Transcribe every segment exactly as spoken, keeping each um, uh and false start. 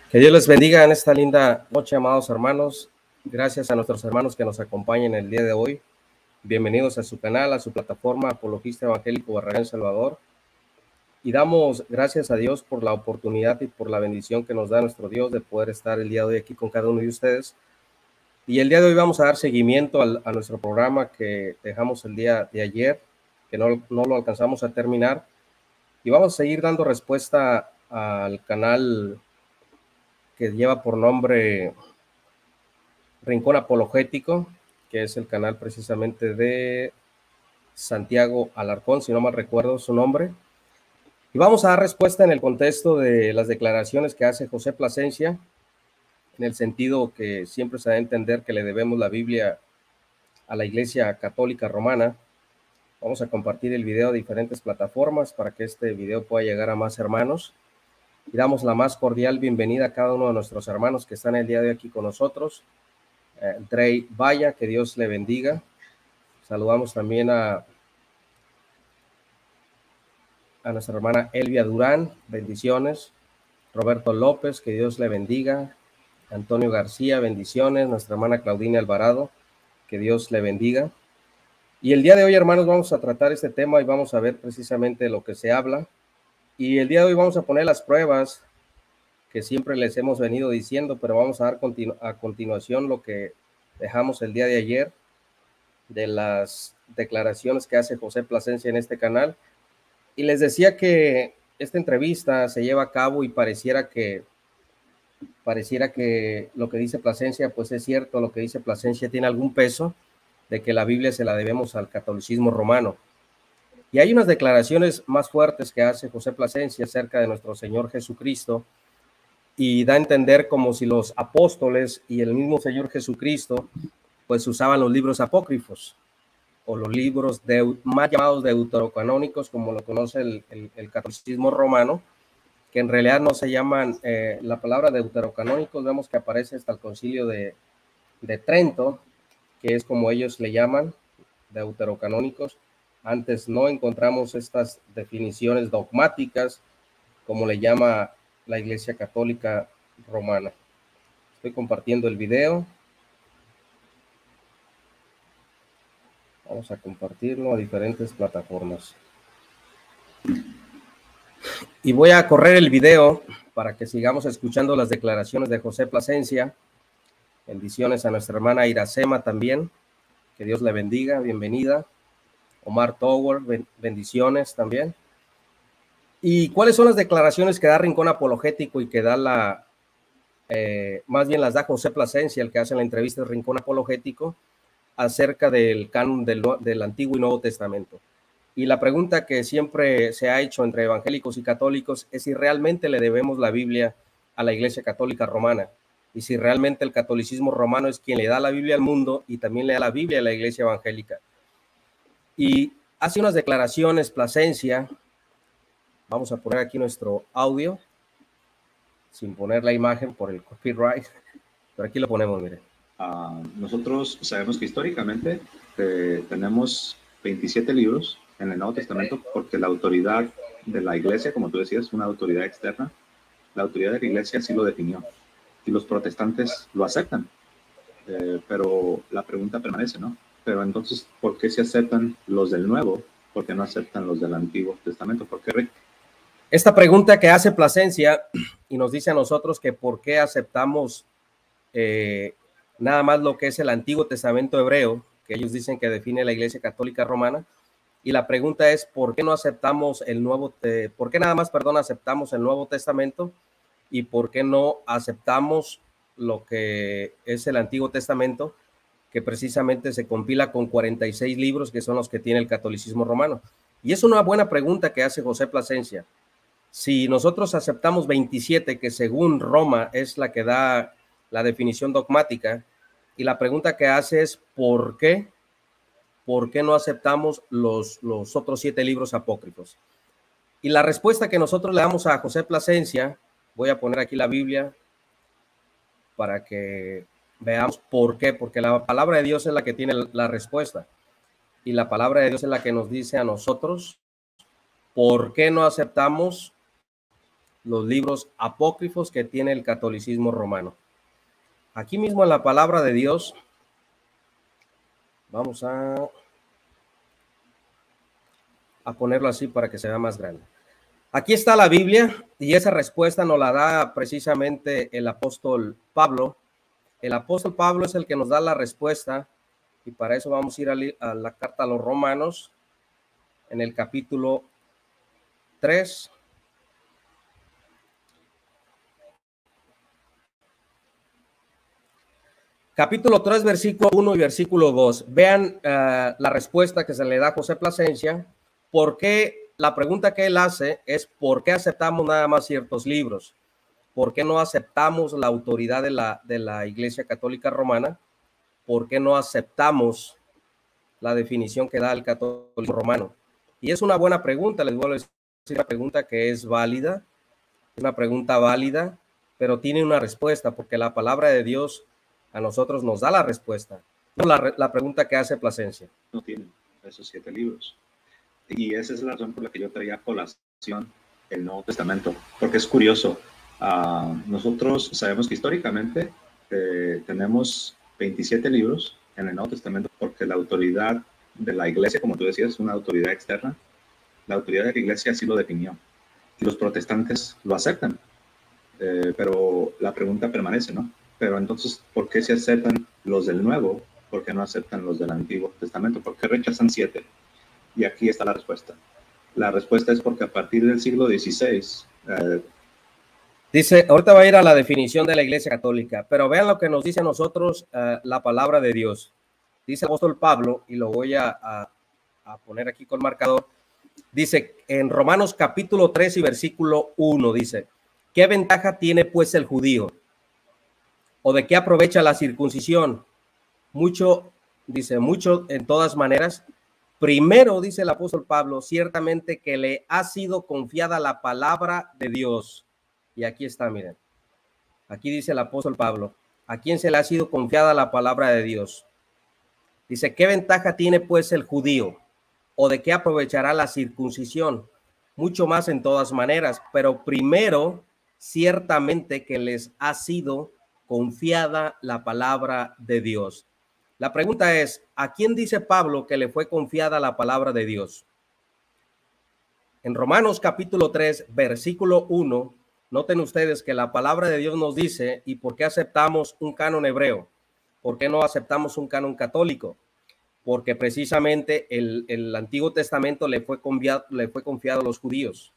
Que Dios les bendiga en esta linda noche, amados hermanos. Gracias a nuestros hermanos que nos acompañan el día de hoy. Bienvenidos a su canal, a su plataforma Apologista Evangélico Barragán Salvador. Y damos gracias a Dios por la oportunidad y por la bendición que nos da nuestro Dios de poder estar el día de hoy aquí con cada uno de ustedes. Y el día de hoy vamos a dar seguimiento al, a nuestro programa que dejamos el día de ayer, que no, no lo alcanzamos a terminar. Y vamos a seguir dando respuesta al canal que lleva por nombre Rincón Apologético, que es el canal precisamente de Santiago Alarcón, si no mal recuerdo su nombre. Y vamos a dar respuesta en el contexto de las declaraciones que hace José Plasencia, en el sentido que siempre se da a entender que le debemos la Biblia a la Iglesia Católica Romana. Vamos a compartir el video a diferentes plataformas para que este video pueda llegar a más hermanos. Y damos la más cordial bienvenida a cada uno de nuestros hermanos que están el día de hoy aquí con nosotros. Eh, Drey Vaya, que Dios le bendiga. Saludamos también a, a nuestra hermana Elvia Durán, bendiciones. Roberto López, que Dios le bendiga. Antonio García, bendiciones. Nuestra hermana Claudina Alvarado, que Dios le bendiga. Y el día de hoy, hermanos, vamos a tratar este tema y vamos a ver precisamente lo que se habla. Y el día de hoy vamos a poner las pruebas que siempre les hemos venido diciendo, pero vamos a dar continu a continuación lo que dejamos el día de ayer de las declaraciones que hace José Plasencia en este canal. Y les decía que esta entrevista se lleva a cabo y pareciera que pareciera que lo que dice Plasencia pues es cierto, lo que dice Plasencia tiene algún peso, de que la Biblia se la debemos al catolicismo romano. Y hay unas declaraciones más fuertes que hace José Plasencia acerca de nuestro Señor Jesucristo, y da a entender como si los apóstoles y el mismo Señor Jesucristo pues usaban los libros apócrifos o los libros de, más llamados deuterocanónicos, como lo conoce el, el, el catolicismo romano, que en realidad no se llaman, eh, la palabra deuterocanónicos vemos que aparece hasta el concilio de, de Trento, que es como ellos le llaman, deuterocanónicos. Antes no encontramos estas definiciones dogmáticas, como le llama la Iglesia Católica Romana. Estoy compartiendo el video. Vamos a compartirlo a diferentes plataformas. Y voy a correr el video para que sigamos escuchando las declaraciones de José Plasencia. Bendiciones a nuestra hermana Iracema también. Que Dios le bendiga, bienvenida. Omar Tower, bendiciones también. ¿Y cuáles son las declaraciones que da Rincón Apologético y que da la, eh, más bien las da José Plasencia, el que hace la entrevista de Rincón Apologético, acerca del canon del, del Antiguo y Nuevo Testamento? Y la pregunta que siempre se ha hecho entre evangélicos y católicos es si realmente le debemos la Biblia a la Iglesia Católica Romana, y si realmente el catolicismo romano es quien le da la Biblia al mundo y también le da la Biblia a la Iglesia Evangélica. Y hace unas declaraciones Plasencia. Vamos a poner aquí nuestro audio, sin poner la imagen por el copyright, pero aquí lo ponemos, miren. Uh, nosotros sabemos que históricamente eh, tenemos veintisiete libros en el Nuevo Testamento, porque la autoridad de la Iglesia, como tú decías, es una autoridad externa. La autoridad de la Iglesia sí lo definió, y los protestantes lo aceptan. Eh, pero la pregunta permanece, ¿no? Pero entonces, ¿por qué se aceptan los del Nuevo? ¿Por qué no aceptan los del Antiguo Testamento? ¿Por qué, Rick? Esta pregunta que hace Plasencia y nos dice a nosotros que por qué aceptamos eh, nada más lo que es el Antiguo Testamento hebreo, que ellos dicen que define la Iglesia Católica Romana, y la pregunta es por qué no aceptamos el Nuevo, eh, por qué nada más, perdón, aceptamos el Nuevo Testamento y por qué no aceptamos lo que es el Antiguo Testamento, que precisamente se compila con cuarenta y seis libros, que son los que tiene el catolicismo romano. Y es una buena pregunta que hace José Plasencia. Si nosotros aceptamos veintisiete, que según Roma es la que da la definición dogmática, y la pregunta que hace es ¿por qué? ¿Por qué no aceptamos los, los otros siete libros apócrifos? Y la respuesta que nosotros le damos a José Plasencia, voy a poner aquí la Biblia para que veamos por qué, porque la palabra de Dios es la que tiene la respuesta, y la palabra de Dios es la que nos dice a nosotros por qué no aceptamos los libros apócrifos que tiene el catolicismo romano. Aquí mismo en la palabra de Dios, vamos a, a ponerlo así para que se vea más grande. Aquí está la Biblia y esa respuesta nos la da precisamente el apóstol Pablo. El apóstol Pablo es el que nos da la respuesta y para eso vamos a ir a, a la carta a los Romanos en el capítulo tres. Capítulo tres, versículo uno y versículo dos. Vean uh, la respuesta que se le da a José Plasencia. ¿Por qué? La pregunta que él hace es ¿por qué aceptamos nada más ciertos libros? ¿Por qué no aceptamos la autoridad de la, de la Iglesia Católica Romana? ¿Por qué no aceptamos la definición que da el católico romano? Y es una buena pregunta, les vuelvo a decir, una pregunta que es válida, una pregunta válida, pero tiene una respuesta, porque la palabra de Dios a nosotros nos da la respuesta, no la, la pregunta que hace Plasencia. No tienen esos siete libros. Y esa es la razón por la que yo traía a colación el Nuevo Testamento, porque es curioso. Uh, nosotros sabemos que históricamente eh, tenemos veintisiete libros en el Nuevo Testamento, porque la autoridad de la Iglesia, como tú decías, es una autoridad externa. La autoridad de la Iglesia así lo definió. Y los protestantes lo aceptan. Eh, pero la pregunta permanece, ¿no? Pero entonces, ¿por qué se aceptan los del Nuevo? ¿Por qué no aceptan los del Antiguo Testamento? ¿Por qué rechazan siete? Y aquí está la respuesta. La respuesta es porque a partir del siglo dieciséis... Eh, dice, ahorita va a ir a la definición de la Iglesia Católica, pero vean lo que nos dice a nosotros uh, la palabra de Dios. Dice el apóstol Pablo, y lo voy a, a, a poner aquí con marcador, dice en Romanos capítulo tres y versículo uno, dice, ¿qué ventaja tiene pues el judío? ¿O de qué aprovecha la circuncisión? Mucho, dice, mucho en todas maneras. Primero, dice el apóstol Pablo, ciertamente que le ha sido confiada la palabra de Dios. Y aquí está, miren. Aquí dice el apóstol Pablo, ¿a quién se le ha sido confiada la palabra de Dios? Dice, ¿qué ventaja tiene pues el judío? ¿O de qué aprovechará la circuncisión? Mucho más en todas maneras, pero primero, ciertamente que les ha sido confiada la palabra de Dios. La pregunta es, ¿a quién dice Pablo que le fue confiada la palabra de Dios? En Romanos capítulo tres, versículo uno, noten ustedes que la palabra de Dios nos dice, ¿y por qué aceptamos un canon hebreo? ¿Por qué no aceptamos un canon católico? Porque precisamente el, el Antiguo Testamento le fue, confiado, le fue confiado a los judíos.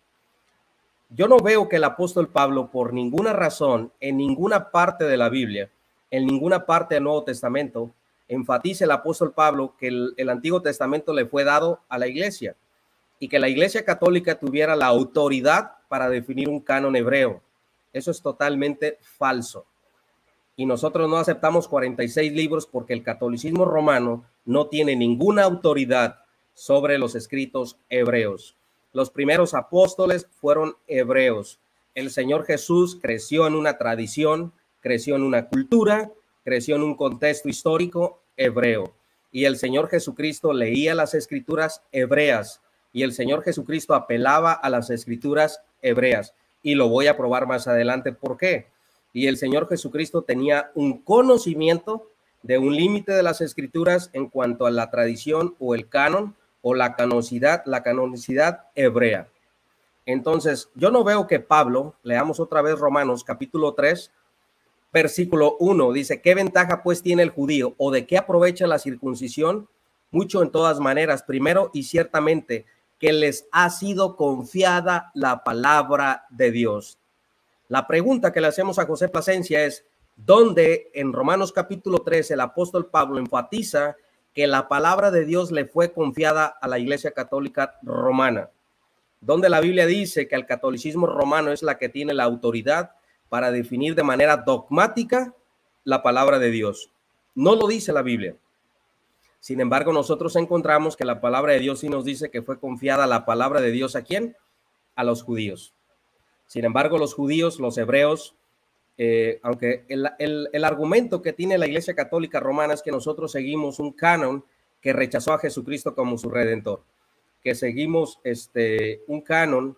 Yo no veo que el apóstol Pablo, por ninguna razón, en ninguna parte de la Biblia, en ninguna parte del Nuevo Testamento, enfatice el apóstol Pablo que el, el Antiguo Testamento le fue dado a la iglesia y que la Iglesia Católica tuviera la autoridad para definir un canon hebreo. Eso es totalmente falso. Y nosotros no aceptamos cuarenta y seis libros porque el catolicismo romano no tiene ninguna autoridad sobre los escritos hebreos. Los primeros apóstoles fueron hebreos. El Señor Jesús creció en una tradición, creció en una cultura, creció en un contexto histórico hebreo. Y el Señor Jesucristo leía las escrituras hebreas y el Señor Jesucristo apelaba a las escrituras hebreas. Y lo voy a probar más adelante. ¿Por qué? Y el Señor Jesucristo tenía un conocimiento de un límite de las escrituras en cuanto a la tradición o el canon o la canonicidad, la canonicidad hebrea. Entonces, yo no veo que Pablo, leamos otra vez Romanos capítulo tres, versículo uno, dice, ¿qué ventaja pues tiene el judío o de qué aprovecha la circuncisión? Mucho en todas maneras, primero y ciertamente que les ha sido confiada la palabra de Dios. La pregunta que le hacemos a José Plasencia es, ¿dónde en Romanos capítulo tres el apóstol Pablo enfatiza que la palabra de Dios le fue confiada a la Iglesia Católica Romana? Donde la Biblia dice que el catolicismo romano es la que tiene la autoridad para definir de manera dogmática la palabra de Dios. No lo dice la Biblia. Sin embargo, nosotros encontramos que la palabra de Dios sí nos dice que fue confiada la palabra de Dios ¿a quién? A los judíos. Sin embargo, los judíos, los hebreos, eh, aunque el, el, el argumento que tiene la Iglesia Católica Romana es que nosotros seguimos un canon que rechazó a Jesucristo como su redentor, que seguimos este, un canon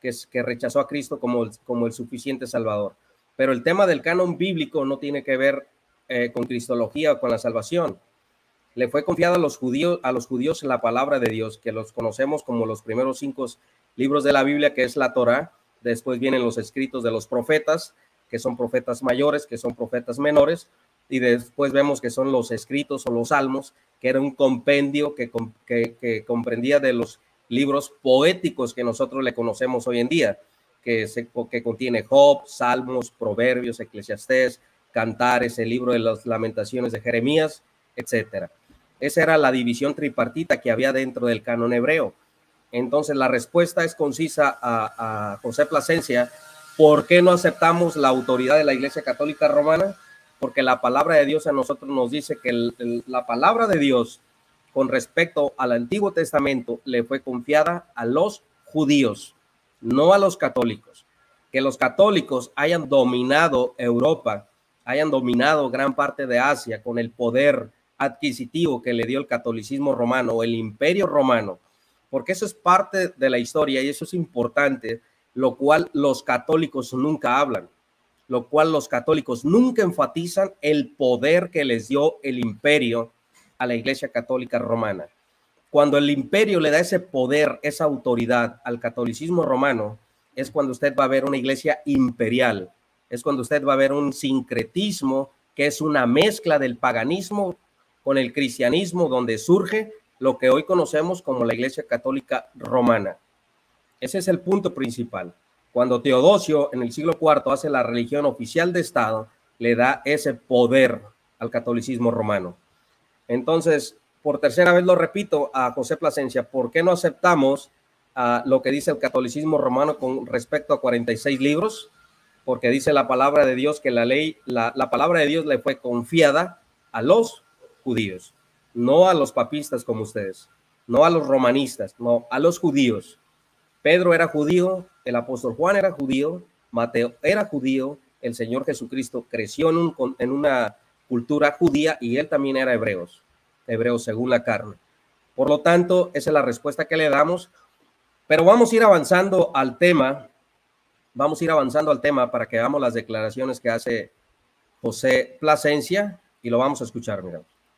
que, es, que rechazó a Cristo como el, como el suficiente Salvador. Pero el tema del canon bíblico no tiene que ver eh, con cristología o con la salvación. Le fue confiada a los judíos, a los judíos la palabra de Dios, que los conocemos como los primeros cinco libros de la Biblia, que es la Torá. Después vienen los escritos de los profetas, que son profetas mayores, que son profetas menores, y después vemos que son los escritos o los salmos, que era un compendio que, que, que comprendía de los libros poéticos que nosotros le conocemos hoy en día, que, se, que contiene Job, Salmos, Proverbios, Eclesiastés, Cantares, el libro de las Lamentaciones de Jeremías, etcétera. Esa era la división tripartita que había dentro del canon hebreo. Entonces la respuesta es concisa a, a José Plasencia. ¿Por qué no aceptamos la autoridad de la Iglesia Católica Romana? Porque la palabra de Dios a nosotros nos dice que el, el, la palabra de Dios con respecto al Antiguo Testamento le fue confiada a los judíos, no a los católicos. Que los católicos hayan dominado Europa, hayan dominado gran parte de Asia con el poder adquisitivo que le dio el catolicismo romano o el imperio romano, porque eso es parte de la historia y eso es importante, lo cual los católicos nunca hablan, lo cual los católicos nunca enfatizan el poder que les dio el imperio a la Iglesia Católica Romana. Cuando el imperio le da ese poder, esa autoridad al catolicismo romano, es cuando usted va a ver una iglesia imperial, es cuando usted va a ver un sincretismo que es una mezcla del paganismo con el cristianismo, donde surge lo que hoy conocemos como la Iglesia Católica Romana. Ese es el punto principal. Cuando Teodosio en el siglo cuarto hace la religión oficial de Estado, le da ese poder al catolicismo romano. Entonces, por tercera vez lo repito a José Plasencia, ¿por qué no aceptamos uh, lo que dice el catolicismo romano con respecto a cuarenta y seis libros? Porque dice la palabra de Dios que la ley, la, la palabra de Dios le fue confiada a los judíos, no a los papistas como ustedes, no a los romanistas, no, a los judíos. Pedro era judío, el apóstol Juan era judío, Mateo era judío, el Señor Jesucristo creció en, un, en una cultura judía y él también era hebreo, hebreo según la carne. Por lo tanto, esa es la respuesta que le damos, pero vamos a ir avanzando al tema, vamos a ir avanzando al tema para que veamos las declaraciones que hace José Plasencia y lo vamos a escuchar, mira.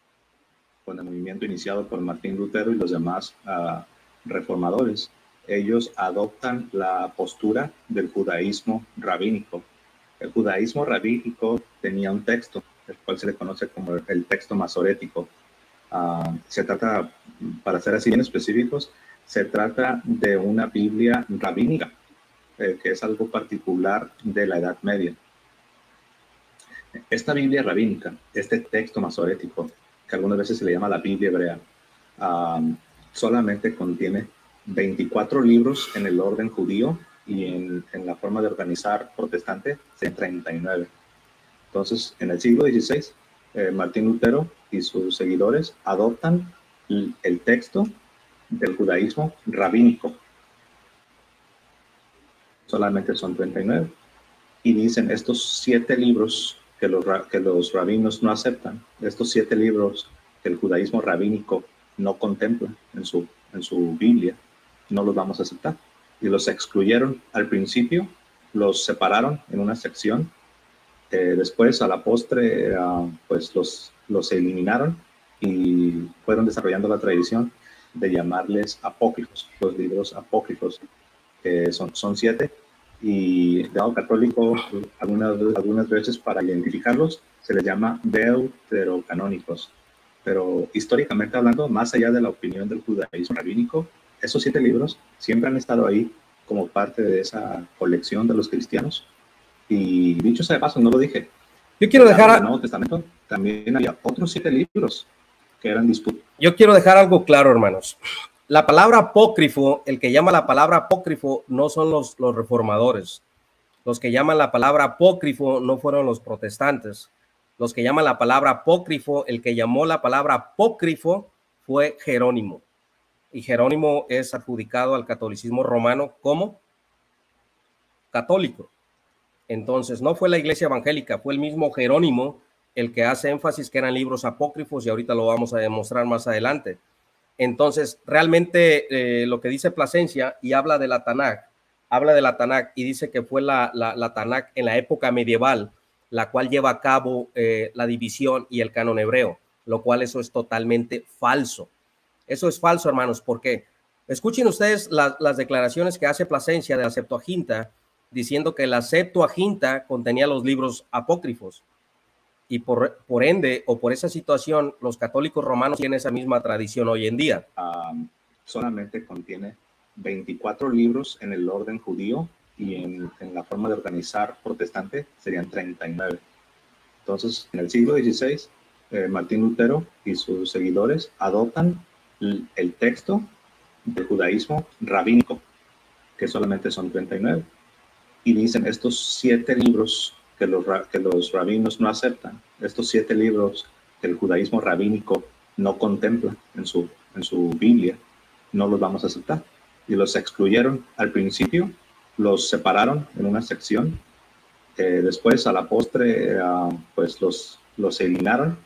Con el movimiento iniciado por Martín Lutero y los demás uh, reformadores, ellos adoptan la postura del judaísmo rabínico. El judaísmo rabínico tenía un texto, el cual se le conoce como el texto masorético. Uh, se trata, para ser así bien específicos, se trata de una Biblia rabínica, eh, que es algo particular de la Edad Media. Esta Biblia rabínica, este texto masorético, que algunas veces se le llama la Biblia hebrea, um, solamente contiene veinticuatro libros en el orden judío y en, en la forma de organizar protestante, treinta y nueve. Entonces, en el siglo dieciséis, eh, Martín Lutero y sus seguidores adoptan el, el texto del judaísmo rabínico. Solamente son treinta y nueve. Y dicen, estos siete libros que los, que los rabinos no aceptan, estos siete libros que el judaísmo rabínico no contempla en su, en su Biblia, no los vamos a aceptar. Y los excluyeron al principio, los separaron en una sección, eh, después a la postre uh, pues los, los eliminaron y fueron desarrollando la tradición de llamarles apócrifos, los libros apócrifos, que son, son siete. Y de lado católico, algunas, algunas veces para identificarlos, se les llama deuterocanónicos. Pero históricamente hablando, más allá de la opinión del judaísmo rabínico, esos siete libros siempre han estado ahí como parte de esa colección de los cristianos. Y dicho sea de paso, no lo dije. Yo quiero dejar... En el Nuevo Testamento también había otros siete libros que eran disputados. Yo quiero dejar algo claro, hermanos. La palabra apócrifo, el que llama la palabra apócrifo no son los, los reformadores. Los que llaman la palabra apócrifo no fueron los protestantes. Los que llaman la palabra apócrifo, el que llamó la palabra apócrifo fue Jerónimo. Y Jerónimo es adjudicado al catolicismo romano como católico. Entonces no fue la iglesia evangélica, fue el mismo Jerónimo el que hace énfasis que eran libros apócrifos y ahorita lo vamos a demostrar más adelante. Entonces, realmente eh, lo que dice Plasencia y habla de la Tanaj, habla de la Tanakh y dice que fue la, la, la Tanakh en la época medieval, la cual lleva a cabo eh, la división y el canon hebreo, lo cual eso es totalmente falso. Eso es falso, hermanos, porque escuchen ustedes la, las declaraciones que hace Plasencia de la Septuaginta, diciendo que la Septuaginta contenía los libros apócrifos, y por, por ende, o por esa situación, los católicos romanos tienen esa misma tradición hoy en día. Um, solamente contiene veinticuatro libros en el orden judío, y en, en la forma de organizar protestante serían treinta y nueve. Entonces, en el siglo dieciséis, eh, Martín Lutero y sus seguidores adoptan el, el texto del judaísmo rabínico, que solamente son treinta y nueve, y dicen estos siete libros que los, que los rabinos no aceptan, estos siete libros que el judaísmo rabínico no contempla en su, en su Biblia, no los vamos a aceptar. Y los excluyeron al principio, los separaron en una sección, eh, después a la postre uh, pues los, los eliminaron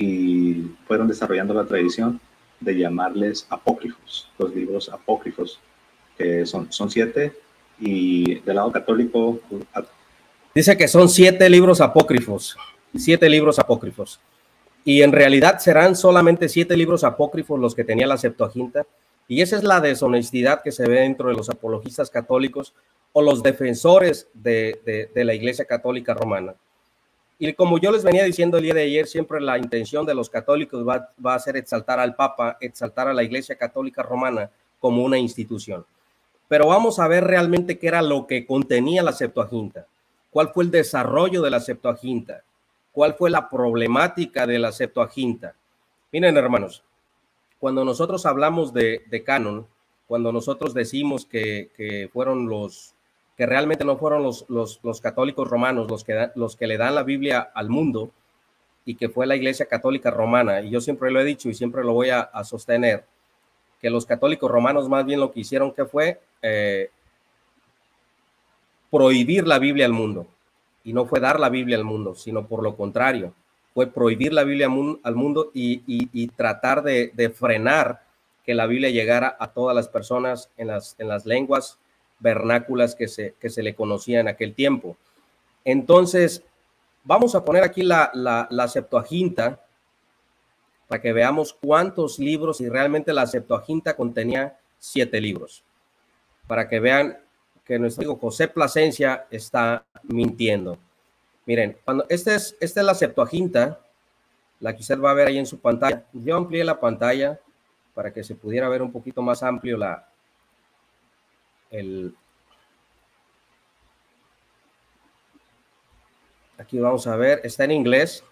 y fueron desarrollando la tradición de llamarles apócrifos, los libros apócrifos, que son, son siete, y del lado católico dice que son siete libros apócrifos, siete libros apócrifos, y en realidad serán solamente siete libros apócrifos los que tenía la Septuaginta, y esa es la deshonestidad que se ve dentro de los apologistas católicos o los defensores de, de, de la Iglesia Católica Romana. Y como yo les venía diciendo el día de ayer, siempre la intención de los católicos va, va a ser exaltar al Papa, exaltar a la Iglesia Católica Romana como una institución. Pero vamos a ver realmente qué era lo que contenía la Septuaginta, cuál fue el desarrollo de la Septuaginta, cuál fue la problemática de la Septuaginta. Miren, hermanos, cuando nosotros hablamos de, de canon, cuando nosotros decimos que, que fueron los, que realmente no fueron los, los, los católicos romanos los que, da, los que le dan la Biblia al mundo, y que fue la Iglesia Católica Romana, y yo siempre lo he dicho y siempre lo voy a, a sostener, que los católicos romanos más bien lo que hicieron que fue eh, prohibir la Biblia al mundo, y no fue dar la Biblia al mundo, sino por lo contrario, fue prohibir la Biblia al mundo y, y, y tratar de, de frenar que la Biblia llegara a todas las personas en las, en las lenguas vernáculas que se, que se le conocía en aquel tiempo. Entonces, vamos a poner aquí la, la, la Septuaginta para que veamos cuántos libros, y realmente la Septuaginta contenía siete libros, para que vean que nuestro amigo José Plasencia está mintiendo. Miren, cuando esta es, esta es la Septuaginta, la que usted va a ver ahí en su pantalla. Yo amplié la pantalla para que se pudiera ver un poquito más amplio la, el, aquí vamos a ver, está en inglés.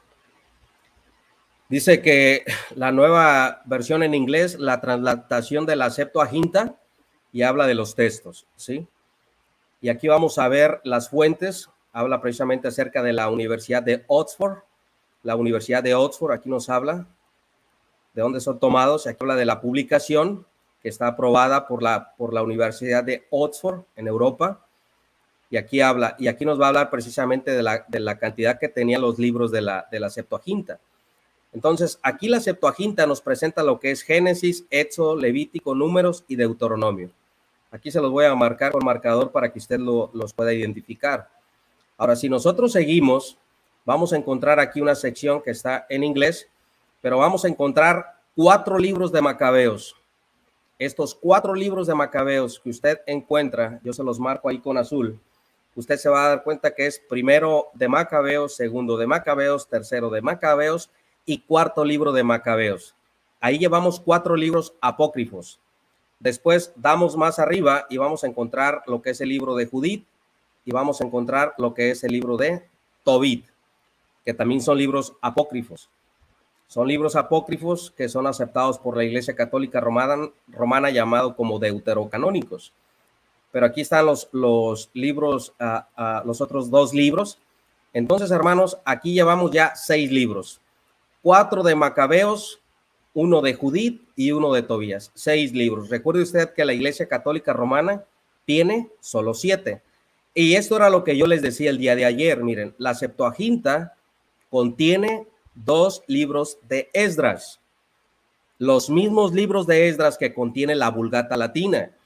Dice que la nueva versión en inglés, la translatación de la Septuaginta, y habla de los textos, ¿sí? Y aquí vamos a ver las fuentes. Habla precisamente acerca de la Universidad de Oxford. La Universidad de Oxford, aquí nos habla de dónde son tomados. Aquí habla de la publicación que está aprobada por la, por la Universidad de Oxford en Europa. Y aquí habla, y aquí nos va a hablar precisamente de la, de la cantidad que tenían los libros de la, de la Septuaginta. Entonces, aquí la Septuaginta nos presenta lo que es Génesis, Éxodo, Levítico, Números y Deuteronomio. Aquí se los voy a marcar con marcador para que usted lo, los pueda identificar. Ahora, si nosotros seguimos, vamos a encontrar aquí una sección que está en inglés, pero vamos a encontrar cuatro libros de Macabeos. Estos cuatro libros de Macabeos que usted encuentra, yo se los marco ahí con azul, usted se va a dar cuenta que es primero de Macabeos, segundo de Macabeos, tercero de Macabeos y cuarto libro de Macabeos. Ahí llevamos cuatro libros apócrifos. Después damos más arriba y vamos a encontrar lo que es el libro de Judith, y vamos a encontrar lo que es el libro de Tobit, que también son libros apócrifos. Son libros apócrifos que son aceptados por la Iglesia Católica Romana, romana llamado como deuterocanónicos. Pero aquí están los, los libros, uh, uh, los otros dos libros. Entonces, hermanos, aquí llevamos ya seis libros. Cuatro de Macabeos, uno de Judith y uno de Tobías. Seis libros. Recuerde usted que la Iglesia Católica Romana tiene solo siete. Y esto era lo que yo les decía el día de ayer. Miren, la Septuaginta contiene dos libros de Esdras, los mismos libros de Esdras que contiene la Vulgata Latina.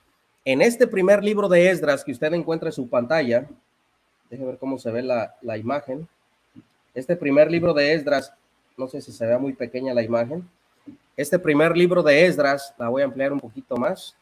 En este primer libro de Esdras que usted encuentra en su pantalla, déjeme ver cómo se ve la, la imagen. Este primer libro de Esdras, no sé si se ve muy pequeña la imagen. Este primer libro de Esdras, la voy a ampliar un poquito más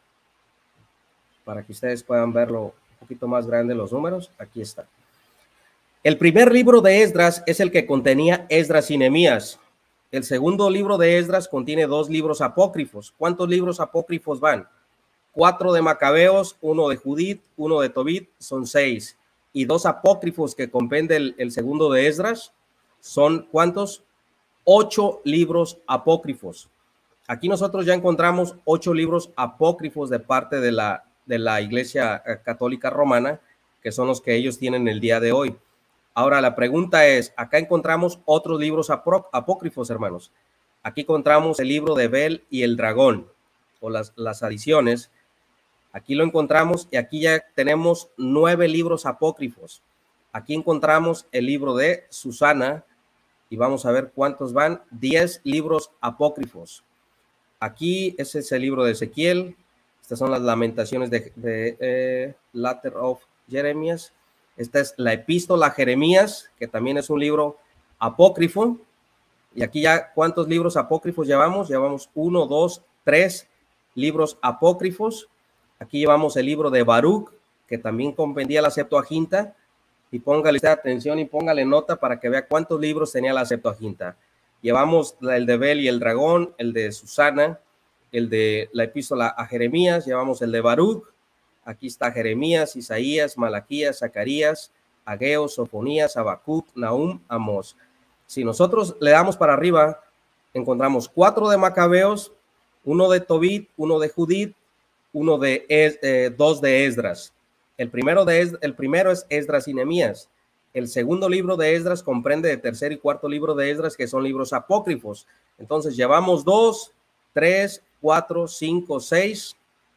para que ustedes puedan verlo un poquito más grande los números. Aquí está. El primer libro de Esdras es el que contenía Esdras y Nehemías. El segundo libro de Esdras contiene dos libros apócrifos. ¿Cuántos libros apócrifos van? Cuatro de Macabeos, uno de Judith, uno de Tobit, son seis. Y dos apócrifos que comprende el, el segundo de Esdras, son ¿cuántos? Ocho libros apócrifos. Aquí nosotros ya encontramos ocho libros apócrifos de parte de la, de la Iglesia Católica Romana, que son los que ellos tienen el día de hoy. Ahora la pregunta es, acá encontramos otros libros apó, apócrifos, hermanos. Aquí encontramos el libro de Bel y el dragón, o las, las adiciones. Aquí lo encontramos y aquí ya tenemos nueve libros apócrifos. Aquí encontramos el libro de Susana y vamos a ver cuántos van. Diez libros apócrifos. Aquí ese es el libro de Ezequiel. Estas son las lamentaciones de, de eh, Letter of Jeremías. Esta es la epístola a Jeremías, que también es un libro apócrifo. Y aquí ya, ¿cuántos libros apócrifos llevamos? Llevamos uno, dos, tres libros apócrifos. Aquí llevamos el libro de Baruch, que también comprendía la Septuaginta. Y póngale atención y póngale nota para que vea cuántos libros tenía la Septuaginta. Llevamos el de Bel y el dragón, el de Susana, el de la epístola a Jeremías, llevamos el de Baruch. Aquí está Jeremías, Isaías, Malaquías, Zacarías, Ageo, Sofonías, Habacuc, Nahum, Amós. Si nosotros le damos para arriba, encontramos cuatro de Macabeos, uno de Tobit, uno de Judith, uno de eh, dos de Esdras. El primero, de es, el primero es Esdras y Nehemías. El segundo libro de Esdras comprende el tercer y cuarto libro de Esdras, que son libros apócrifos. Entonces llevamos dos, tres, cuatro, cinco, seis,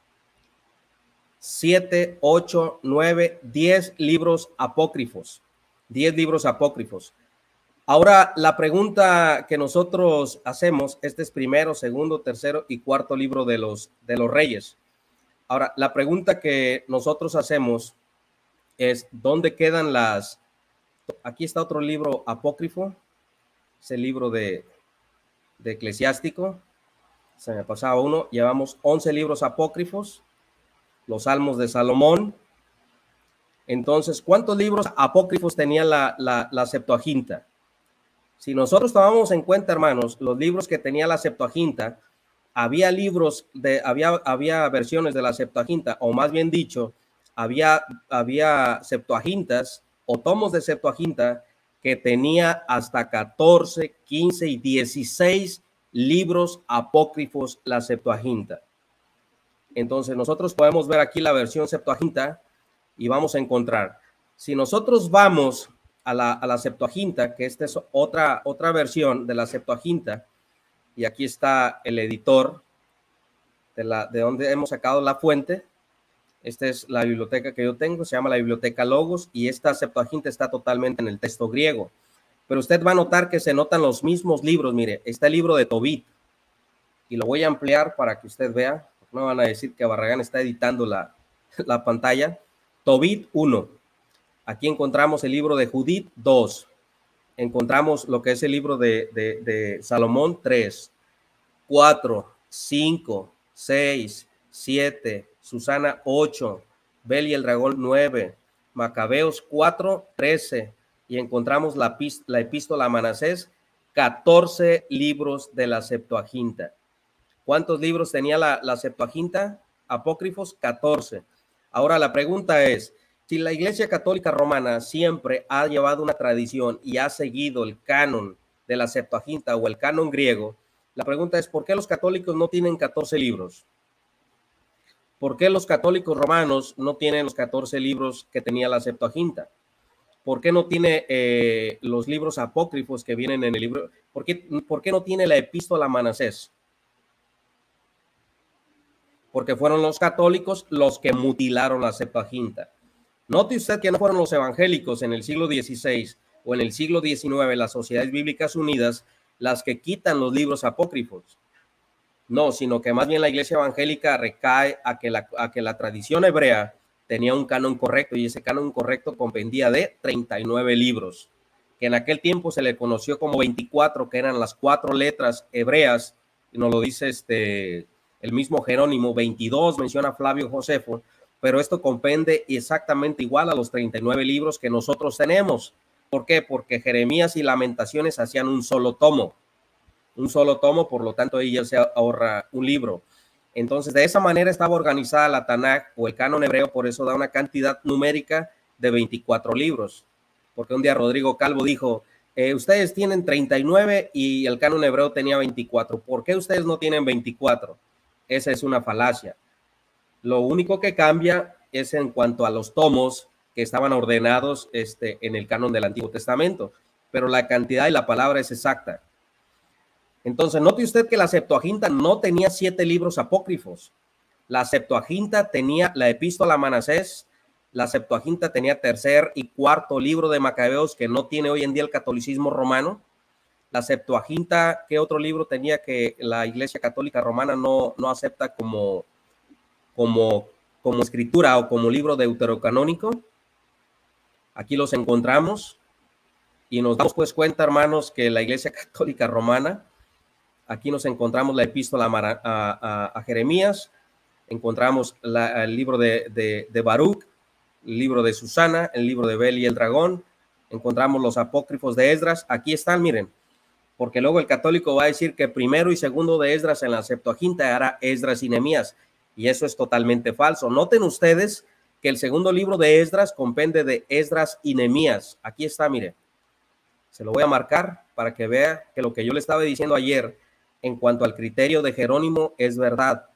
siete, ocho, nueve, diez libros apócrifos. diez libros apócrifos. Ahora, la pregunta que nosotros hacemos, este es primero, segundo, tercero y cuarto libro de los, de los reyes. Ahora, la pregunta que nosotros hacemos es, ¿dónde quedan las? Aquí está otro libro apócrifo, es el libro de, de Eclesiástico. Se me pasaba uno. Llevamos once libros apócrifos, los Salmos de Salomón. Entonces, ¿cuántos libros apócrifos tenía la, la, la Septuaginta? Si nosotros tomamos en cuenta, hermanos, los libros que tenía la Septuaginta, había libros, de, había, había versiones de la Septuaginta, o más bien dicho, había, había Septuagintas o tomos de Septuaginta que tenía hasta catorce, quince y dieciséis libros apócrifos la Septuaginta. Entonces nosotros podemos ver aquí la versión Septuaginta y vamos a encontrar, si nosotros vamos a la, a la Septuaginta, que esta es otra, otra versión de la Septuaginta, y aquí está el editor de, la, de donde hemos sacado la fuente. Esta es la biblioteca que yo tengo, se llama la Biblioteca Logos, y esta Septuaginta está totalmente en el texto griego. Pero usted va a notar que se notan los mismos libros. Mire, está el libro de Tobit, y lo voy a ampliar para que usted vea. No van a decir que Barragán está editando la, la pantalla. Tobit uno. Aquí encontramos el libro de Judith dos. Encontramos lo que es el libro de, de, de Salomón tres, cuatro, cinco, seis, siete, Susana ocho, Bel y el dragón nueve, Macabeos cuatro, trece, y encontramos la, la epístola a Manasés, catorce libros de la Septuaginta. ¿Cuántos libros tenía la, la Septuaginta? Apócrifos, catorce. Ahora la pregunta es, si la Iglesia Católica Romana siempre ha llevado una tradición y ha seguido el canon de la Septuaginta o el canon griego, la pregunta es, ¿por qué los católicos no tienen catorce libros? ¿Por qué los católicos romanos no tienen los catorce libros que tenía la Septuaginta? ¿Por qué no tiene eh, los libros apócrifos que vienen en el libro? ¿Por qué, por qué no tiene la epístola a Manasés? Porque fueron los católicos los que mutilaron la Septuaginta. Note usted que no fueron los evangélicos en el siglo dieciséis o en el siglo diecinueve, las Sociedades Bíblicas Unidas, las que quitan los libros apócrifos. No, sino que más bien la iglesia evangélica recae a que la, a que la tradición hebrea tenía un canon correcto, y ese canon correcto comprendía de treinta y nueve libros, que en aquel tiempo se le conoció como veinticuatro, que eran las cuatro letras hebreas, y nos lo dice este, el mismo Jerónimo. Veintidós menciona Flavio Josefo, pero esto comprende exactamente igual a los treinta y nueve libros que nosotros tenemos. ¿Por qué? Porque Jeremías y Lamentaciones hacían un solo tomo, un solo tomo, por lo tanto ahí ya se ahorra un libro. Entonces, de esa manera estaba organizada la Tanaj o el canon hebreo, por eso da una cantidad numérica de veinticuatro libros. Porque un día Rodrigo Calvo dijo, eh, ustedes tienen treinta y nueve y el canon hebreo tenía veinticuatro. ¿Por qué ustedes no tienen veinticuatro? Esa es una falacia. Lo único que cambia es en cuanto a los tomos que estaban ordenados este, en el canon del Antiguo Testamento, pero la cantidad y la palabra es exacta. Entonces, note usted que la Septuaginta no tenía siete libros apócrifos. La Septuaginta tenía la Epístola a Manasés, la Septuaginta tenía tercer y cuarto libro de Macabeos, que no tiene hoy en día el catolicismo romano. La Septuaginta, ¿qué otro libro tenía que la Iglesia Católica Romana no, no acepta como, como, como escritura o como libro deuterocanónico? Aquí los encontramos y nos damos pues cuenta, hermanos, que la Iglesia Católica Romana, aquí nos encontramos la epístola a, a, a Jeremías, encontramos la, el libro de, de, de Baruch, el libro de Susana, el libro de Bel y el dragón, encontramos los apócrifos de Esdras. Aquí están, miren, porque luego el católico va a decir que primero y segundo de Esdras en la Septuaginta era Esdras y Nehemías, y eso es totalmente falso. Noten ustedes que el segundo libro de Esdras comprende de Esdras y Nehemías. Aquí está, miren, se lo voy a marcar para que vea que lo que yo le estaba diciendo ayer en cuanto al criterio de Jerónimo es verdad.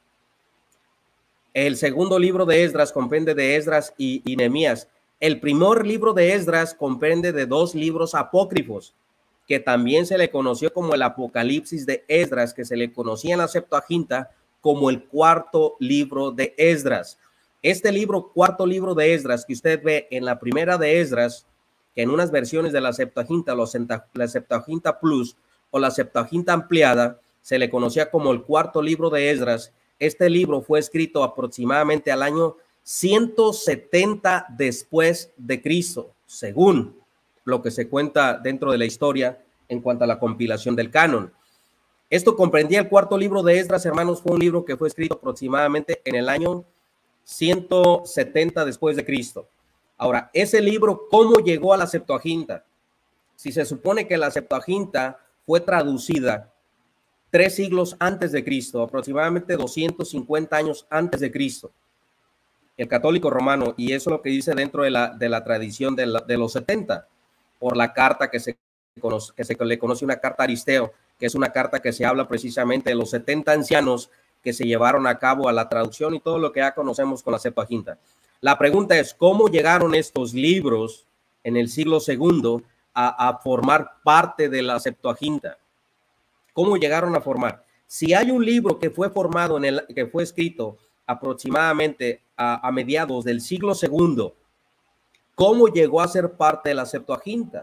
El segundo libro de Esdras comprende de Esdras y, y Nehemías. El primer libro de Esdras comprende de dos libros apócrifos, que también se le conoció como el Apocalipsis de Esdras, que se le conocía en la Septuaginta como el cuarto libro de Esdras. Este libro, cuarto libro de Esdras, que usted ve en la primera de Esdras, que en unas versiones de la Septuaginta, la Septuaginta Plus o la Septuaginta ampliada, se le conocía como el cuarto libro de Esdras. Este libro fue escrito aproximadamente al año ciento setenta después de Cristo, según lo que se cuenta dentro de la historia en cuanto a la compilación del canon. Esto comprendía el cuarto libro de Esdras, hermanos. Fue un libro que fue escrito aproximadamente en el año ciento setenta después de Cristo. Ahora, ese libro, ¿cómo llegó a la Septuaginta? Si se supone que la Septuaginta fue traducida tres siglos antes de Cristo, aproximadamente doscientos cincuenta años antes de Cristo, el católico romano, y eso es lo que dice dentro de la, de la tradición de, la, de los setenta, por la carta que se, conoce, que se le conoce una carta a Aristeo, que es una carta que se habla precisamente de los setenta ancianos que se llevaron a cabo a la traducción y todo lo que ya conocemos con la Septuaginta. La pregunta es, ¿cómo llegaron estos libros en el siglo segundo a, a formar parte de la Septuaginta? ¿Cómo llegaron a formar? Si hay un libro que fue formado, en el que fue escrito aproximadamente a, a mediados del siglo segundo, ¿cómo llegó a ser parte de la Septuaginta?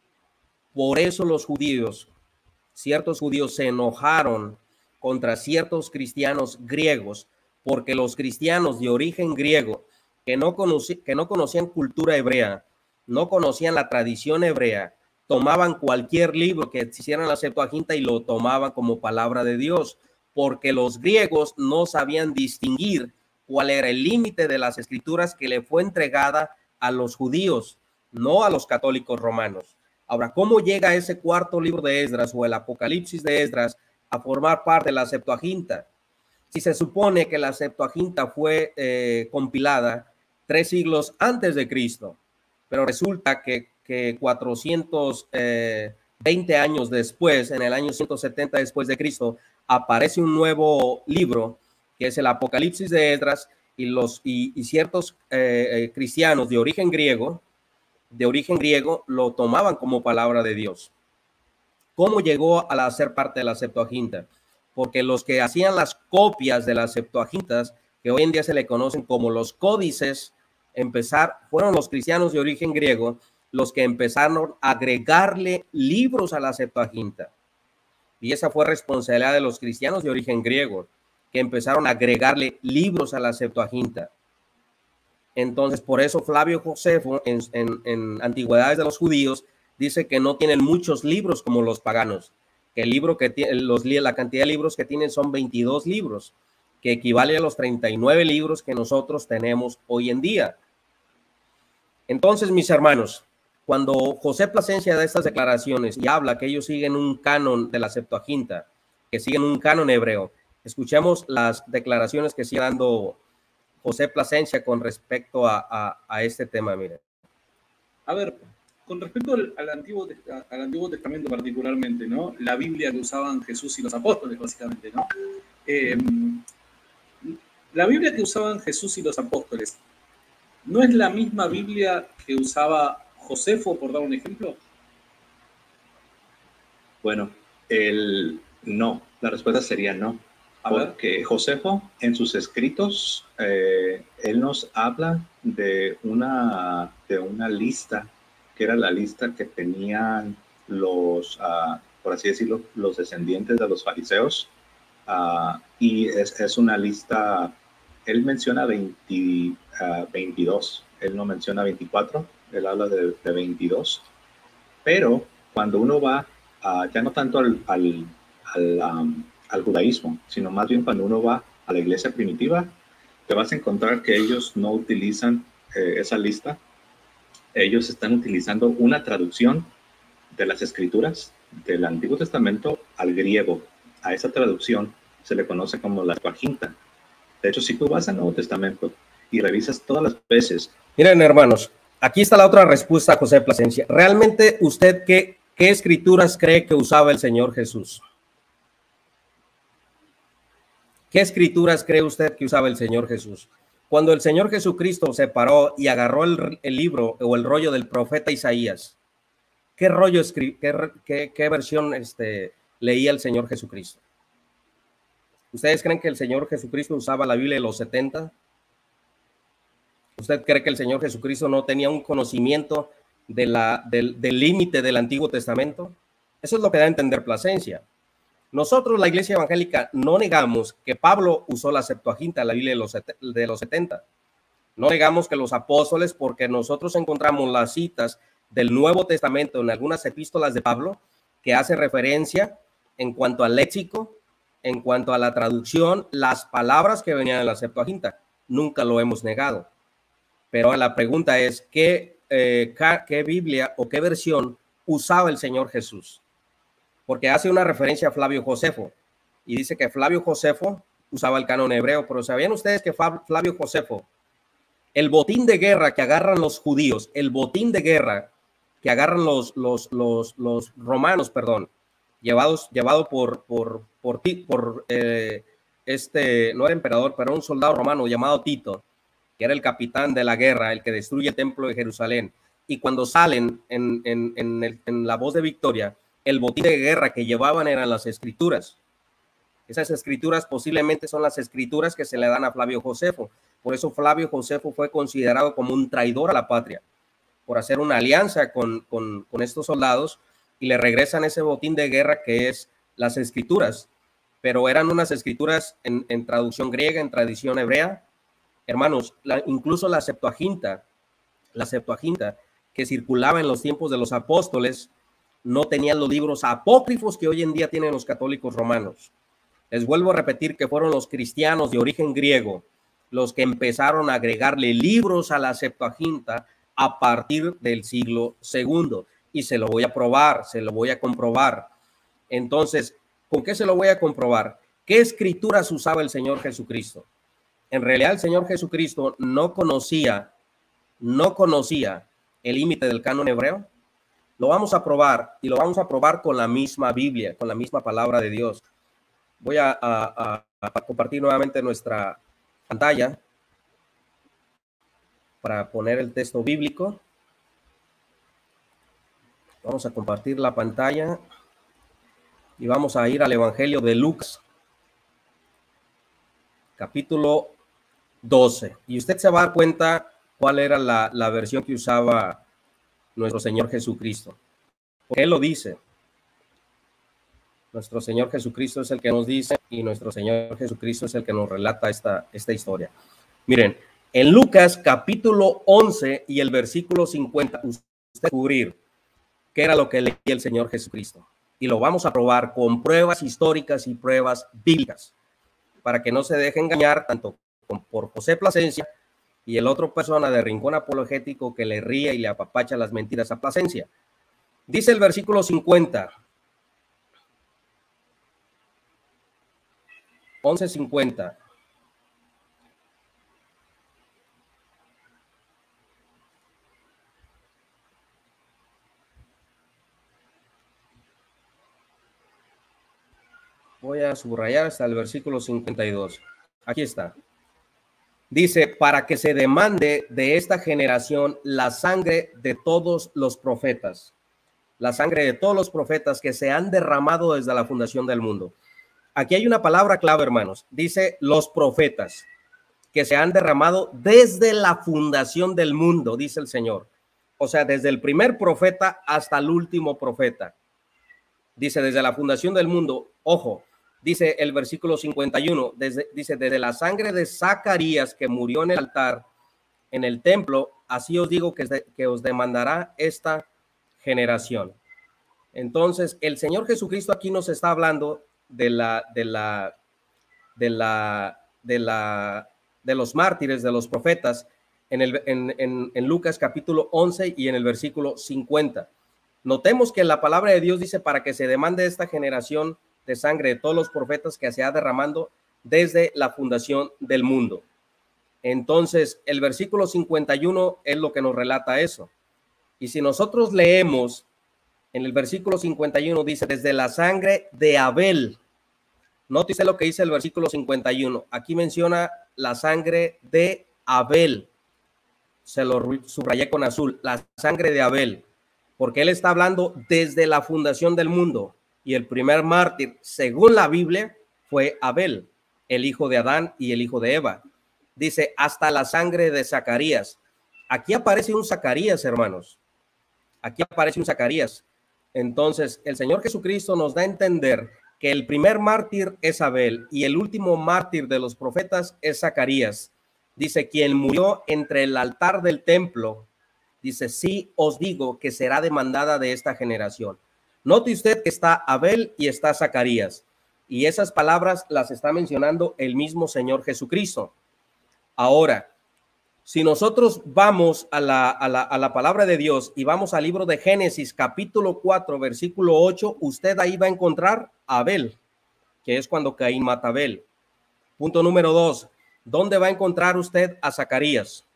Por eso los judíos, ciertos judíos se enojaron contra ciertos cristianos griegos, porque los cristianos de origen griego que no, conocí, que no conocían cultura hebrea, no conocían la tradición hebrea, tomaban cualquier libro que hicieran la Septuaginta y lo tomaban como palabra de Dios, porque los griegos no sabían distinguir cuál era el límite de las escrituras que le fue entregada a los judíos, no a los católicos romanos. Ahora, ¿cómo llega ese cuarto libro de Esdras o el Apocalipsis de Esdras a formar parte de la Septuaginta? Si se supone que la Septuaginta fue eh, compilada tres siglos antes de Cristo, pero resulta que, que cuatrocientos veinte años después, en el año ciento setenta después de Cristo, aparece un nuevo libro que es el Apocalipsis de Esdras, y, los, y, y ciertos eh, eh, cristianos de origen griego, de origen griego lo tomaban como palabra de Dios. ¿Cómo llegó a ser parte de la Septuaginta? Porque los que hacían las copias de las Septuagintas, que hoy en día se le conocen como los códices, empezar, fueron los cristianos de origen griego los que empezaron a agregarle libros a la Septuaginta. Y esa fue responsabilidad de los cristianos de origen griego, que empezaron a agregarle libros a la Septuaginta. Entonces, por eso Flavio Josefo, en, en, en Antigüedades de los Judíos, dice que no tienen muchos libros como los paganos, que el libro que tiene, los, la cantidad de libros que tienen son veintidós libros, que equivale a los treinta y nueve libros que nosotros tenemos hoy en día. Entonces, mis hermanos, cuando José Plasencia da estas declaraciones y habla que ellos siguen un canon de la Septuaginta, que siguen un canon hebreo, escuchemos las declaraciones que sigue dando José Plasencia con respecto a, a, a este tema. Miren. A ver, con respecto al, al, Antiguo, al Antiguo Testamento particularmente, ¿no? La Biblia que usaban Jesús y los apóstoles, básicamente, ¿no? Eh, la Biblia que usaban Jesús y los apóstoles, ¿no es la misma Biblia que usaba Josefo, por dar un ejemplo? Bueno, el, no, la respuesta sería no. Porque Josefo, en sus escritos, eh, él nos habla de una, de una lista, que era la lista que tenían los, uh, por así decirlo, los descendientes de los fariseos. Uh, y es, es una lista, él menciona veinte, uh, veintidós, él no menciona veinticuatro, él habla de, de veintidós. Pero cuando uno va, uh, ya no tanto al... al, al um, al judaísmo, sino más bien cuando uno va a la iglesia primitiva, te vas a encontrar que ellos no utilizan eh, esa lista. Ellos están utilizando una traducción de las escrituras del Antiguo Testamento al griego. A esa traducción se le conoce como la Septuaginta. De hecho, si tú vas al Nuevo Testamento y revisas todas las veces... Miren, hermanos, aquí está la otra respuesta a José Plasencia. ¿Realmente usted qué, qué escrituras cree que usaba el Señor Jesús? ¿Qué escrituras cree usted que usaba el Señor Jesús? Cuando el Señor Jesucristo se paró y agarró el, el libro o el rollo del profeta Isaías, ¿qué rollo escri qué, qué, qué versión este, leía el Señor Jesucristo? ¿Ustedes creen que el Señor Jesucristo usaba la Biblia de los setenta? ¿Usted cree que el Señor Jesucristo no tenía un conocimiento de la, del límite del Antiguo Testamento? Eso es lo que da a entender Plasencia. Nosotros, la Iglesia Evangélica, no negamos que Pablo usó la Septuaginta, la Biblia de los, de los setenta. No negamos que los apóstoles, porque nosotros encontramos las citas del Nuevo Testamento en algunas epístolas de Pablo que hace referencia en cuanto al léxico, en cuanto a la traducción, las palabras que venían en la Septuaginta. Nunca lo hemos negado. Pero la pregunta es, ¿qué, eh, qué Biblia o qué versión usaba el Señor Jesús? Porque hace una referencia a Flavio Josefo y dice que Flavio Josefo usaba el canon hebreo, pero ¿sabían ustedes que Flavio Josefo, el botín de guerra que agarran los judíos, el botín de guerra que agarran los, los, los, los romanos, perdón, llevados, llevado por, por, por, por eh, este, no era emperador, pero un soldado romano llamado Tito, que era el capitán de la guerra, el que destruye el templo de Jerusalén, y cuando salen en, en, en, el, en la voz de victoria, el botín de guerra que llevaban eran las escrituras. Esas escrituras posiblemente son las escrituras que se le dan a Flavio Josefo. Por eso Flavio Josefo fue considerado como un traidor a la patria, por hacer una alianza con, con, con estos soldados y le regresan ese botín de guerra que es las escrituras. Pero eran unas escrituras en, en traducción griega, en tradición hebrea. Hermanos, la, incluso la Septuaginta, la Septuaginta que circulaba en los tiempos de los apóstoles, no tenían los libros apócrifos que hoy en día tienen los católicos romanos. Les vuelvo a repetir que fueron los cristianos de origen griego los que empezaron a agregarle libros a la Septuaginta a partir del siglo segundo. Y se lo voy a probar, se lo voy a comprobar. Entonces, ¿con qué se lo voy a comprobar? ¿Qué escrituras usaba el Señor Jesucristo? En realidad, el Señor Jesucristo no conocía, no conocía el límite del canon hebreo. Lo vamos a probar y lo vamos a probar con la misma Biblia, con la misma palabra de Dios. Voy a, a, a compartir nuevamente nuestra pantalla para poner el texto bíblico. Vamos a compartir la pantalla y vamos a ir al Evangelio de Lucas, capítulo doce. Y usted se va a dar cuenta cuál era la, la versión que usaba nuestro Señor Jesucristo. Porque Él lo dice. Nuestro Señor Jesucristo es el que nos dice y nuestro Señor Jesucristo es el que nos relata esta, esta historia. Miren, en Lucas capítulo once y el versículo cincuenta, usted descubrir qué era lo que leía el Señor Jesucristo. Y lo vamos a probar con pruebas históricas y pruebas bíblicas, para que no se deje engañar tanto por José Plasencia y el otro persona de Rincón Apologético que le ríe y le apapacha las mentiras a Plasencia. Dice el versículo cincuenta. once cincuenta. Voy a subrayar hasta el versículo cincuenta y dos. Aquí está. Dice, para que se demande de esta generación la sangre de todos los profetas. La sangre de todos los profetas que se han derramado desde la fundación del mundo. Aquí hay una palabra clave, hermanos. Dice los profetas que se han derramado desde la fundación del mundo, dice el Señor. O sea, desde el primer profeta hasta el último profeta. Dice desde la fundación del mundo. Ojo, dice el versículo cincuenta y uno. Desde, dice desde la sangre de Zacarías que murió en el altar, en el templo, así os digo que, que os demandará esta generación. Entonces, el Señor Jesucristo aquí nos está hablando de la, de la, de la, de la, de los mártires, de los profetas, en, el, en, en, en Lucas capítulo once y en el versículo cincuenta. Notemos que la palabra de Dios dice para que se demande esta generación de sangre de todos los profetas que se ha derramando desde la fundación del mundo. Entonces, el versículo cincuenta y uno es lo que nos relata eso. Y si nosotros leemos en el versículo cincuenta y uno, dice desde la sangre de Abel. Nótese lo que dice el versículo cincuenta y uno. Aquí menciona la sangre de Abel. Se lo subrayé con azul. La sangre de Abel. Porque él está hablando desde la fundación del mundo. Y el primer mártir, según la Biblia, fue Abel, el hijo de Adán y el hijo de Eva. Dice, hasta la sangre de Zacarías. Aquí aparece un Zacarías, hermanos. Aquí aparece un Zacarías. Entonces, el Señor Jesucristo nos da a entender que el primer mártir es Abel y el último mártir de los profetas es Zacarías. Dice, quien murió entre el altar del templo, dice, sí os digo que será demandada de esta generación. Note usted que está Abel y está Zacarías. Y esas palabras las está mencionando el mismo Señor Jesucristo. Ahora, si nosotros vamos a la, a, la, a la palabra de Dios y vamos al libro de Génesis, capítulo cuatro, versículo ocho, usted ahí va a encontrar a Abel, que es cuando Caín mata a Abel. Punto número dos, ¿dónde va a encontrar usted a Zacarías?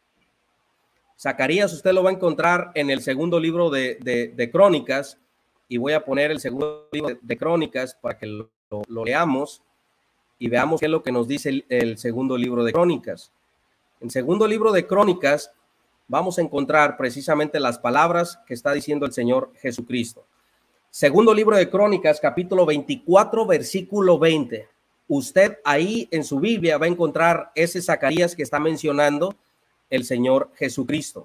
Zacarías usted lo va a encontrar en el segundo libro de, de, de Crónicas, y voy a poner el segundo libro de, de Crónicas para que lo, lo, lo leamos y veamos qué es lo que nos dice el, el segundo libro de Crónicas. En segundo libro de Crónicas vamos a encontrar precisamente las palabras que está diciendo el Señor Jesucristo. Segundo libro de Crónicas, capítulo veinticuatro, versículo veinte. Usted ahí en su Biblia va a encontrar ese Zacarías que está mencionando el Señor Jesucristo.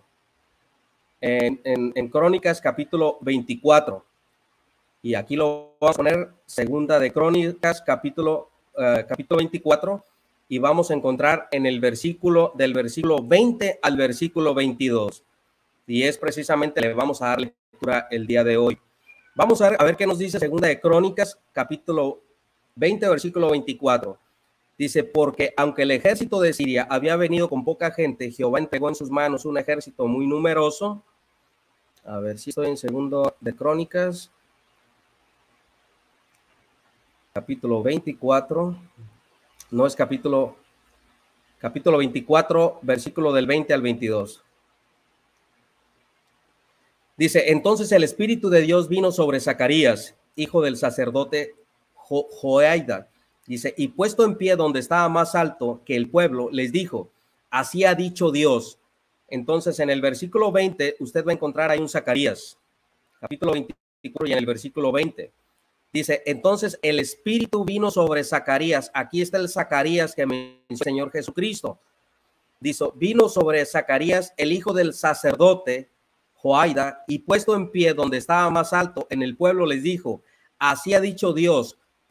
En, en, en Crónicas, capítulo veinticuatro. Y aquí lo vamos a poner, segunda de Crónicas, capítulo, uh, capítulo veinticuatro. Y vamos a encontrar en el versículo del versículo veinte al versículo veintidós. Y es precisamente, le vamos a dar lectura el día de hoy. Vamos a ver, a ver qué nos dice segunda de Crónicas, capítulo veinte, versículo veinticuatro. Dice, porque aunque el ejército de Siria había venido con poca gente, Jehová entregó en sus manos un ejército muy numeroso. A ver si estoy en segundo de Crónicas. Capítulo veinticuatro. No es capítulo, capítulo veinticuatro, versículo del veinte al veintidós. Dice, entonces el Espíritu de Dios vino sobre Zacarías, hijo del sacerdote jo Joiada. Dice, y puesto en pie donde estaba más alto que el pueblo, les dijo, así ha dicho Dios. Entonces en el versículo veinte, usted va a encontrar ahí un Zacarías, capítulo veinticuatro y en el versículo veinte. Dice, entonces el Espíritu vino sobre Zacarías. Aquí está el Zacarías que menciona el Señor Jesucristo. Dice, vino sobre Zacarías, el hijo del sacerdote Joiada, y puesto en pie donde estaba más alto en el pueblo, les dijo, así ha dicho Dios,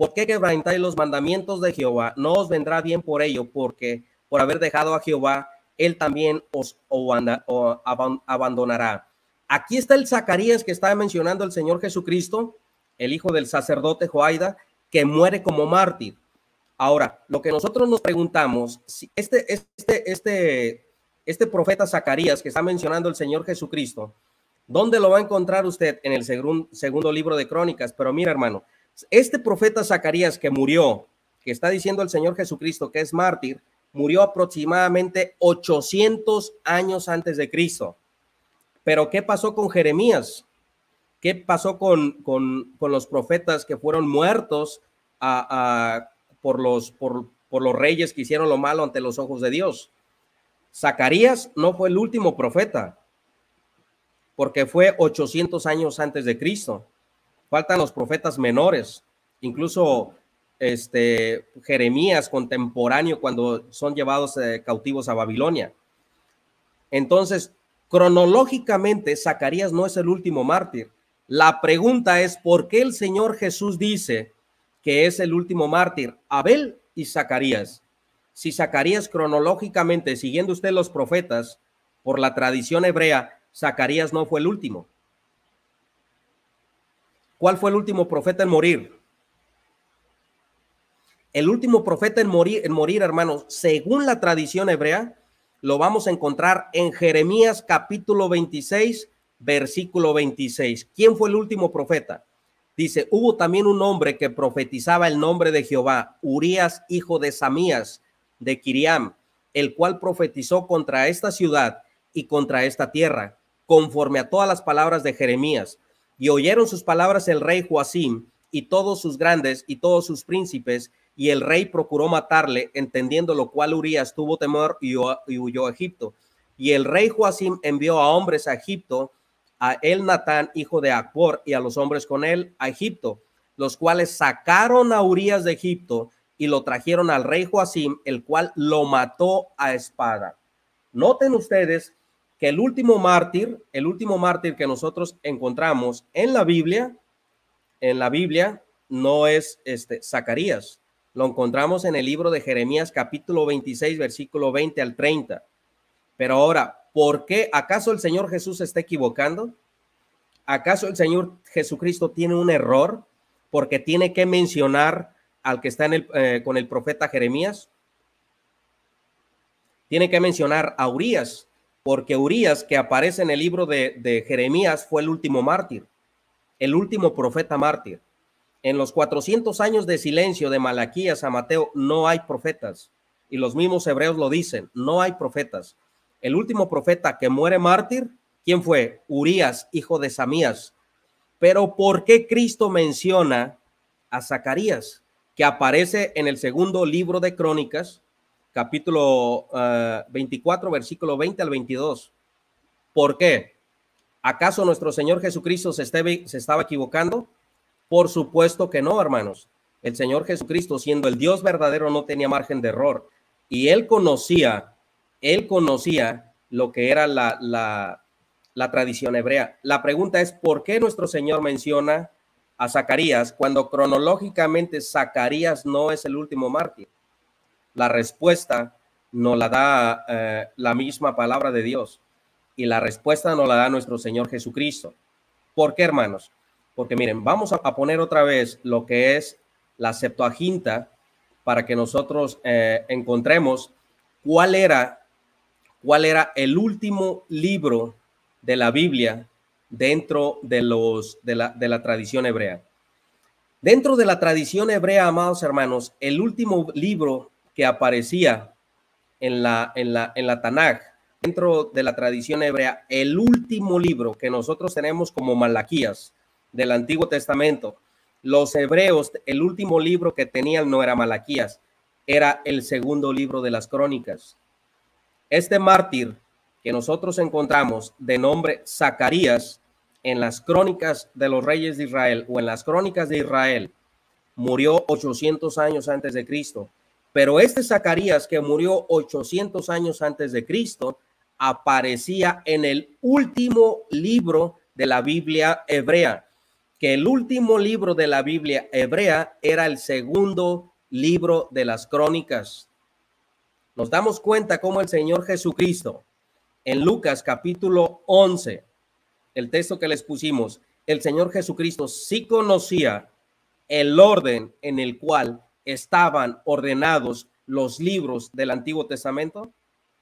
¿por qué quebrantáis los mandamientos de Jehová? No os vendrá bien por ello, porque por haber dejado a Jehová, él también os abandonará. Aquí está el Zacarías que está mencionando el Señor Jesucristo, el hijo del sacerdote Joiada, que muere como mártir. Ahora, lo que nosotros nos preguntamos, si este, este, este, este profeta Zacarías que está mencionando el Señor Jesucristo, ¿dónde lo va a encontrar usted? En el segundo, segundo libro de Crónicas. Pero mira, hermano, este profeta Zacarías que murió, que está diciendo el Señor Jesucristo que es mártir, murió aproximadamente ochocientos años antes de Cristo. Pero ¿qué pasó con Jeremías? ¿Qué pasó con, con, con los profetas que fueron muertos a, a, por, los, por, por los reyes que hicieron lo malo ante los ojos de Dios? Zacarías no fue el último profeta, porque fue ochocientos años antes de Cristo. Faltan los profetas menores, incluso este, Jeremías contemporáneo cuando son llevados eh, cautivos a Babilonia. Entonces, cronológicamente, Zacarías no es el último mártir. La pregunta es, ¿por qué el Señor Jesús dice que es el último mártir? Abel y Zacarías. Si Zacarías cronológicamente, siguiendo usted los profetas, por la tradición hebrea, Zacarías no fue el último. ¿Cuál fue el último profeta en morir? El último profeta en morir, en morir, hermanos, según la tradición hebrea, lo vamos a encontrar en Jeremías capítulo veintiséis, versículo veintiséis. ¿Quién fue el último profeta? Dice, hubo también un hombre que profetizaba el nombre de Jehová, Urías, hijo de Samías, de Kiriam, el cual profetizó contra esta ciudad y contra esta tierra, conforme a todas las palabras de Jeremías. Y oyeron sus palabras el rey Joacim y todos sus grandes y todos sus príncipes, y el rey procuró matarle, entendiendo lo cual Urías tuvo temor y huyó a Egipto. Y el rey Joacim envió a hombres a Egipto, a Elnatán, hijo de Acbor, y a los hombres con él a Egipto, los cuales sacaron a Urías de Egipto y lo trajeron al rey Joacim, el cual lo mató a espada. Noten ustedes que el último mártir, el último mártir que nosotros encontramos en la Biblia, en la Biblia no es este Zacarías. Lo encontramos en el libro de Jeremías capítulo veintiséis, versículo veinte al treinta. Pero ahora, ¿por qué? ¿Acaso el Señor Jesús se está equivocando? ¿Acaso el Señor Jesucristo tiene un error porque tiene que mencionar al que está en el, eh, con el profeta Jeremías? Tiene que mencionar a Urías, porque Urías, que aparece en el libro de, de Jeremías, fue el último mártir, el último profeta mártir. En los cuatrocientos años de silencio de Malaquías a Mateo no hay profetas, y los mismos hebreos lo dicen, no hay profetas. El último profeta que muere mártir, ¿quién fue? Urías, hijo de Samías. Pero ¿por qué Cristo menciona a Zacarías, que aparece en el segundo libro de Crónicas, capítulo uh, veinticuatro, versículo veinte al veintidós? ¿Por qué? ¿Acaso nuestro Señor Jesucristo se, estebe, se estaba equivocando? Por supuesto que no, hermanos. El Señor Jesucristo, siendo el Dios verdadero, no tenía margen de error. Y él conocía, él conocía lo que era la, la, la tradición hebrea. La pregunta es, ¿por qué nuestro Señor menciona a Zacarías cuando cronológicamente Zacarías no es el último mártir? La respuesta nos la da eh, la misma palabra de Dios, y la respuesta nos la da nuestro Señor Jesucristo. ¿Por qué, hermanos? Porque miren, vamos a, a poner otra vez lo que es la Septuaginta para que nosotros eh, encontremos cuál era, cuál era el último libro de la Biblia dentro de, los, de, la, de la tradición hebrea. Dentro de la tradición hebrea, amados hermanos, el último libro que aparecía en la, en la, en la Tanaj, dentro de la tradición hebrea, el último libro que nosotros tenemos como Malaquías del Antiguo Testamento, los hebreos, el último libro que tenían no era Malaquías, era el segundo libro de las Crónicas. Este mártir que nosotros encontramos de nombre Zacarías en las Crónicas de los Reyes de Israel o en las Crónicas de Israel, murió ochocientos años antes de Cristo. Pero este Zacarías que murió ochocientos años antes de Cristo aparecía en el último libro de la Biblia hebrea, que el último libro de la Biblia hebrea era el segundo libro de las Crónicas. Nos damos cuenta cómo el Señor Jesucristo, en Lucas capítulo once, el texto que les pusimos, el Señor Jesucristo sí conocía el orden en el cual estaban ordenados los libros del Antiguo Testamento.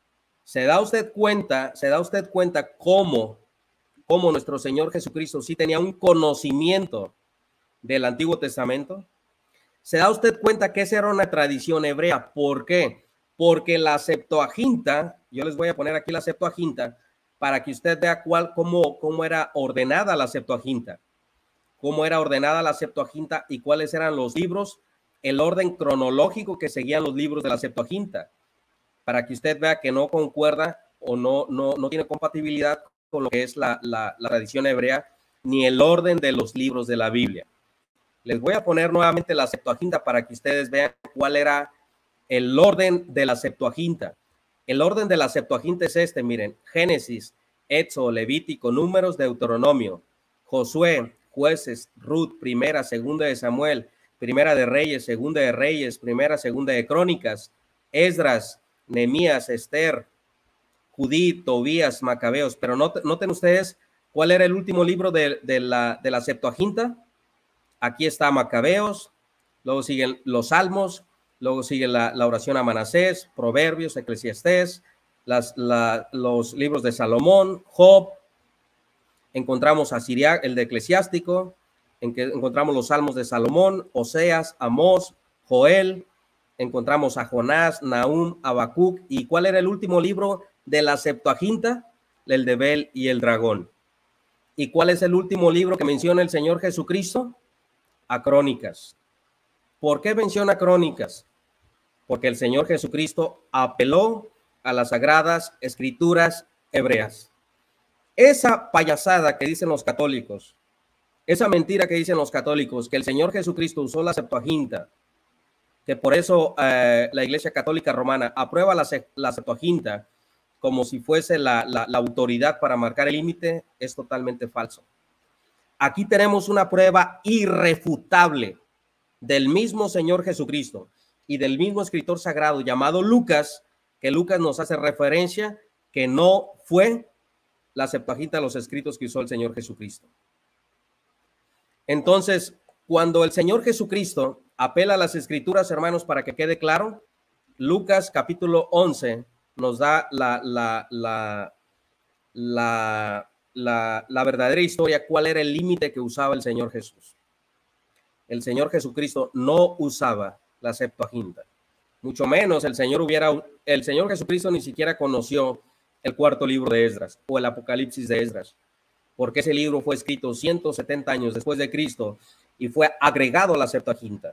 ¿Se da usted cuenta, se da usted cuenta cómo, cómo nuestro Señor Jesucristo sí tenía un conocimiento del Antiguo Testamento? ¿Se da usted cuenta que esa era una tradición hebrea? ¿Por qué? Porque la Septuaginta, yo les voy a poner aquí la Septuaginta para que usted vea cuál, cómo, cómo era ordenada la Septuaginta, cómo era ordenada la Septuaginta y cuáles eran los libros, el orden cronológico que seguían los libros de la Septuaginta, para que usted vea que no concuerda o no, no, no tiene compatibilidad con lo que es la, la, la tradición hebrea, ni el orden de los libros de la Biblia. Les voy a poner nuevamente la Septuaginta para que ustedes vean cuál era el orden de la Septuaginta. El orden de la Septuaginta es este, miren: Génesis, Éxodo, Levítico, Números, Deuteronomio, Josué, Jueces, Ruth, Primera, Segunda de Samuel, Primera de Reyes, Segunda de Reyes, Primera, Segunda de Crónicas, Esdras, Nehemías, Esther, Judith, Tobías, Macabeos. Pero noten, noten ustedes cuál era el último libro de, de, la, de la Septuaginta. Aquí está Macabeos, luego siguen los Salmos, luego sigue la, la oración a Manasés, Proverbios, Eclesiastés, las, la, los libros de Salomón, Job. Encontramos a Siriac, el de Eclesiástico, en que encontramos los Salmos de Salomón, Oseas, Amós, Joel. Encontramos a Jonás, Nahum, Habacuc. ¿Y cuál era el último libro de la Septuaginta? El de Bel y el dragón. ¿Y cuál es el último libro que menciona el Señor Jesucristo? A Crónicas. ¿Por qué menciona Crónicas? Porque el Señor Jesucristo apeló a las sagradas escrituras hebreas. Esa payasada que dicen los católicos, esa mentira que dicen los católicos, que el Señor Jesucristo usó la Septuaginta, que por eso eh, la Iglesia Católica Romana aprueba la, la Septuaginta como si fuese la, la, la autoridad para marcar el límite, es totalmente falso. Aquí tenemos una prueba irrefutable del mismo Señor Jesucristo y del mismo escritor sagrado llamado Lucas, que Lucas nos hace referencia que no fue la Septuaginta de los escritos que usó el Señor Jesucristo. Entonces, cuando el Señor Jesucristo apela a las escrituras, hermanos, para que quede claro, Lucas capítulo once nos da la, la, la, la, la, la verdadera historia, cuál era el límite que usaba el Señor Jesús. El Señor Jesucristo no usaba la Septuaginta, mucho menos el Señor hubiera, el Señor Jesucristo ni siquiera conoció el cuarto libro de Esdras o el Apocalipsis de Esdras, porque ese libro fue escrito ciento setenta años después de Cristo y fue agregado a la Septuaginta.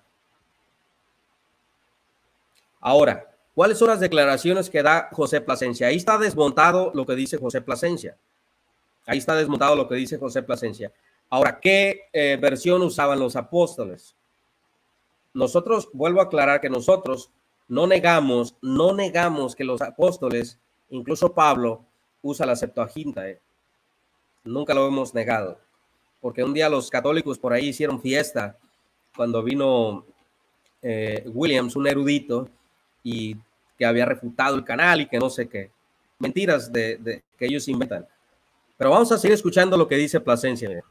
Ahora, ¿cuáles son las declaraciones que da José Plasencia? Ahí está desmontado lo que dice José Plasencia. Ahí está desmontado lo que dice José Plasencia. Ahora, ¿qué eh, versión usaban los apóstoles? Nosotros, vuelvo a aclarar que nosotros no negamos, no negamos que los apóstoles, incluso Pablo, usa la Septuaginta. Eh. Nunca lo hemos negado. Porque un día los católicos por ahí hicieron fiesta cuando vino eh, Williams, un erudito, y que había refutado el canal y que no sé qué. Mentiras de, de, que ellos inventan. Pero vamos a seguir escuchando lo que dice Plasencia. Mira.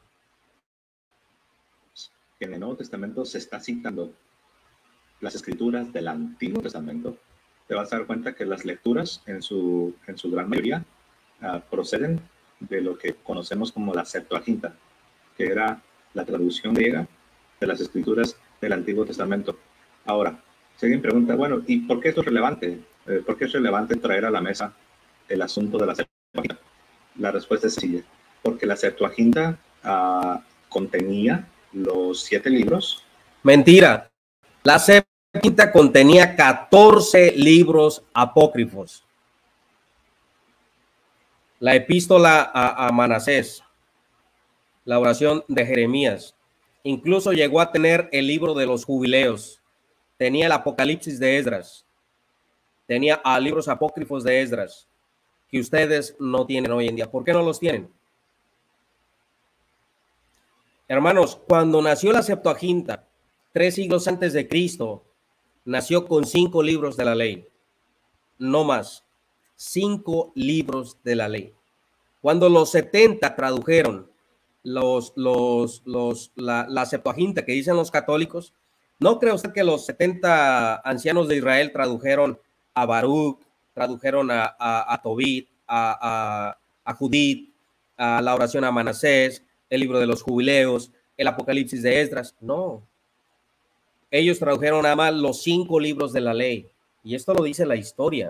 En el Nuevo Testamento se está citando las escrituras del Antiguo Testamento. Te vas a dar cuenta que las lecturas en su, en su gran mayoría uh, proceden de lo que conocemos como la Septuaginta, que era la traducción griega de las escrituras del Antiguo Testamento. Ahora, si alguien pregunta, bueno, ¿y por qué esto es relevante? Eh, ¿Por qué es relevante traer a la mesa el asunto de la Septuaginta? La respuesta es sencilla, porque la Septuaginta uh, contenía los siete libros. Mentira. La Septuaginta contenía catorce libros apócrifos. La epístola a, a Manasés, la oración de Jeremías, incluso llegó a tener el libro de los jubileos, tenía el Apocalipsis de Esdras, tenía a libros apócrifos de Esdras, que ustedes no tienen hoy en día. ¿Por qué no los tienen? Hermanos, cuando nació la Septuaginta, tres siglos antes de Cristo, nació con cinco libros de la ley, no más, cinco libros de la ley. Cuando los setenta tradujeron los, los, los, la, la Septuaginta que dicen los católicos, ¿no cree usted que los setenta ancianos de Israel tradujeron a Baruch, tradujeron a, a, a Tobit, a, a, a Judith, a la oración a Manasés, el libro de los jubileos, el Apocalipsis de Esdras? No. Ellos tradujeron nada más los cinco libros de la ley. Y esto lo dice la historia.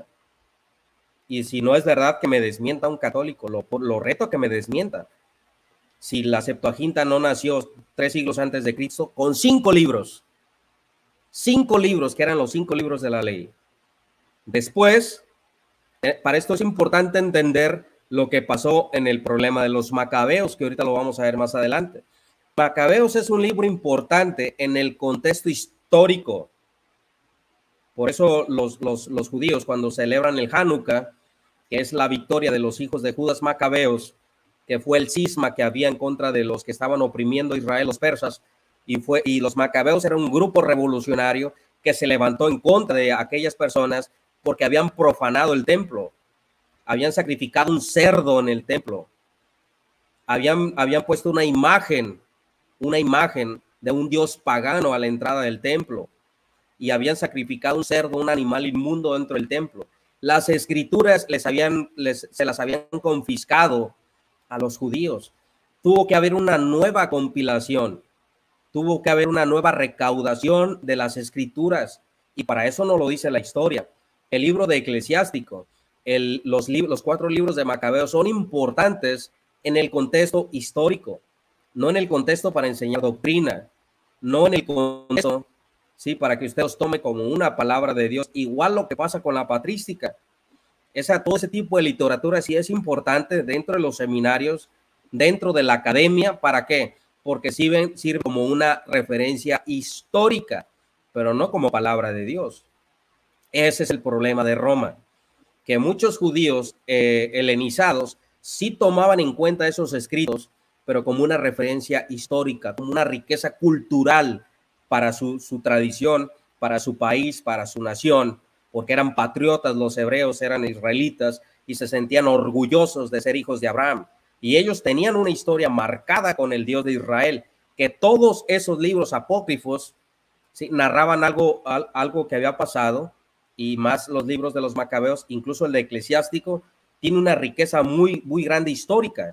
Y si no es verdad, que me desmienta un católico, lo, lo reto a que me desmienta. Si la Septuaginta no nació tres siglos antes de Cristo, con cinco libros. Cinco libros, que eran los cinco libros de la ley. Después, eh, para esto es importante entender lo que pasó en el problema de los macabeos, que ahorita lo vamos a ver más adelante. Macabeos es un libro importante en el contexto histórico. Por eso los, los, los judíos, cuando celebran el Hanukkah, que es la victoria de los hijos de Judas Macabeos, que fue el cisma que había en contra de los que estaban oprimiendo a Israel, los persas, y, fue, y los macabeos eran un grupo revolucionario que se levantó en contra de aquellas personas porque habían profanado el templo, habían sacrificado un cerdo en el templo, habían, habían puesto una imagen, una imagen de un dios pagano a la entrada del templo, y habían sacrificado un cerdo, un animal inmundo dentro del templo. Las escrituras les habían, les, se las habían confiscado a los judíos. Tuvo que haber una nueva compilación, tuvo que haber una nueva recaudación de las escrituras, y para eso no lo dice la historia. El libro de Eclesiástico, el, los, los cuatro libros de Macabeos son importantes en el contexto histórico, no en el contexto para enseñar doctrina, no en el contexto, sí, para que usted los tome como una palabra de Dios. Igual lo que pasa con la patrística. Esa, todo ese tipo de literatura sí es importante dentro de los seminarios, dentro de la academia. ¿Para qué? Porque sirven, sirve como una referencia histórica, pero no como palabra de Dios. Ese es el problema de Roma, que muchos judíos eh, helenizados sí tomaban en cuenta esos escritos, pero como una referencia histórica, como una riqueza cultural para su, su tradición, para su país, para su nación, porque eran patriotas, los hebreos eran israelitas y se sentían orgullosos de ser hijos de Abraham. Y ellos tenían una historia marcada con el Dios de Israel, que todos esos libros apócrifos, ¿sí?, narraban algo, algo que había pasado, y más los libros de los macabeos, incluso el de Eclesiástico, tiene una riqueza muy, muy grande histórica.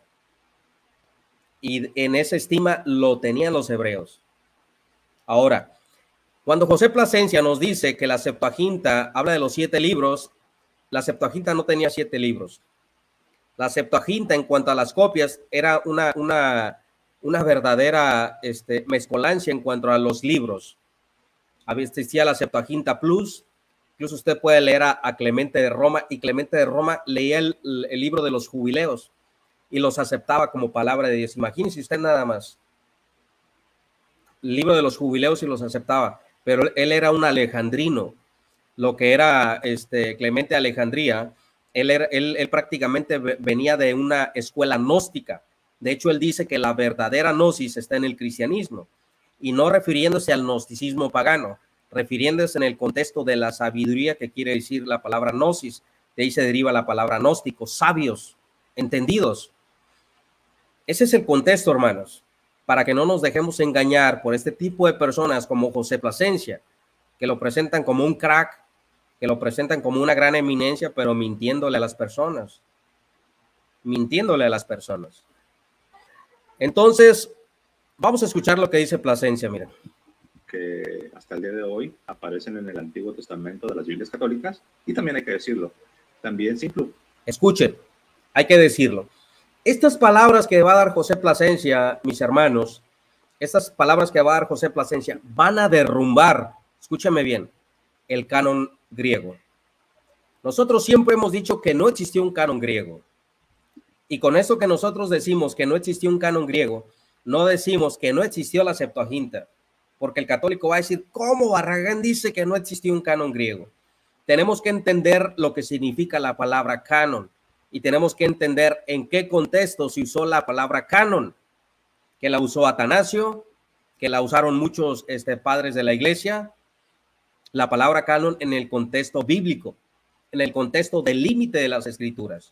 Y en esa estima lo tenían los hebreos. Ahora, cuando José Plasencia nos dice que la Septuaginta habla de los siete libros, la Septuaginta no tenía siete libros. La Septuaginta, en cuanto a las copias, era una, una, una verdadera este, mezcolancia en cuanto a los libros. Existía la Septuaginta Plus. Incluso usted puede leer a, a Clemente de Roma, y Clemente de Roma leía el, el libro de los jubileos y los aceptaba como palabra de Dios. Imagínese usted nada más. El libro de los jubileos y los aceptaba, pero él era un alejandrino. Lo que era este Clemente de Alejandría, él, era, él, él prácticamente venía de una escuela gnóstica. De hecho, él dice que la verdadera gnosis está en el cristianismo, y no refiriéndose al gnosticismo pagano, refiriéndose en el contexto de la sabiduría, que quiere decir la palabra gnosis. De ahí se deriva la palabra gnóstico, sabios, entendidos. Ese es el contexto, hermanos, para que no nos dejemos engañar por este tipo de personas como José Plasencia, que lo presentan como un crack, que lo presentan como una gran eminencia, pero mintiéndole a las personas, mintiéndole a las personas. Entonces, vamos a escuchar lo que dice Plasencia, miren. Que hasta el día de hoy aparecen en el Antiguo Testamento de las Biblias católicas, y también hay que decirlo, también sin club. Escuchen, hay que decirlo. Estas palabras que va a dar José Plasencia, mis hermanos, estas palabras que va a dar José Plasencia van a derrumbar, escúchame bien, el canon griego. Nosotros siempre hemos dicho que no existió un canon griego. Y con eso que nosotros decimos que no existió un canon griego, no decimos que no existió la Septuaginta, porque el católico va a decir, ¿cómo Barragán dice que no existió un canon griego? Tenemos que entender lo que significa la palabra canon, y tenemos que entender en qué contexto se usó la palabra canon, que la usó Atanasio, que la usaron muchos este, padres de la iglesia. La palabra canon en el contexto bíblico, en el contexto del límite de las escrituras.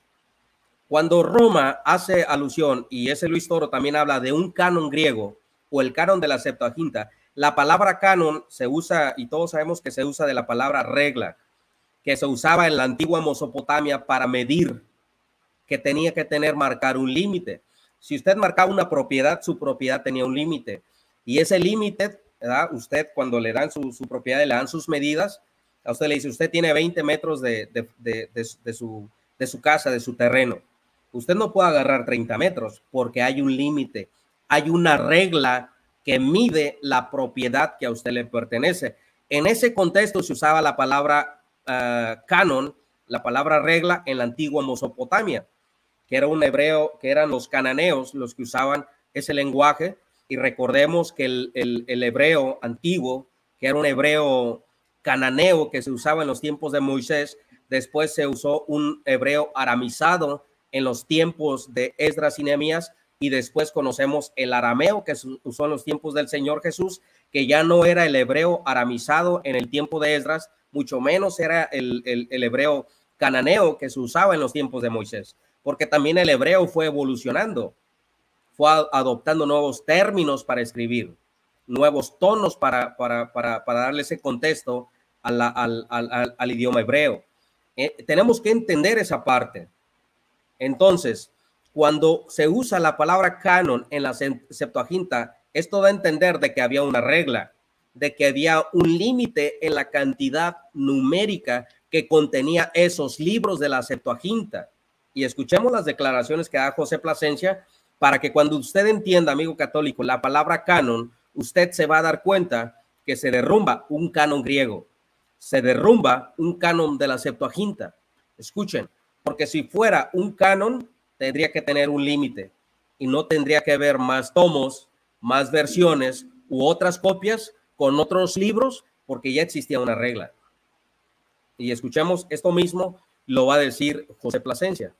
Cuando Roma hace alusión, y ese Luis Toro también habla de un canon griego o el canon de la Septuaginta, la palabra canon se usa, y todos sabemos que se usa de la palabra regla, que se usaba en la antigua Mesopotamia para medir, que tenía que tener, marcar un límite. Si usted marcaba una propiedad, su propiedad tenía un límite. Y ese límite, ¿verdad? Usted cuando le dan su, su propiedad, le dan sus medidas, a usted le dice, usted tiene veinte metros de, de, de, de, de, su, de su casa, de su terreno. Usted no puede agarrar treinta metros porque hay un límite, hay una regla que mide la propiedad que a usted le pertenece. En ese contexto se usaba la palabra uh, canon, la palabra regla en la antigua Mesopotamia, que era un hebreo, que eran los cananeos los que usaban ese lenguaje. Y recordemos que el, el, el hebreo antiguo, que era un hebreo cananeo que se usaba en los tiempos de Moisés, después se usó un hebreo aramizado en los tiempos de Esdras y Nehemías, y después conocemos el arameo que se usó en los tiempos del Señor Jesús, que ya no era el hebreo aramizado en el tiempo de Esdras, mucho menos era el, el, el hebreo cananeo que se usaba en los tiempos de Moisés, porque también el hebreo fue evolucionando, fue adoptando nuevos términos para escribir, nuevos tonos para, para, para, para darle ese contexto a la, al, al, al idioma hebreo. Eh, tenemos que entender esa parte. Entonces, cuando se usa la palabra canon en la Septuaginta, esto da a entender de que había una regla, de que había un límite en la cantidad numérica que contenía esos libros de la Septuaginta. Y escuchemos las declaraciones que da José Plasencia para que cuando usted entienda, amigo católico, la palabra canon, usted se va a dar cuenta que se derrumba un canon griego, se derrumba un canon de la Septuaginta. Escuchen, porque si fuera un canon, tendría que tener un límite y no tendría que haber más tomos, más versiones u otras copias con otros libros, porque ya existía una regla. Y escuchemos, esto mismo lo va a decir José Plasencia.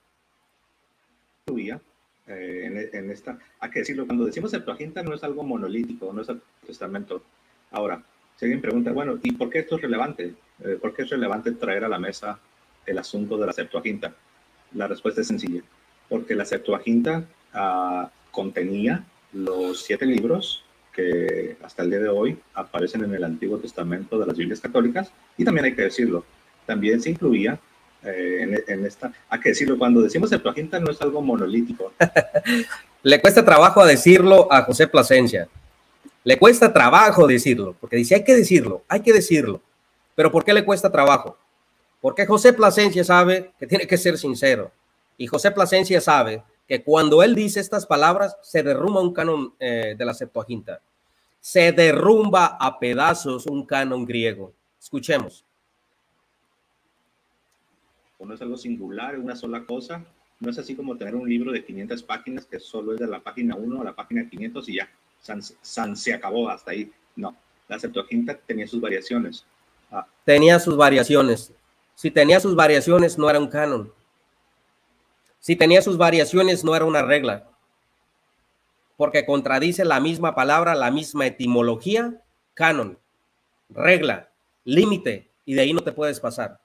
Eh, en, en esta, hay que decirlo, cuando decimos Septuaginta no es algo monolítico, no es el Testamento. Ahora, si alguien pregunta, bueno, ¿y por qué esto es relevante? Eh, ¿Por qué es relevante traer a la mesa el asunto de la Septuaginta? La respuesta es sencilla, porque la Septuaginta uh, contenía los siete libros que hasta el día de hoy aparecen en el Antiguo Testamento de las Biblias católicas, y también hay que decirlo, también se incluía Eh, en, en esta, hay que decirlo, cuando decimos Septuaginta no es algo monolítico. Le cuesta trabajo decirlo a José Plasencia. Le cuesta trabajo decirlo, porque dice hay que decirlo, hay que decirlo. Pero ¿por qué le cuesta trabajo? Porque José Plasencia sabe que tiene que ser sincero. Y José Plasencia sabe que cuando él dice estas palabras, se derrumba un canon eh, de la Septuaginta. Se derrumba a pedazos un canon griego. Escuchemos. No es algo singular, una sola cosa. No es así como tener un libro de quinientas páginas que solo es de la página uno a la página quinientos y ya, san, san, se acabó hasta ahí. No, la Septuaginta tenía sus variaciones. Ah. Tenía sus variaciones. Si tenía sus variaciones, no era un canon. Si tenía sus variaciones, no era una regla. Porque contradice la misma palabra, la misma etimología, canon, regla, límite, y de ahí no te puedes pasar.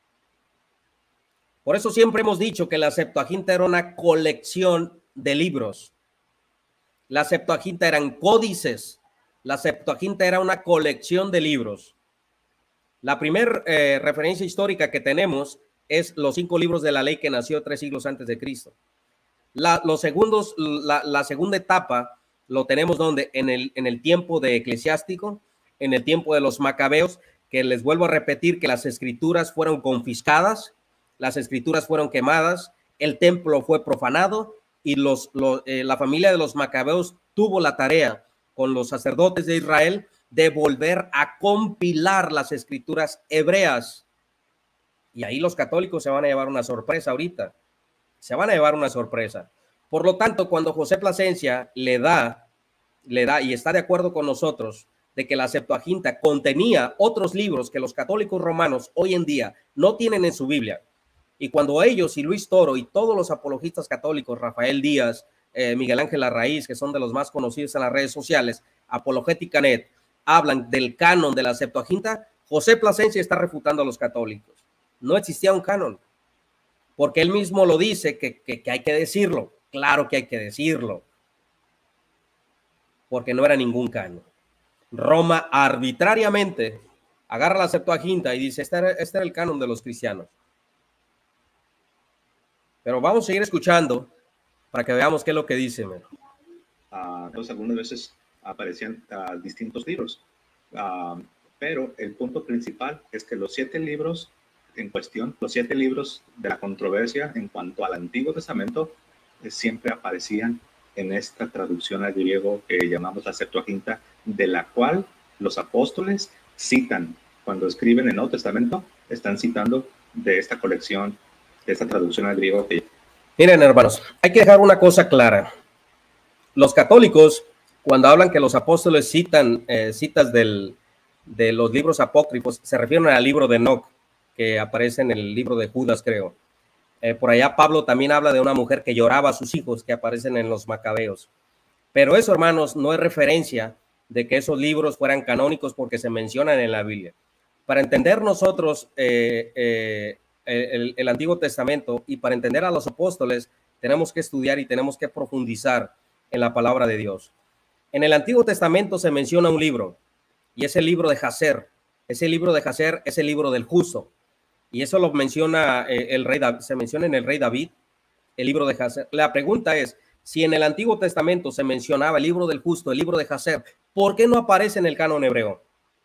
Por eso siempre hemos dicho que la Septuaginta era una colección de libros. La Septuaginta eran códices. La Septuaginta era una colección de libros. La primera eh, referencia histórica que tenemos es los cinco libros de la ley que nació tres siglos antes de Cristo. La, los segundos, la, la segunda etapa lo tenemos donde en el, en el tiempo de Eclesiástico, en el tiempo de los Macabeos, que les vuelvo a repetir que las escrituras fueron confiscadas, las escrituras fueron quemadas, el templo fue profanado y los, los, eh, la familia de los Macabeos tuvo la tarea con los sacerdotes de Israel de volver a compilar las escrituras hebreas. Y ahí los católicos se van a llevar una sorpresa ahorita. Se van a llevar una sorpresa. Por lo tanto, cuando José Plasencia le da, le da y está de acuerdo con nosotros de que la Septuaginta contenía otros libros que los católicos romanos hoy en día no tienen en su Biblia, y cuando ellos y Luis Toro y todos los apologistas católicos, Rafael Díaz, eh, Miguel Ángel Arraiz, que son de los más conocidos en las redes sociales, Apologética Net, hablan del canon de la Septuaginta, José Plasencia está refutando a los católicos. No existía un canon, porque él mismo lo dice que, que, que hay que decirlo. Claro que hay que decirlo, porque no era ningún canon. Roma arbitrariamente agarra la Septuaginta y dice, este era, este era el canon de los cristianos. Pero vamos a seguir escuchando para que veamos qué es lo que dice. Uh, entonces, algunas veces aparecían uh, distintos libros, uh, pero el punto principal es que los siete libros en cuestión, los siete libros de la controversia en cuanto al Antiguo Testamento, eh, siempre aparecían en esta traducción al griego que llamamos la Septuaginta, de la cual los apóstoles citan. Cuando escriben el Nuevo Testamento, están citando de esta colección, de esta traducción al griego. Que... Miren, hermanos, hay que dejar una cosa clara. Los católicos, cuando hablan que los apóstoles citan eh, citas del, de los libros apócrifos, se refieren al libro de Enoc, que aparece en el libro de Judas, creo. Eh, por allá Pablo también habla de una mujer que lloraba a sus hijos, que aparecen en los Macabeos. Pero eso, hermanos, no es referencia de que esos libros fueran canónicos porque se mencionan en la Biblia. Para entender nosotros eh, eh, el, el Antiguo Testamento y para entender a los apóstoles, tenemos que estudiar y tenemos que profundizar en la palabra de Dios. En el Antiguo Testamento se menciona un libro, y es el libro de Jaser. Ese libro de Jaser es el libro del justo. Y eso lo menciona eh, el rey David, se menciona en el rey David, el libro de Jaser. La pregunta es, si en el Antiguo Testamento se mencionaba el libro del justo, el libro de Jaser, ¿por qué no aparece en el canon hebreo?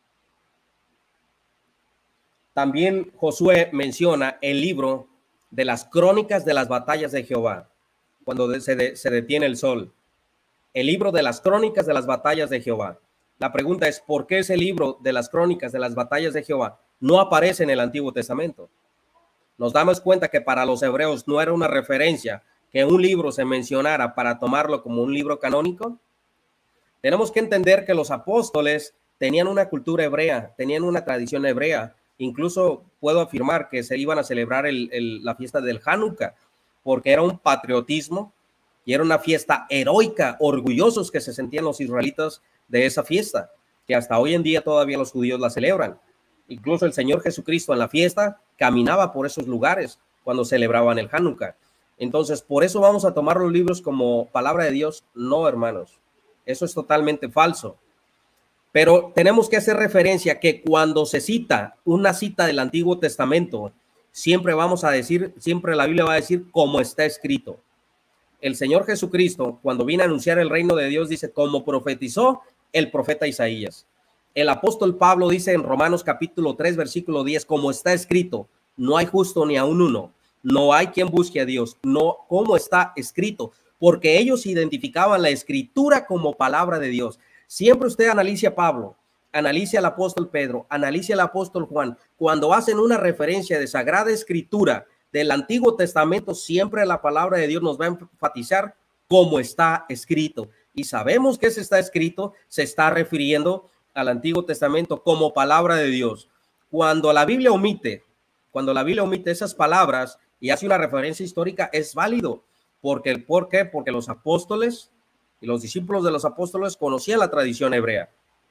También Josué menciona el libro de las crónicas de las batallas de Jehová, cuando se, de, se detiene el sol. El libro de las crónicas de las batallas de Jehová. La pregunta es, ¿por qué ese libro de las crónicas de las batallas de Jehová no aparece en el Antiguo Testamento? Nos damos cuenta que para los hebreos no era una referencia que un libro se mencionara para tomarlo como un libro canónico. Tenemos que entender que los apóstoles tenían una cultura hebrea, tenían una tradición hebrea. Incluso puedo afirmar que se iban a celebrar el, el, la fiesta del Hanukkah, porque era un patriotismo y era una fiesta heroica, orgullosos que se sentían los israelitas de esa fiesta, que hasta hoy en día todavía los judíos la celebran. Incluso el Señor Jesucristo en la fiesta caminaba por esos lugares cuando celebraban el Hanukkah. Entonces, por eso vamos a tomar los libros como palabra de Dios. No, hermanos, eso es totalmente falso. Pero tenemos que hacer referencia que cuando se cita una cita del Antiguo Testamento, siempre vamos a decir, siempre la Biblia va a decir como está escrito. El Señor Jesucristo, cuando vino a anunciar el reino de Dios, dice como profetizó el profeta Isaías. El apóstol Pablo dice en Romanos capítulo tres, versículo diez, como está escrito, no hay justo ni aun uno, no hay quien busque a Dios, no, como está escrito, porque ellos identificaban la escritura como palabra de Dios. Siempre usted analice a Pablo, analice al apóstol Pedro, analice al apóstol Juan, cuando hacen una referencia de Sagrada Escritura del Antiguo Testamento, siempre la palabra de Dios nos va a enfatizar como está escrito. Y sabemos que ese está escrito, se está refiriendo al Antiguo Testamento como palabra de Dios. Cuando la Biblia omite, cuando la Biblia omite esas palabras y hace una referencia histórica, es válido. Porque, ¿por qué? Porque los apóstoles y los discípulos de los apóstoles conocían la tradición hebrea,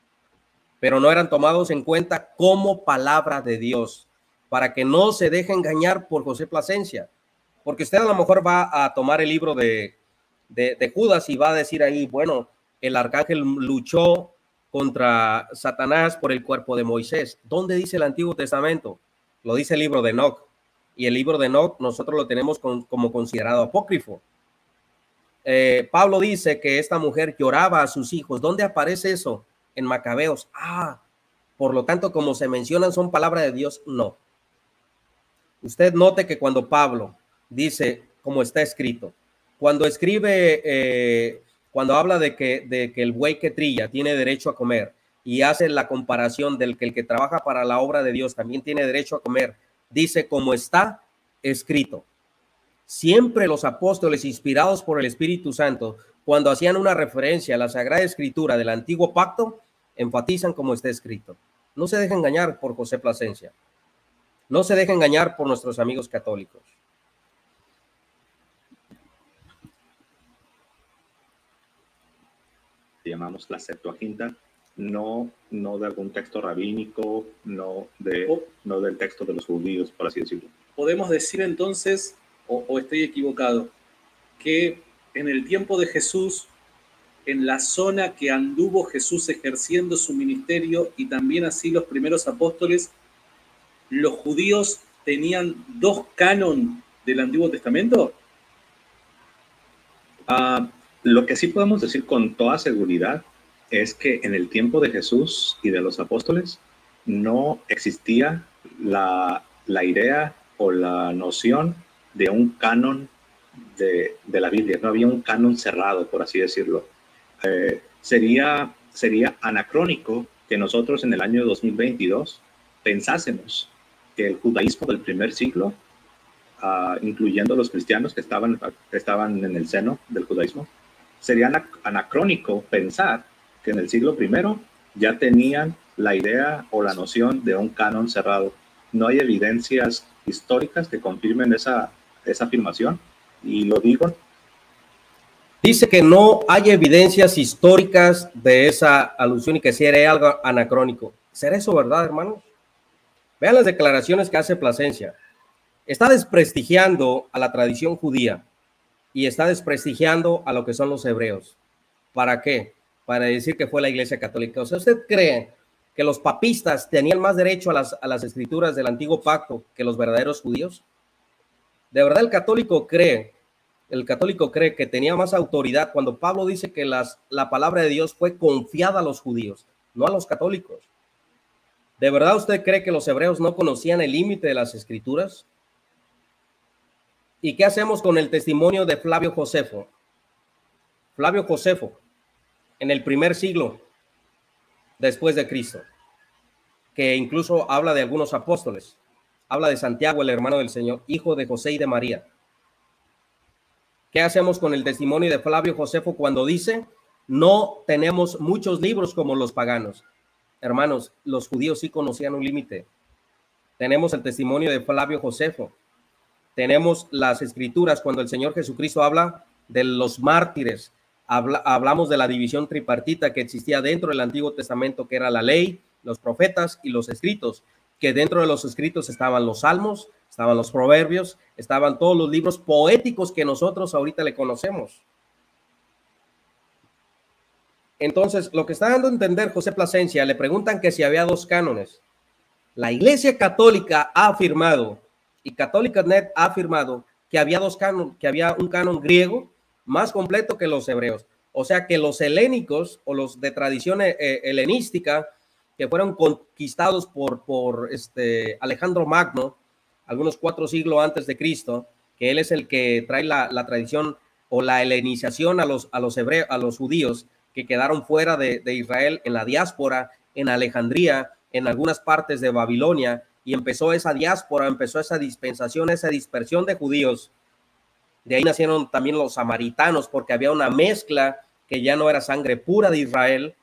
pero no eran tomados en cuenta como palabra de Dios, para que no se deje engañar por José Plasencia. Porque usted a lo mejor va a tomar el libro de, de, de Judas y va a decir ahí, bueno, el arcángel luchó contra Satanás por el cuerpo de Moisés. ¿Dónde dice el Antiguo Testamento? Lo dice el libro de Enoc. Y el libro de Enoc nosotros lo tenemos con, como considerado apócrifo. Eh, Pablo dice que esta mujer lloraba a sus hijos. ¿Dónde aparece eso? En Macabeos. Ah, por lo tanto, como se mencionan, son palabra de Dios. No. Usted note que cuando Pablo dice, como está escrito, cuando escribe, eh, cuando habla de que, de que el buey que trilla tiene derecho a comer y hace la comparación del que el que trabaja para la obra de Dios también tiene derecho a comer, dice, como está escrito. Siempre los apóstoles, inspirados por el Espíritu Santo, cuando hacían una referencia a la Sagrada Escritura del Antiguo Pacto, enfatizan como está escrito. No se deje engañar por José Plasencia. No se deje engañar por nuestros amigos católicos. llamamos la Septuaginta, no, no de algún texto rabínico, no, de, oh. no del texto de los judíos, por así decirlo. Podemos decir entonces, o, o estoy equivocado, que en el tiempo de Jesús, en la zona que anduvo Jesús ejerciendo su ministerio y también así los primeros apóstoles, los judíos tenían dos canon del Antiguo Testamento. Uh, lo que sí podemos decir con toda seguridad es que en el tiempo de Jesús y de los apóstoles no existía la, la idea o la noción de un canon de, de la Biblia. No había un canon cerrado, por así decirlo. Eh, sería, sería anacrónico que nosotros en el año dos mil veintidós pensásemos que el judaísmo del primer siglo, uh, incluyendo los cristianos que estaban, que estaban en el seno del judaísmo, sería anacrónico pensar que en el siglo primero ya tenían la idea o la noción de un canon cerrado. No hay evidencias históricas que confirmen esa, esa afirmación, y lo digo. Dice que no hay evidencias históricas de esa alusión y que sería algo anacrónico. ¿Será eso verdad, hermanos? Vean las declaraciones que hace Plasencia. Está desprestigiando a la tradición judía y está desprestigiando a lo que son los hebreos. ¿Para qué? Para decir que fue la Iglesia Católica. O sea, ¿usted cree que los papistas tenían más derecho a las, a las escrituras del Antiguo Pacto que los verdaderos judíos? ¿De verdad el católico cree El católico cree que tenía más autoridad cuando Pablo dice que las, la palabra de Dios fue confiada a los judíos, no a los católicos? ¿De verdad usted cree que los hebreos no conocían el límite de las escrituras? ¿Y qué hacemos con el testimonio de Flavio Josefo? Flavio Josefo, en el primer siglo después de Cristo, que incluso habla de algunos apóstoles, habla de Santiago, el hermano del Señor, hijo de José y de María. ¿Qué hacemos con el testimonio de Flavio Josefo cuando dice, no tenemos muchos libros como los paganos? Hermanos, los judíos sí conocían un límite. Tenemos el testimonio de Flavio Josefo. Tenemos las escrituras cuando el Señor Jesucristo habla de los mártires. Habla, hablamos de la división tripartita que existía dentro del Antiguo Testamento, que era la ley, los profetas y los escritos, que dentro de los escritos estaban los salmos, estaban los proverbios, estaban todos los libros poéticos que nosotros ahorita le conocemos. Entonces, lo que está dando a entender José Plasencia, le preguntan que si había dos cánones. La Iglesia Católica ha afirmado, y Católica punto net ha afirmado, que había dos cánones, que había un canon griego más completo que los hebreos. O sea que los helénicos o los de tradición eh, helenística, que fueron conquistados por, por este Alejandro Magno, algunos cuatro siglos antes de Cristo, que él es el que trae la, la tradición o la helenización a los, a los hebreos, a los judíos que quedaron fuera de, de Israel, en la diáspora, en Alejandría, en algunas partes de Babilonia, y empezó esa diáspora, empezó esa dispensación, esa dispersión de judíos. De ahí nacieron también los samaritanos, porque había una mezcla que ya no era sangre pura de Israel.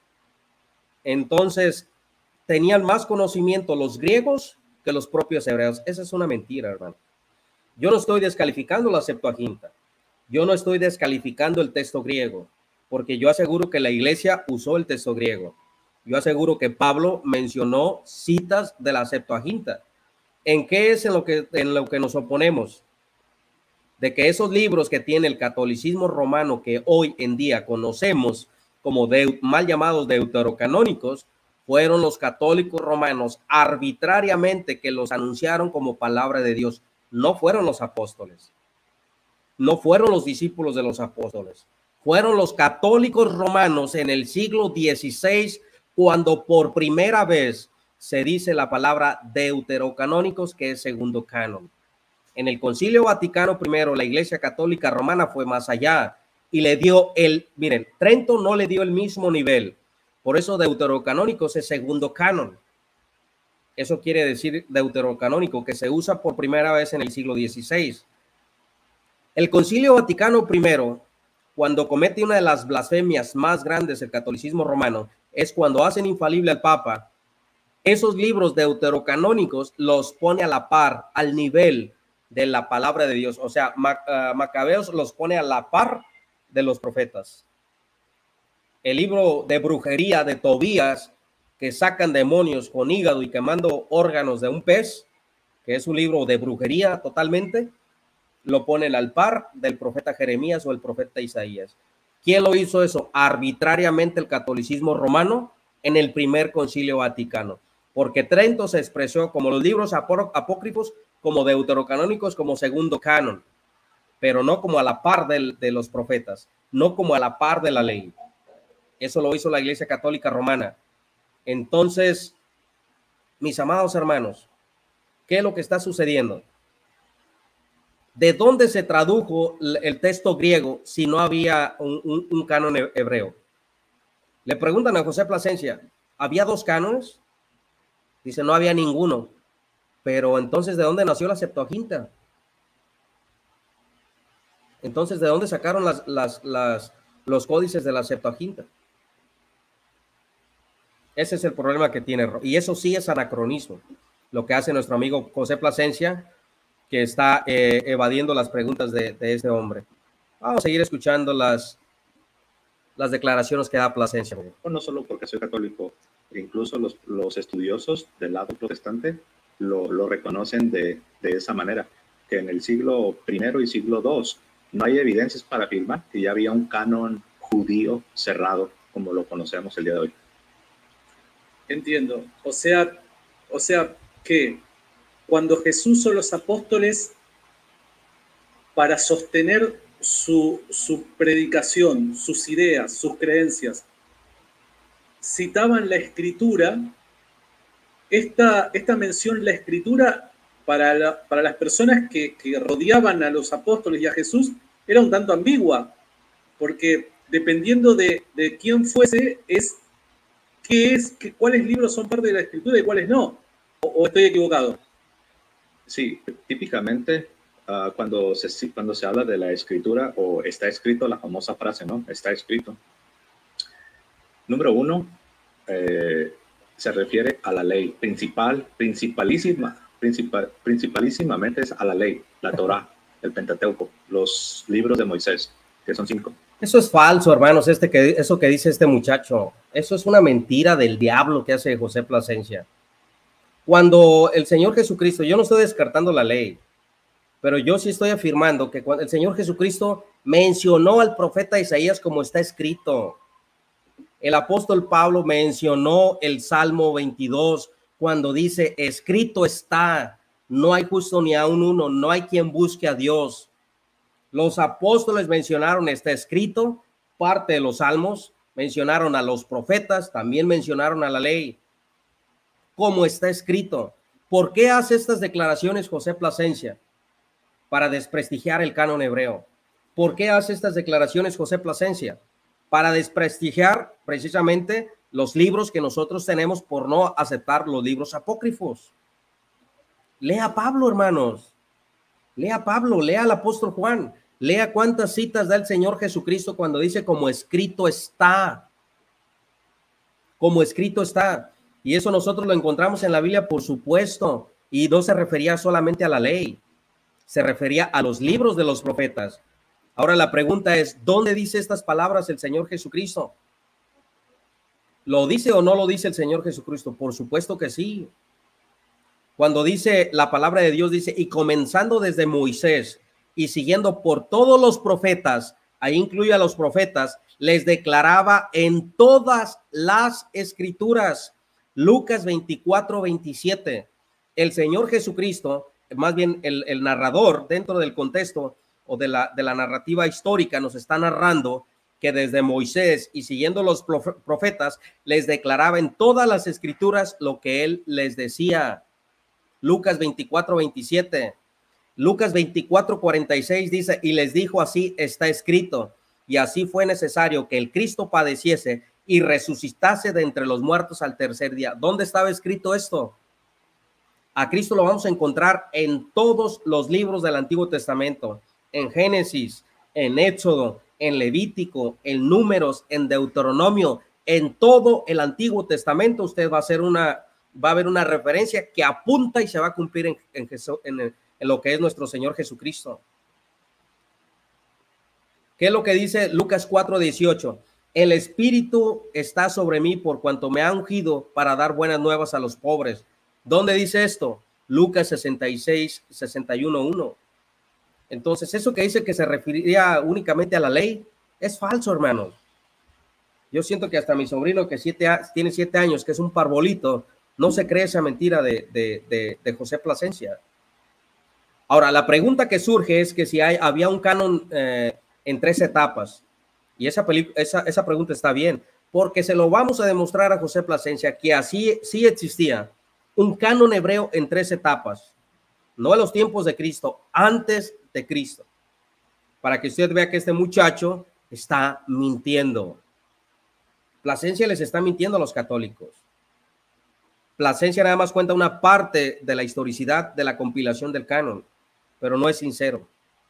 Entonces, tenían más conocimiento los griegos que los propios hebreos. Esa es una mentira, hermano. Yo no estoy descalificando la Septuaginta. Yo no estoy descalificando el texto griego, porque yo aseguro que la iglesia usó el texto griego. Yo aseguro que Pablo mencionó citas de la Septuaginta. ¿En qué es en lo que, en lo que nos oponemos? De que esos libros que tiene el catolicismo romano, que hoy en día conocemos como de, mal llamados deuterocanónicos, fueron los católicos romanos arbitrariamente que los anunciaron como palabra de Dios. No fueron los apóstoles. No fueron los discípulos de los apóstoles. Fueron los católicos romanos en el siglo dieciséis cuando por primera vez se dice la palabra deuterocanónicos, que es segundo canon. En el Concilio Vaticano primero, la Iglesia Católica Romana fue más allá y le dio el, miren, Trento no le dio el mismo nivel. Por eso deuterocanónicos es segundo canon. Eso quiere decir deuterocanónico, que se usa por primera vez en el siglo dieciséis. El Concilio Vaticano primero, cuando comete una de las blasfemias más grandes del catolicismo romano, es cuando hacen infalible al Papa. Esos libros deuterocanónicos los pone a la par, al nivel de la palabra de Dios. O sea, Mac uh, Macabeos los pone a la par de los profetas. el libro de brujería de Tobías, que sacan demonios con hígado y quemando órganos de un pez, que es un libro de brujería totalmente, lo ponen al par del profeta Jeremías o el profeta Isaías. ¿Quién lo hizo eso? Arbitrariamente el catolicismo romano en el primer concilio vaticano, porque Trento se expresó como los libros apócrifos, como deuterocanónicos, como segundo canon, pero no como a la par del, de los profetas, no como a la par de la ley. Eso lo hizo la Iglesia Católica Romana. Entonces, mis amados hermanos, ¿qué es lo que está sucediendo? ¿De dónde se tradujo el texto griego si no había un, un, un canon hebreo? Le preguntan a José Plasencia, ¿había dos cánones? Dice, no había ninguno. Pero entonces, ¿de dónde nació la Septuaginta? Entonces, ¿de dónde sacaron las, las, las, los códices de la Septuaginta? Ese es el problema que tiene. Y eso sí es anacronismo. Lo que hace nuestro amigo José Plasencia, que está eh, evadiendo las preguntas de, de este hombre. Vamos a seguir escuchando las, las declaraciones que da Plasencia. No solo porque soy católico, incluso los, los estudiosos del lado protestante lo, lo reconocen de, de esa manera, que en el siglo primero y siglo dos no hay evidencias para afirmar que ya había un canon judío cerrado como lo conocemos el día de hoy. Entiendo. O sea, o sea que cuando Jesús usó los apóstoles para sostener su, su predicación, sus ideas, sus creencias, citaban la Escritura, esta, esta mención, la Escritura, para, la, para las personas que, que rodeaban a los apóstoles y a Jesús, era un tanto ambigua, porque dependiendo de, de quién fuese, es qué es, qué, cuáles libros son parte de la Escritura y cuáles no. ¿O, o estoy equivocado? Sí, típicamente uh, cuando, se, cuando se habla de la Escritura, o está escrito, la famosa frase, ¿no? Está escrito. Número uno, eh, se refiere a la ley principal, principalísima, principal, principalísimamente es a la ley, la Torá, el Pentateuco, los libros de Moisés, que son cinco. Eso es falso, hermanos, este que, eso que dice este muchacho. Eso es una mentira del diablo que hace José Plasencia. Cuando el Señor Jesucristo, yo no estoy descartando la ley, pero yo sí estoy afirmando que cuando el Señor Jesucristo mencionó al profeta Isaías como está escrito. El apóstol Pablo mencionó el Salmo veintidós cuando dice, escrito está, no hay justo ni aun uno, no hay quien busque a Dios. Los apóstoles mencionaron, está escrito, parte de los salmos, mencionaron a los profetas, también mencionaron a la ley, como está escrito. ¿Por qué hace estas declaraciones José Plasencia? Para desprestigiar el canon hebreo. ¿Por qué hace estas declaraciones José Plasencia? Para desprestigiar precisamente los libros que nosotros tenemos por no aceptar los libros apócrifos. Lea a Pablo, hermanos. Lea a Pablo, lea al apóstol Juan. Lea cuántas citas da el Señor Jesucristo cuando dice como escrito está. Como escrito está. Y eso nosotros lo encontramos en la Biblia, por supuesto. Y no se refería solamente a la ley. Se refería a los libros de los profetas. Ahora la pregunta es, ¿dónde dice estas palabras el Señor Jesucristo? ¿Lo dice o no lo dice el Señor Jesucristo? Por supuesto que sí. Cuando dice la palabra de Dios, dice, y comenzando desde Moisés y siguiendo por todos los profetas, ahí incluye a los profetas, les declaraba en todas las escrituras. Lucas veinticuatro, veintisiete. El Señor Jesucristo, más bien el, el narrador dentro del contexto o de la, de la narrativa histórica, nos está narrando que desde Moisés y siguiendo los profetas, les declaraba en todas las escrituras lo que él les decía. Lucas veinticuatro, veintisiete. Lucas veinticuatro, cuarenta y seis dice, y les dijo, así está escrito, y así fue necesario que el Cristo padeciese y resucitase de entre los muertos al tercer día. ¿Dónde estaba escrito esto? A Cristo lo vamos a encontrar en todos los libros del Antiguo Testamento, en Génesis, en Éxodo, en Levítico, en Números, en Deuteronomio, en todo el Antiguo Testamento. Usted va a hacer una, va a haber una referencia que apunta y se va a cumplir en, en, en, en lo que es nuestro Señor Jesucristo. ¿Qué es lo que dice Lucas cuatro, dieciocho? el Espíritu está sobre mí por cuanto me ha ungido para dar buenas nuevas a los pobres. ¿Dónde dice esto? Lucas sesenta y seis, sesenta y uno, uno. Entonces, eso que dice que se referiría únicamente a la ley es falso, hermanos. Yo siento que hasta mi sobrino, que siete, tiene siete años, que es un parbolito, no se cree esa mentira de, de, de, de José Plasencia. Ahora, la pregunta que surge es que si hay, había un canon eh, en tres etapas. Y esa, esa, esa pregunta está bien, porque se lo vamos a demostrar a José Plasencia que así sí existía un canon hebreo en tres etapas. No en los tiempos de Cristo, antes de Cristo. Para que usted vea que este muchacho está mintiendo. Plasencia les está mintiendo a los católicos. Plasencia nada más cuenta una parte de la historicidad de la compilación del canon, pero no es sincero.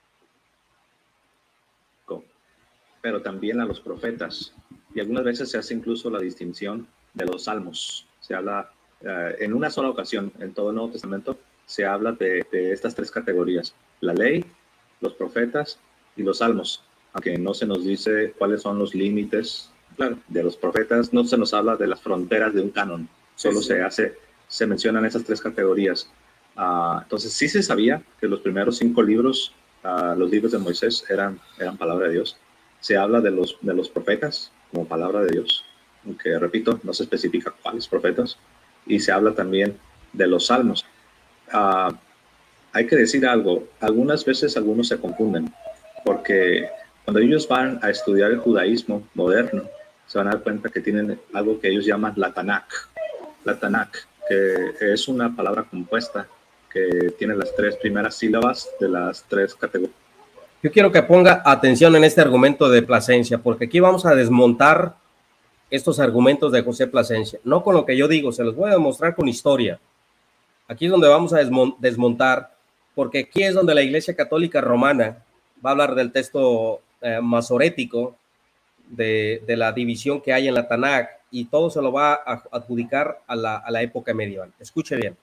Pero también a los profetas. Y algunas veces se hace incluso la distinción de los salmos. Se habla uh, en una sola ocasión, en todo el Nuevo Testamento, se habla de, de estas tres categorías. La ley, los profetas y los salmos. Aunque no se nos dice cuáles son los límites claro, de los profetas, no se nos habla de las fronteras de un canon. Solo sí, sí. se hace, se mencionan esas tres categorías. Uh, entonces sí se sabía que los primeros cinco libros, uh, los libros de Moisés, eran, eran palabra de Dios. Se habla de los, de los profetas como palabra de Dios, aunque repito, no se especifica cuáles profetas, y se habla también de los salmos. Uh, hay que decir algo, algunas veces algunos se confunden, porque cuando ellos van a estudiar el judaísmo moderno, se van a dar cuenta que tienen algo que ellos llaman la Tanakh, la Tanakh, que es una palabra compuesta que tiene las tres primeras sílabas de las tres categorías. Yo quiero que ponga atención en este argumento de Plasencia, porque aquí vamos a desmontar estos argumentos de José Plasencia. No con lo que yo digo, se los voy a demostrar con historia. Aquí es donde vamos a desmontar, porque aquí es donde la Iglesia Católica Romana va a hablar del texto eh, masorético, de, de la división que hay en la Tanakh, y todo se lo va a adjudicar a la, a la época medieval. Escuche bien.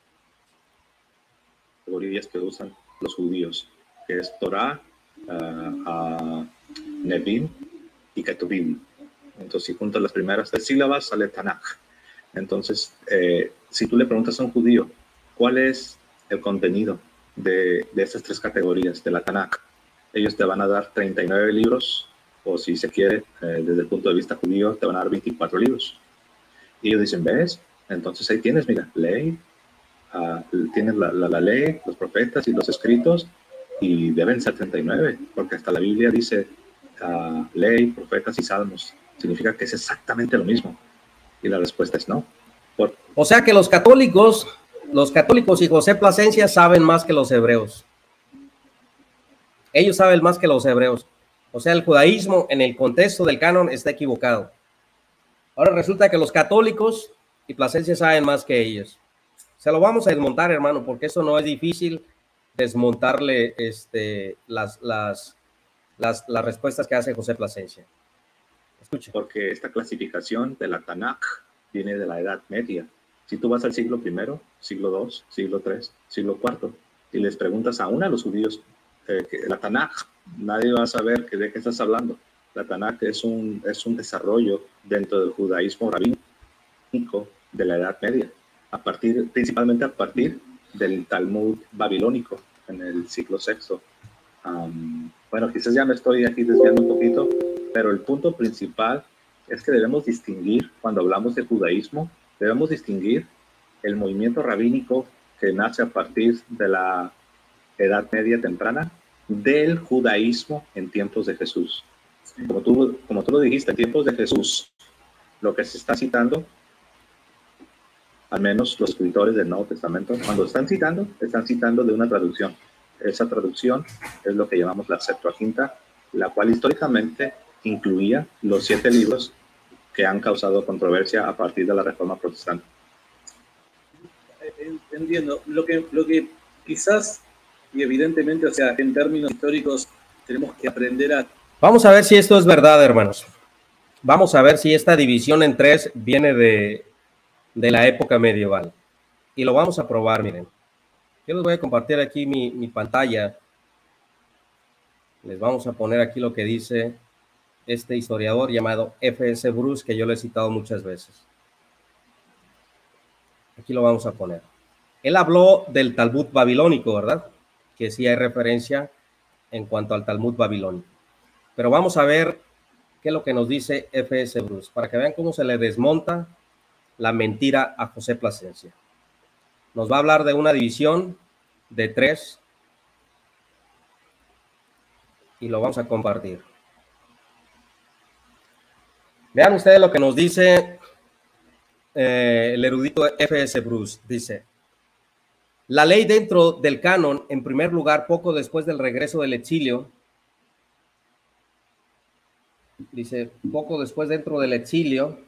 Categorías que usan los judíos, que es Torah, Uh, uh, Nebim y Ketubim. Entonces, si juntas las primeras tres sílabas, sale Tanakh. Entonces, eh, si tú le preguntas a un judío cuál es el contenido de, de estas tres categorías de la Tanakh, ellos te van a dar treinta y nueve libros, o si se quiere, eh, desde el punto de vista judío, te van a dar veinticuatro libros. Y ellos dicen, ¿ves? Entonces ahí tienes, mira, ley, uh, tienes la, la, la ley, los profetas y los escritos, y deben ser treinta y nueve, porque hasta la Biblia dice uh, ley, profetas y salmos. Significa que es exactamente lo mismo. Y la respuesta es no. Por... O sea que los católicos, los católicos y José Plasencia saben más que los hebreos. Ellos saben más que los hebreos. O sea, el judaísmo en el contexto del canon está equivocado. Ahora resulta que los católicos y Plasencia saben más que ellos. Se lo vamos a desmontar, hermano, porque eso no es difícil desmontarle este, las, las, las, las respuestas que hace José Plasencia. Escuche. Porque esta clasificación de la Tanakh viene de la Edad Media. Si tú vas al siglo primero, siglo dos, siglo tres, siglo cuarto, y les preguntas aún a los judíos, eh, que la Tanakh, nadie va a saber que de qué estás hablando. La Tanakh es un, es un desarrollo dentro del judaísmo rabínico de la Edad Media, a partir, principalmente a partir del Talmud babilónico en el siglo sexto. Um, bueno, quizás ya me estoy aquí desviando un poquito, pero el punto principal es que debemos distinguir, cuando hablamos de judaísmo, debemos distinguir el movimiento rabínico que nace a partir de la Edad Media temprana del judaísmo en tiempos de Jesús. Como tú, como tú lo dijiste, en tiempos de Jesús, lo que se está citando, al menos los escritores del Nuevo Testamento, cuando están citando, están citando de una traducción. Esa traducción es lo que llamamos la Septuaginta, la cual históricamente incluía los siete libros que han causado controversia a partir de la Reforma Protestante. Entiendo. Lo que, lo que quizás, y evidentemente, o sea, en términos históricos, tenemos que aprender a... Vamos a ver si esto es verdad, hermanos. Vamos a ver si esta división en tres viene de... de la época medieval. Y lo vamos a probar, miren. Yo les voy a compartir aquí mi, mi pantalla. Les vamos a poner aquí lo que dice este historiador llamado F S Bruce, que yo lo he citado muchas veces. Aquí lo vamos a poner. Él habló del Talmud babilónico, ¿verdad? Que sí hay referencia en cuanto al Talmud babilónico. Pero vamos a ver qué es lo que nos dice F S Bruce, para que vean cómo se le desmonta la mentira a José Plasencia. Nos va a hablar de una división de tres y lo vamos a compartir. Vean ustedes lo que nos dice eh, el erudito F S Bruce. Dice: la ley dentro del canon, en primer lugar, poco después del regreso del exilio, dice, poco después dentro del exilio,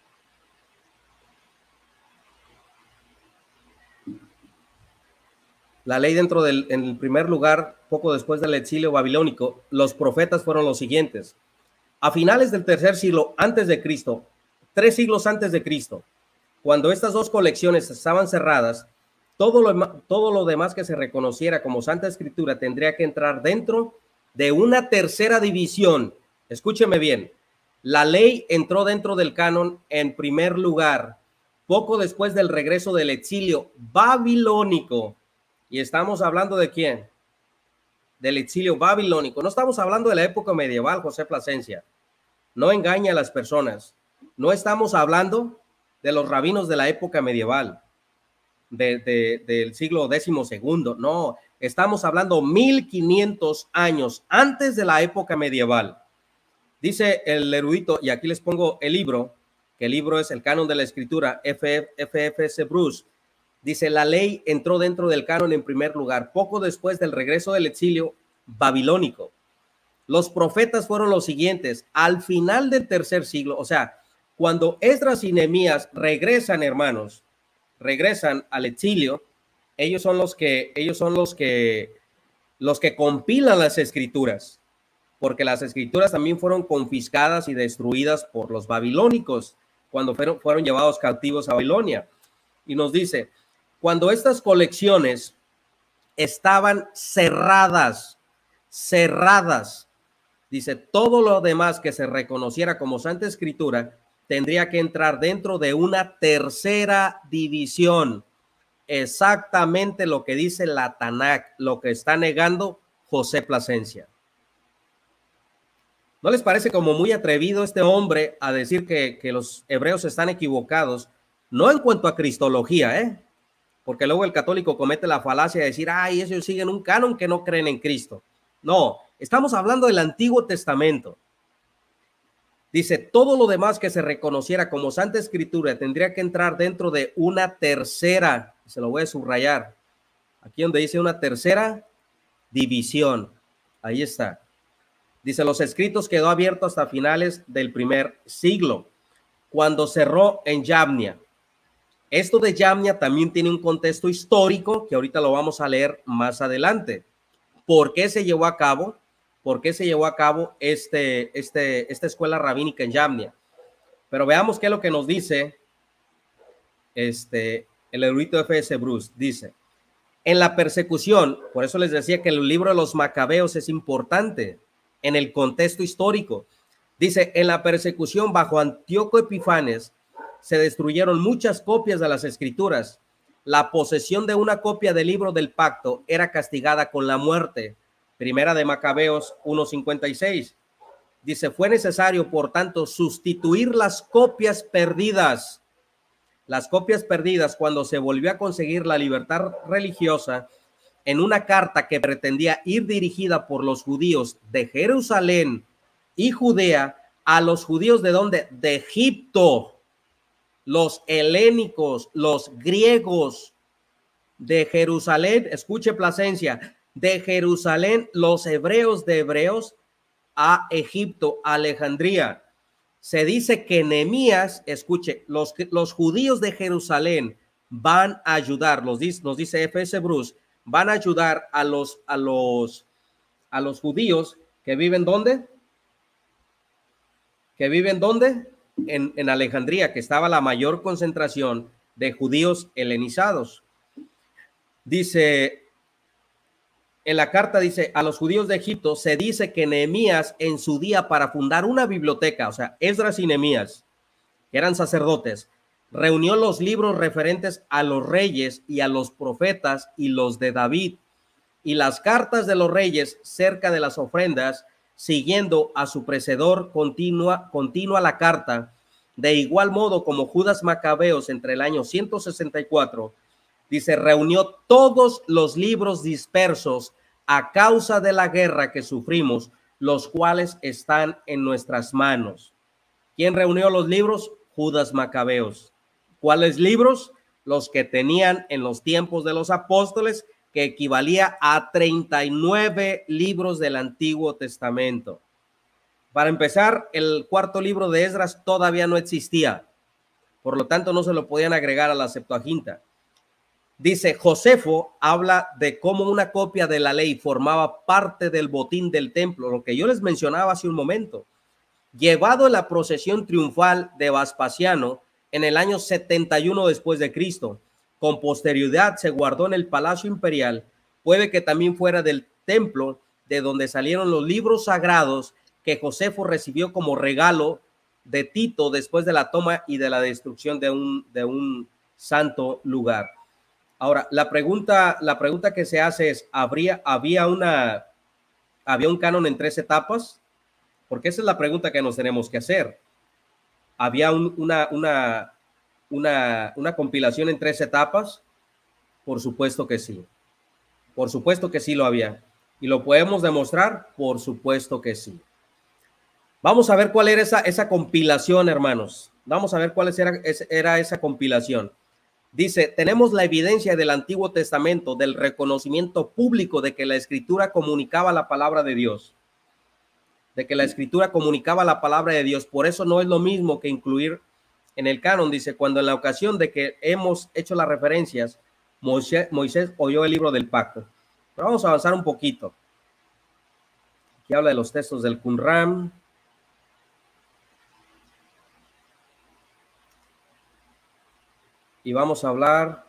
la ley dentro del, en el primer lugar, poco después del exilio babilónico, los profetas fueron los siguientes. A finales del tercer siglo antes de Cristo, tres siglos antes de Cristo, cuando estas dos colecciones estaban cerradas, todo lo, todo lo demás que se reconociera como Santa Escritura tendría que entrar dentro de una tercera división. Escúcheme bien, la ley entró dentro del canon en primer lugar, poco después del regreso del exilio babilónico. Y estamos hablando de quién? Del exilio babilónico. No estamos hablando de la época medieval, José Plasencia. No engañe a las personas. No estamos hablando de los rabinos de la época medieval, de, de, del siglo décimo segundo. No, estamos hablando mil quinientos años antes de la época medieval. Dice el erudito, y aquí les pongo el libro, que el libro es el Canon de la Escritura, F F S Bruce. Dice, la ley entró dentro del canon en primer lugar, poco después del regreso del exilio babilónico. Los profetas fueron los siguientes, al final del tercer siglo, o sea, cuando Esdras y Nehemías regresan, hermanos, regresan al exilio, ellos son los que, ellos son los que, los que compilan las escrituras, porque las escrituras también fueron confiscadas y destruidas por los babilónicos cuando fueron, fueron llevados cautivos a Babilonia. Y nos dice, cuando estas colecciones estaban cerradas, cerradas, dice, todo lo demás que se reconociera como Santa Escritura tendría que entrar dentro de una tercera división. Exactamente lo que dice la Tanakh, lo que está negando José Plasencia. ¿No les parece como muy atrevido este hombre a decir que, que los hebreos están equivocados? No en cuanto a cristología, ¿eh? Porque luego el católico comete la falacia de decir, ay, ellos siguen un canon que no creen en Cristo. No, estamos hablando del Antiguo Testamento. Dice, todo lo demás que se reconociera como Santa Escritura tendría que entrar dentro de una tercera, se lo voy a subrayar, aquí donde dice una tercera división. Ahí está. Dice, los escritos quedó abierto hasta finales del primer siglo, cuando cerró en Yamnia. Esto de Yamnia también tiene un contexto histórico que ahorita lo vamos a leer más adelante. ¿Por qué se llevó a cabo? ¿Por qué se llevó a cabo este, este, esta escuela rabínica en Yamnia? Pero veamos qué es lo que nos dice este, el erudito F S Bruce. Dice, en la persecución, por eso les decía que el libro de los Macabeos es importante en el contexto histórico. Dice, en la persecución bajo Antíoco Epifanes se destruyeron muchas copias de las escrituras. La posesión de una copia del libro del pacto era castigada con la muerte. Primera de Macabeos uno cincuenta y seis. Dice, fue necesario, por tanto, sustituir las copias perdidas. Las copias perdidas cuando se volvió a conseguir la libertad religiosa en una carta que pretendía ir dirigida por los judíos de Jerusalén y Judea a los judíos de ¿dónde? De Egipto. Los helénicos, los griegos de Jerusalén, escuche Plasencia, de Jerusalén, los hebreos de hebreos a Egipto, Alejandría. Se dice que Nehemías, escuche, los, los judíos de Jerusalén van a ayudar, los, nos dice F S Bruce, van a ayudar a los, a los, a los judíos que viven ¿dónde? Que viven ¿dónde? En, en Alejandría, que estaba la mayor concentración de judíos helenizados. Dice, en la carta dice a los judíos de Egipto, se dice que Nehemías en su día para fundar una biblioteca, o sea, Esdras y Nehemías, que eran sacerdotes, reunió los libros referentes a los reyes y a los profetas y los de David y las cartas de los reyes cerca de las ofrendas, siguiendo a su precedor continua, continua la carta, de igual modo como Judas Macabeos entre el año ciento sesenta y cuatro, dice, reunió todos los libros dispersos a causa de la guerra que sufrimos, los cuales están en nuestras manos. ¿Quién reunió los libros? Judas Macabeos. ¿Cuáles libros? Los que tenían en los tiempos de los apóstoles, que equivalía a treinta y nueve libros del Antiguo Testamento. Para empezar, el cuarto libro de Esdras todavía no existía, por lo tanto no se lo podían agregar a la Septuaginta. Dice, Josefo habla de cómo una copia de la ley formaba parte del botín del templo, lo que yo les mencionaba hace un momento. Llevado en la procesión triunfal de Vespasiano en el año setenta y uno después de Cristo, con posterioridad se guardó en el Palacio Imperial, puede que también fuera del templo de donde salieron los libros sagrados que Josefo recibió como regalo de Tito después de la toma y de la destrucción de un, de un santo lugar. Ahora, la pregunta, la pregunta que se hace es, ¿habría, había, una, ¿había un canon en tres etapas? Porque esa es la pregunta que nos tenemos que hacer. ¿Había un, una, una, una, una compilación en tres etapas? Por supuesto que sí. Por supuesto que sí lo había. ¿Y lo podemos demostrar? Por supuesto que sí. Vamos a ver cuál era esa, esa compilación, hermanos. Vamos a ver cuál era, era esa compilación. Dice, tenemos la evidencia del Antiguo Testamento, del reconocimiento público de que la Escritura comunicaba la palabra de Dios. De que la Escritura comunicaba la palabra de Dios. Por eso no es lo mismo que incluir en el canon. Dice, cuando en la ocasión de que hemos hecho las referencias, Moisés, Moisés oyó el libro del pacto. Pero vamos a avanzar un poquito. Aquí habla de los textos del Qumran. Y vamos a hablar,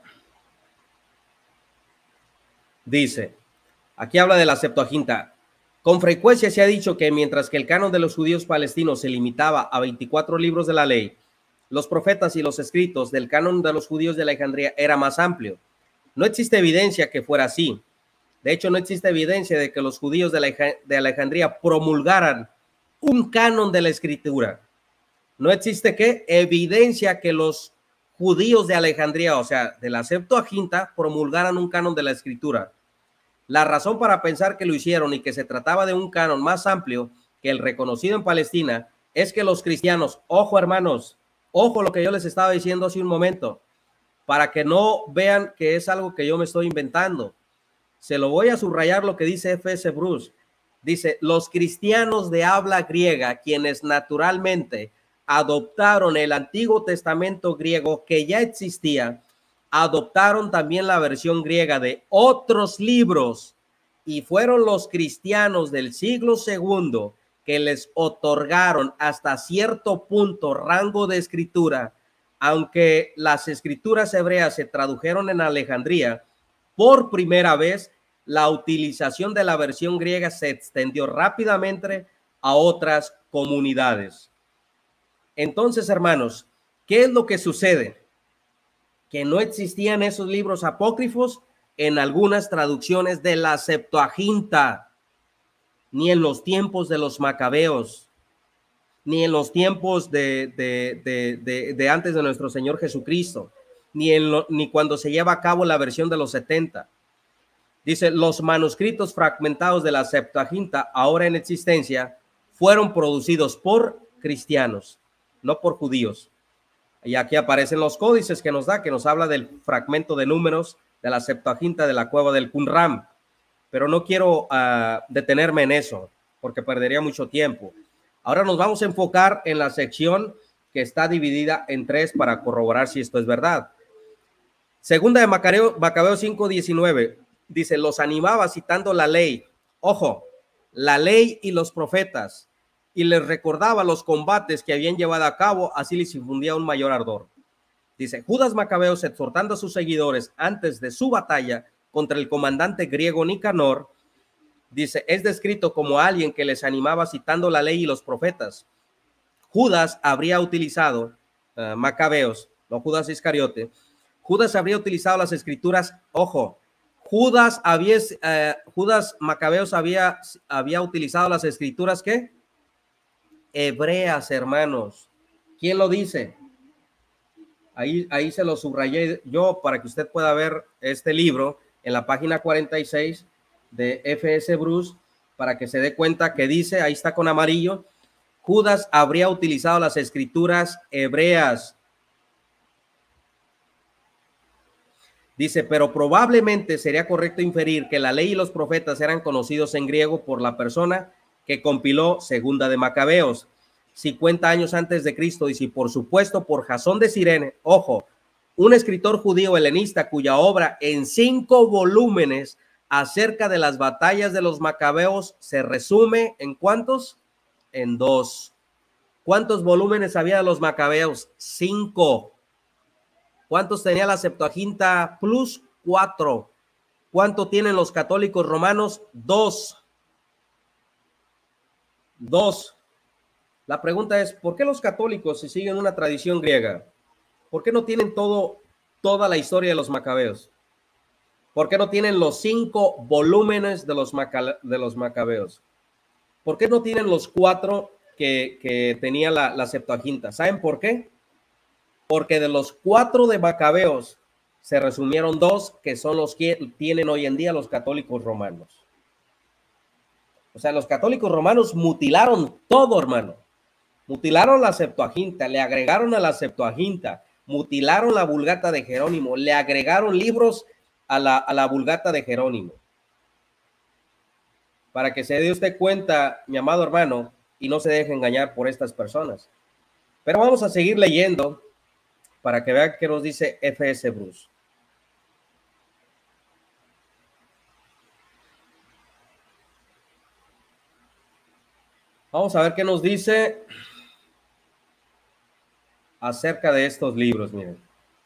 dice, aquí habla de la Septuaginta. Con frecuencia se ha dicho que mientras que el canon de los judíos palestinos se limitaba a veinticuatro libros de la ley, los profetas y los escritos del canon de los judíos de Alejandría era más amplio. No existe evidencia que fuera así. De hecho, no existe evidencia de que los judíos de Alejandría promulgaran un canon de la escritura. No existe ¿qué? Evidencia que los judíos de Alejandría, o sea, de la Septuaginta, promulgaran un canon de la escritura. La razón para pensar que lo hicieron y que se trataba de un canon más amplio que el reconocido en Palestina es que los cristianos, ojo hermanos, ojo lo que yo les estaba diciendo hace un momento, para que no vean que es algo que yo me estoy inventando. Se lo voy a subrayar lo que dice F S Bruce. Dice, los cristianos de habla griega, quienes naturalmente adoptaron el Antiguo Testamento griego que ya existía, adoptaron también la versión griega de otros libros y fueron los cristianos del siglo segundo que les otorgaron hasta cierto punto rango de escritura, aunque las escrituras hebreas se tradujeron en Alejandría. Por primera vez, la utilización de la versión griega se extendió rápidamente a otras comunidades. Entonces, hermanos, ¿qué es lo que sucede? Que no existían esos libros apócrifos en algunas traducciones de la Septuaginta, ni en los tiempos de los Macabeos, ni en los tiempos de, de, de, de, de antes de nuestro Señor Jesucristo, ni, en lo, ni cuando se lleva a cabo la versión de los setenta. Dice, los manuscritos fragmentados de la Septuaginta, ahora en existencia, fueron producidos por cristianos, no por judíos. Y aquí aparecen los códices que nos da, que nos habla del fragmento de números de la Septuaginta de la cueva del Qumran. Pero no quiero uh, detenerme en eso, porque perdería mucho tiempo. Ahora nos vamos a enfocar en la sección que está dividida en tres para corroborar si esto es verdad. Segunda de Macabeo, Macabeo cinco diecinueve, dice, los animaba citando la ley. Ojo, la ley y los profetas. Y les recordaba los combates que habían llevado a cabo, así les infundía un mayor ardor. Dice, Judas Macabeos, exhortando a sus seguidores antes de su batalla contra el comandante griego Nicanor, Dice, es descrito como alguien que les animaba citando la ley y los profetas. Judas habría utilizado, uh, Macabeos, no Judas Iscariote, Judas habría utilizado las escrituras, ojo, Judas había, uh, Judas Macabeos había, había utilizado las escrituras, ¿qué? Hebreas, hermanos. ¿Quién lo dice? Ahí, ahí se lo subrayé yo para que usted pueda ver este libro en la página cuarenta y seis de F S Bruce, para que se dé cuenta que dice, ahí está con amarillo, Judas habría utilizado las escrituras hebreas. Dice, pero probablemente sería correcto inferir que la ley y los profetas eran conocidos en griego por la persona que compiló Segunda de Macabeos, cincuenta años antes de Cristo, y si por supuesto por Jasón de Cirene, ojo, un escritor judío helenista cuya obra en cinco volúmenes acerca de las batallas de los Macabeos se resume en ¿cuántos? En dos. ¿Cuántos volúmenes había de los Macabeos? Cinco. ¿Cuántos tenía la Septuaginta Plus? Cuatro. ¿Cuánto tienen los católicos romanos? Dos. Dos. La pregunta es, ¿por qué los católicos, si siguen una tradición griega, por qué no tienen todo, toda la historia de los Macabeos? ¿Por qué no tienen los cinco volúmenes de los, Maca, de los Macabeos? ¿Por qué no tienen los cuatro que, que tenía la, la Septuaginta? ¿Saben por qué? Porque de los cuatro de Macabeos se resumieron dos, que son los que tienen hoy en día los católicos romanos. O sea, los católicos romanos mutilaron todo, hermano. Mutilaron la Septuaginta, le agregaron a la Septuaginta, mutilaron la Vulgata de Jerónimo, le agregaron libros a la, a la Vulgata de Jerónimo. Para que se dé usted cuenta, mi amado hermano, y no se deje engañar por estas personas. Pero vamos a seguir leyendo para que vean qué nos dice F S Bruce. Vamos a ver qué nos dice acerca de estos libros, miren.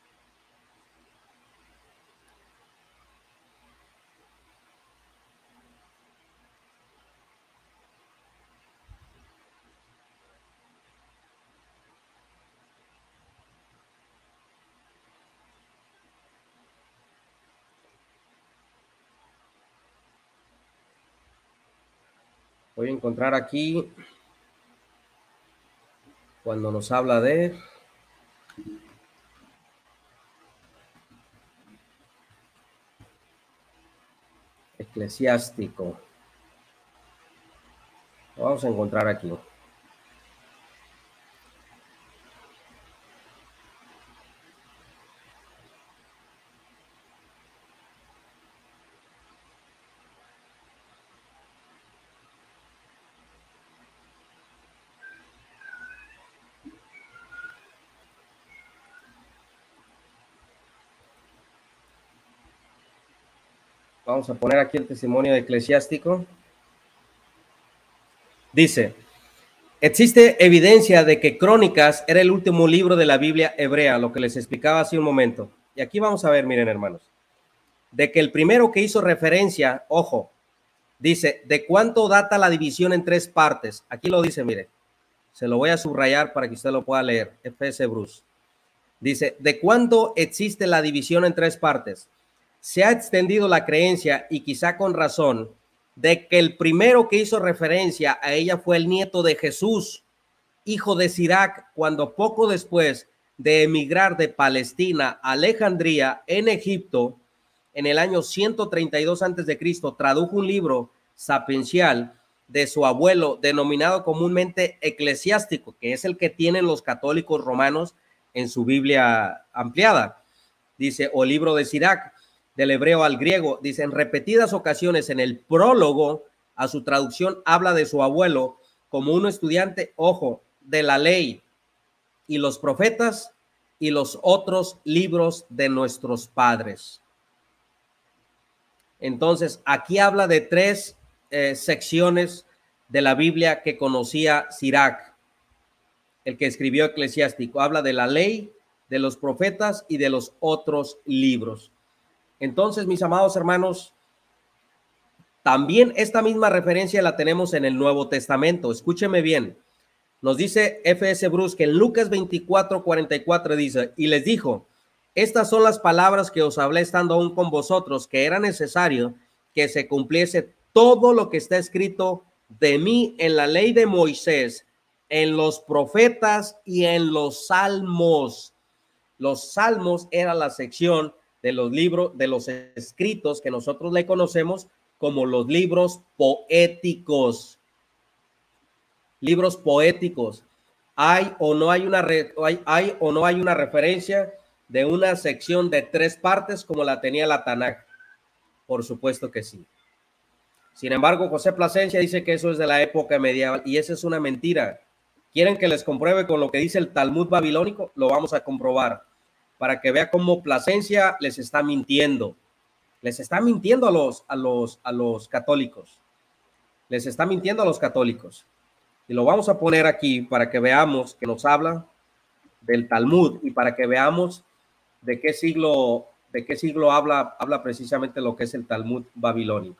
Voy a encontrar aquí cuando nos habla de Eclesiástico. Lo vamos a encontrar aquí. Vamos a poner aquí el testimonio de Eclesiástico. Dice, existe evidencia de que Crónicas era el último libro de la Biblia hebrea, lo que les explicaba hace un momento. Y aquí vamos a ver, miren hermanos, de que el primero que hizo referencia, ojo, dice, ¿de cuánto data la división en tres partes? Aquí lo dice, mire, se lo voy a subrayar para que usted lo pueda leer, F S Bruce. Dice, ¿de cuándo existe la división en tres partes? Se ha extendido la creencia, y quizá con razón, de que el primero que hizo referencia a ella fue el nieto de Jesús, hijo de Sirac, cuando poco después de emigrar de Palestina a Alejandría en Egipto, en el año ciento treinta y dos antes de Cristo, tradujo un libro sapiencial de su abuelo, denominado comúnmente Eclesiástico, que es el que tienen los católicos romanos en su Biblia ampliada. Dice, o libro de Sirac, del hebreo al griego. Dice, en repetidas ocasiones en el prólogo a su traducción habla de su abuelo como un estudiante, ojo, de la ley y los profetas y los otros libros de nuestros padres. Entonces, aquí habla de tres eh, secciones de la Biblia que conocía Sirac, el que escribió Eclesiástico. Habla de la ley, de los profetas y de los otros libros. Entonces, mis amados hermanos, También esta misma referencia la tenemos en el Nuevo Testamento. Escúcheme bien. Nos dice F S Bruce que en Lucas veinticuatro, cuarenta y cuatro dice, y les dijo, estas son las palabras que os hablé estando aún con vosotros, que era necesario que se cumpliese todo lo que está escrito de mí en la ley de Moisés, en los profetas y en los salmos. Los salmos era la sección de los libros, de los escritos que nosotros le conocemos como los libros poéticos. Libros poéticos. Hay o no hay una re, hay, hay o no hay una referencia de una sección de tres partes como la tenía la Tanaj. Por supuesto que sí. Sin embargo, José Plasencia dice que eso es de la época medieval y esa es una mentira. ¿Quieren que les compruebe con lo que dice el Talmud babilónico? Lo vamos a comprobar para que vea cómo Plasencia les está mintiendo. Les está mintiendo a los, a los, a los católicos. Les está mintiendo a los católicos. Y lo vamos a poner aquí para que veamos que nos habla del Talmud y para que veamos de qué siglo, de qué siglo habla, habla precisamente lo que es el Talmud babilónico.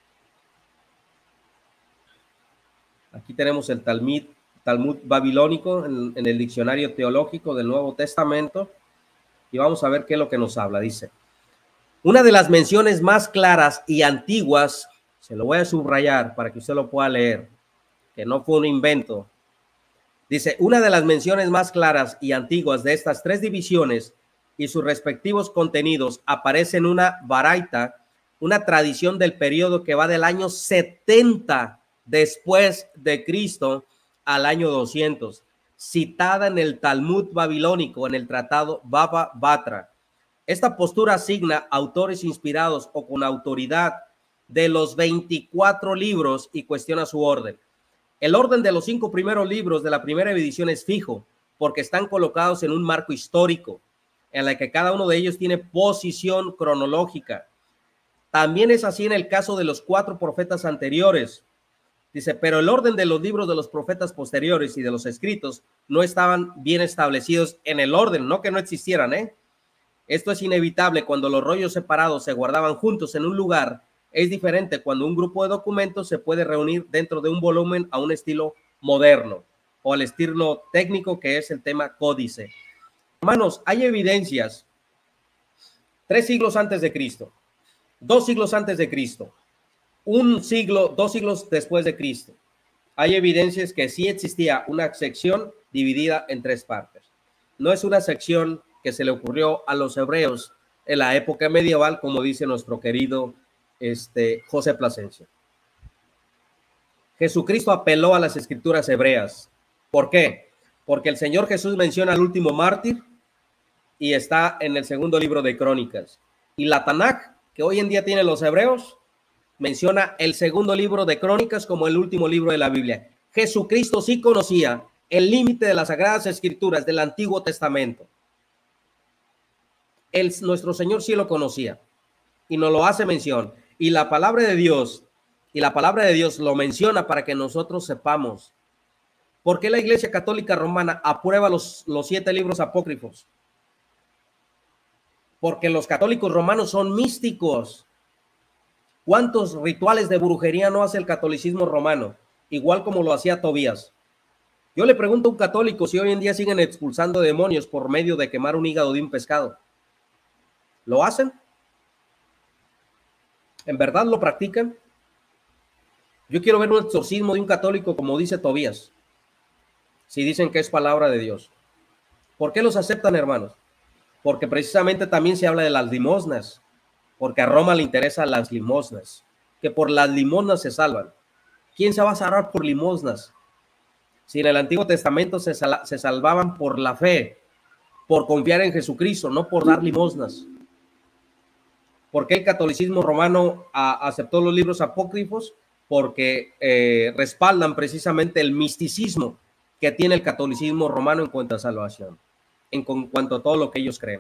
Aquí tenemos el Talmud, Talmud babilónico en, en el diccionario teológico del Nuevo Testamento y vamos a ver qué es lo que nos habla. Dice, una de las menciones más claras y antiguas, se lo voy a subrayar para que usted lo pueda leer, que no fue un invento. Dice, una de las menciones más claras y antiguas de estas tres divisiones y sus respectivos contenidos aparece en una baraita, una tradición del periodo que va del año setenta después de Cristo al año doscientos, citada en el Talmud babilónico, en el tratado Baba Batra. Esta postura asigna autores inspirados o con autoridad de los veinticuatro libros y cuestiona su orden. El orden de los cinco primeros libros de la primera edición es fijo, porque están colocados en un marco histórico, en la que cada uno de ellos tiene posición cronológica. También es así en el caso de los cuatro profetas anteriores. Dice, pero el orden de los libros de los profetas posteriores y de los escritos no estaban bien establecidos en el orden, no que no existieran, ¿eh? Esto es inevitable cuando los rollos separados se guardaban juntos en un lugar. Es diferente cuando un grupo de documentos se puede reunir dentro de un volumen a un estilo moderno o al estilo técnico que es el tema códice. Hermanos, hay evidencias tres siglos antes de Cristo, dos siglos antes de Cristo, un siglo, dos siglos después de Cristo. Hay evidencias que sí existía una sección dividida en tres partes. No es una sección que se le ocurrió a los hebreos en la época medieval, como dice nuestro querido este, José Plasencia. Jesucristo apeló a las escrituras hebreas. ¿Por qué? Porque el Señor Jesús menciona al último mártir y está en el segundo libro de Crónicas. Y la Tanaj, que hoy en día tienen los hebreos, menciona el segundo libro de Crónicas como el último libro de la Biblia. Jesucristo sí conocía el límite de las Sagradas Escrituras del Antiguo Testamento. El, nuestro Señor sí lo conocía y nos lo hace mención. Y la palabra de Dios, y la palabra de Dios lo menciona para que nosotros sepamos. ¿Por qué la Iglesia Católica Romana aprueba los, los siete libros apócrifos? Porque los católicos romanos son místicos. ¿Cuántos rituales de brujería no hace el catolicismo romano? Igual como lo hacía Tobías. Yo le pregunto a un católico si hoy en día siguen expulsando demonios por medio de quemar un hígado de un pescado. ¿Lo hacen? ¿En verdad lo practican? Yo quiero ver un exorcismo de un católico como dice Tobías, si dicen que es palabra de Dios. ¿Por qué los aceptan, hermanos? Porque precisamente también se habla de las limosnas, porque a Roma le interesan las limosnas, que por las limosnas se salvan. ¿Quién se va a salvar por limosnas? Si en el Antiguo Testamento se, sal se salvaban por la fe, por confiar en Jesucristo, no por dar limosnas. ¿Por qué el catolicismo romano a, aceptó los libros apócrifos? Porque eh, respaldan precisamente el misticismo que tiene el catolicismo romano en cuanto a salvación, en con, cuanto a todo lo que ellos creen.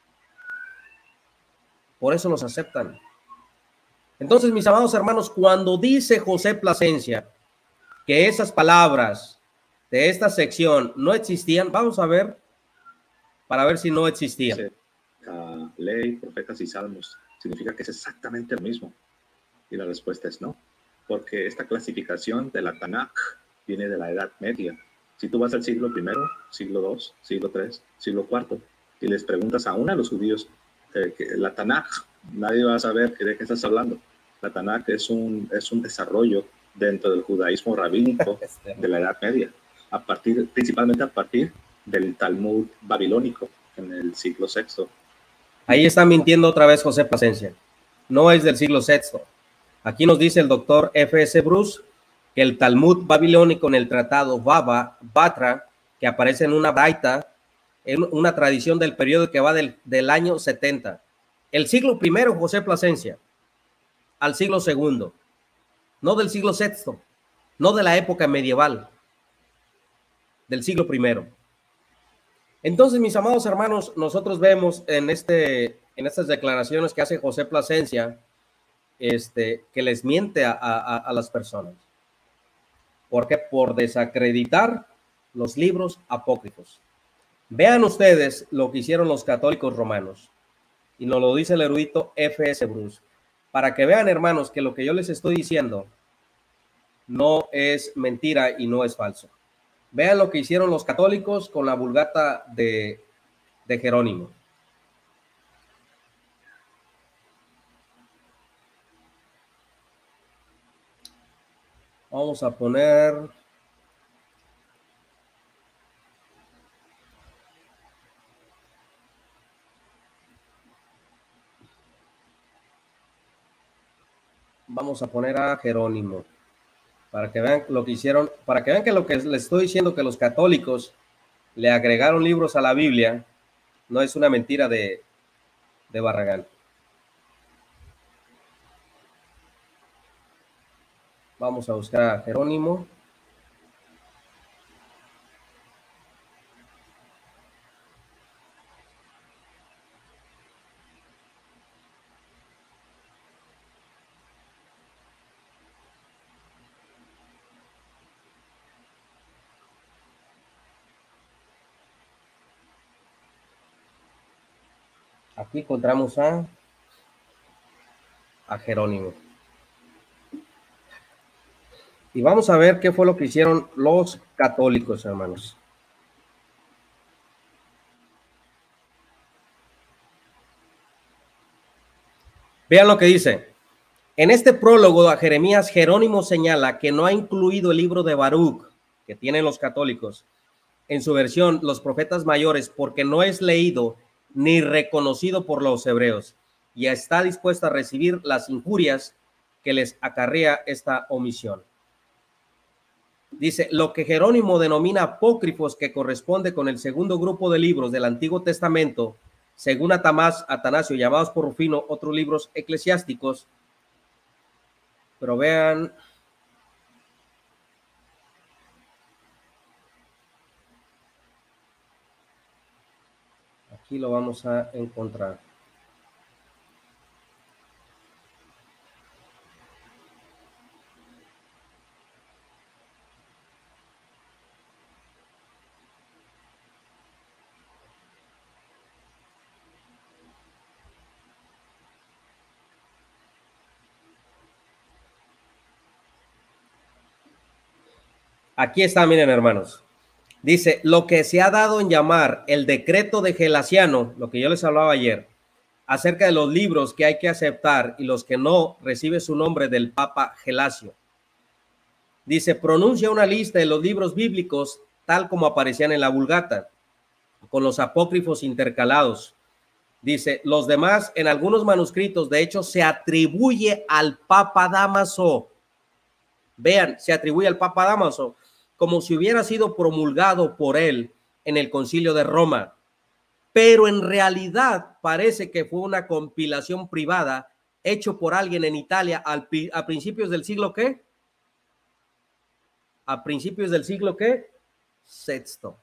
Por eso los aceptan. Entonces, mis amados hermanos, cuando dice José Plasencia que esas palabras de esta sección no existían, vamos a ver, para ver si no existían. Uh, ley, profetas y salmos, significa que es exactamente lo mismo. Y la respuesta es no, porque esta clasificación de la Tanakh viene de la Edad Media. Si tú vas al siglo primero, siglo dos, siglo tres, siglo cuarto, y les preguntas a uno de los judíos, eh, que la Tanakh, nadie va a saber de qué estás hablando. La Tanakh es un, es un desarrollo dentro del judaísmo rabínico de la Edad Media, a partir, principalmente a partir del Talmud babilónico en el siglo sexto. Ahí está mintiendo otra vez José Plasencia. No es del siglo sexto. Aquí nos dice el doctor F S Bruce que el Talmud babilónico en el tratado Baba Batra, que aparece en una braita, en una tradición del periodo que va del, del año setenta. El siglo primero, José Plasencia, al siglo segundo. No del siglo sexto, no de la época medieval, del siglo primero. Entonces, mis amados hermanos, nosotros vemos en, este, en estas declaraciones que hace José Plasencia, este, que les miente a, a, a las personas. ¿Por qué? Por desacreditar los libros apócrifos. Vean ustedes lo que hicieron los católicos romanos, y nos lo dice el erudito F S Bruce, para que vean, hermanos, que lo que yo les estoy diciendo no es mentira y no es falso. Vean lo que hicieron los católicos con la Vulgata de, de Jerónimo. Vamos a poner... Vamos a poner a Jerónimo. Para que vean lo que hicieron, para que vean que lo que les estoy diciendo, que los católicos le agregaron libros a la Biblia, no es una mentira de, de Barragán. Vamos a buscar a Jerónimo. Aquí encontramos a, a Jerónimo. Y vamos a ver qué fue lo que hicieron los católicos, hermanos. Vean lo que dice. En este prólogo a Jeremías, Jerónimo señala que no ha incluido el libro de Baruch, que tienen los católicos, en su versión, los profetas mayores, porque no es leído ni reconocido por los hebreos, y está dispuesto a recibir las injurias que les acarrea esta omisión. Dice, lo que Jerónimo denomina apócrifos, que corresponde con el segundo grupo de libros del Antiguo Testamento, según Atamás, Atanasio, llamados por Rufino, otros libros eclesiásticos. Pero vean, aquí lo vamos a encontrar. Aquí está, miren, hermanos. Dice, lo que se ha dado en llamar el decreto de Gelasiano, lo que yo les hablaba ayer, acerca de los libros que hay que aceptar y los que no, recibe su nombre del Papa Gelasio. Dice, pronuncia una lista de los libros bíblicos tal como aparecían en la Vulgata, con los apócrifos intercalados. Dice, los demás en algunos manuscritos, de hecho, se atribuye al Papa Dámaso. Vean, se atribuye al Papa Dámaso, como si hubiera sido promulgado por él en el Concilio de Roma. Pero en realidad parece que fue una compilación privada hecho por alguien en Italia al, a principios del siglo ¿qué? A principios del siglo ¿qué? Sexto.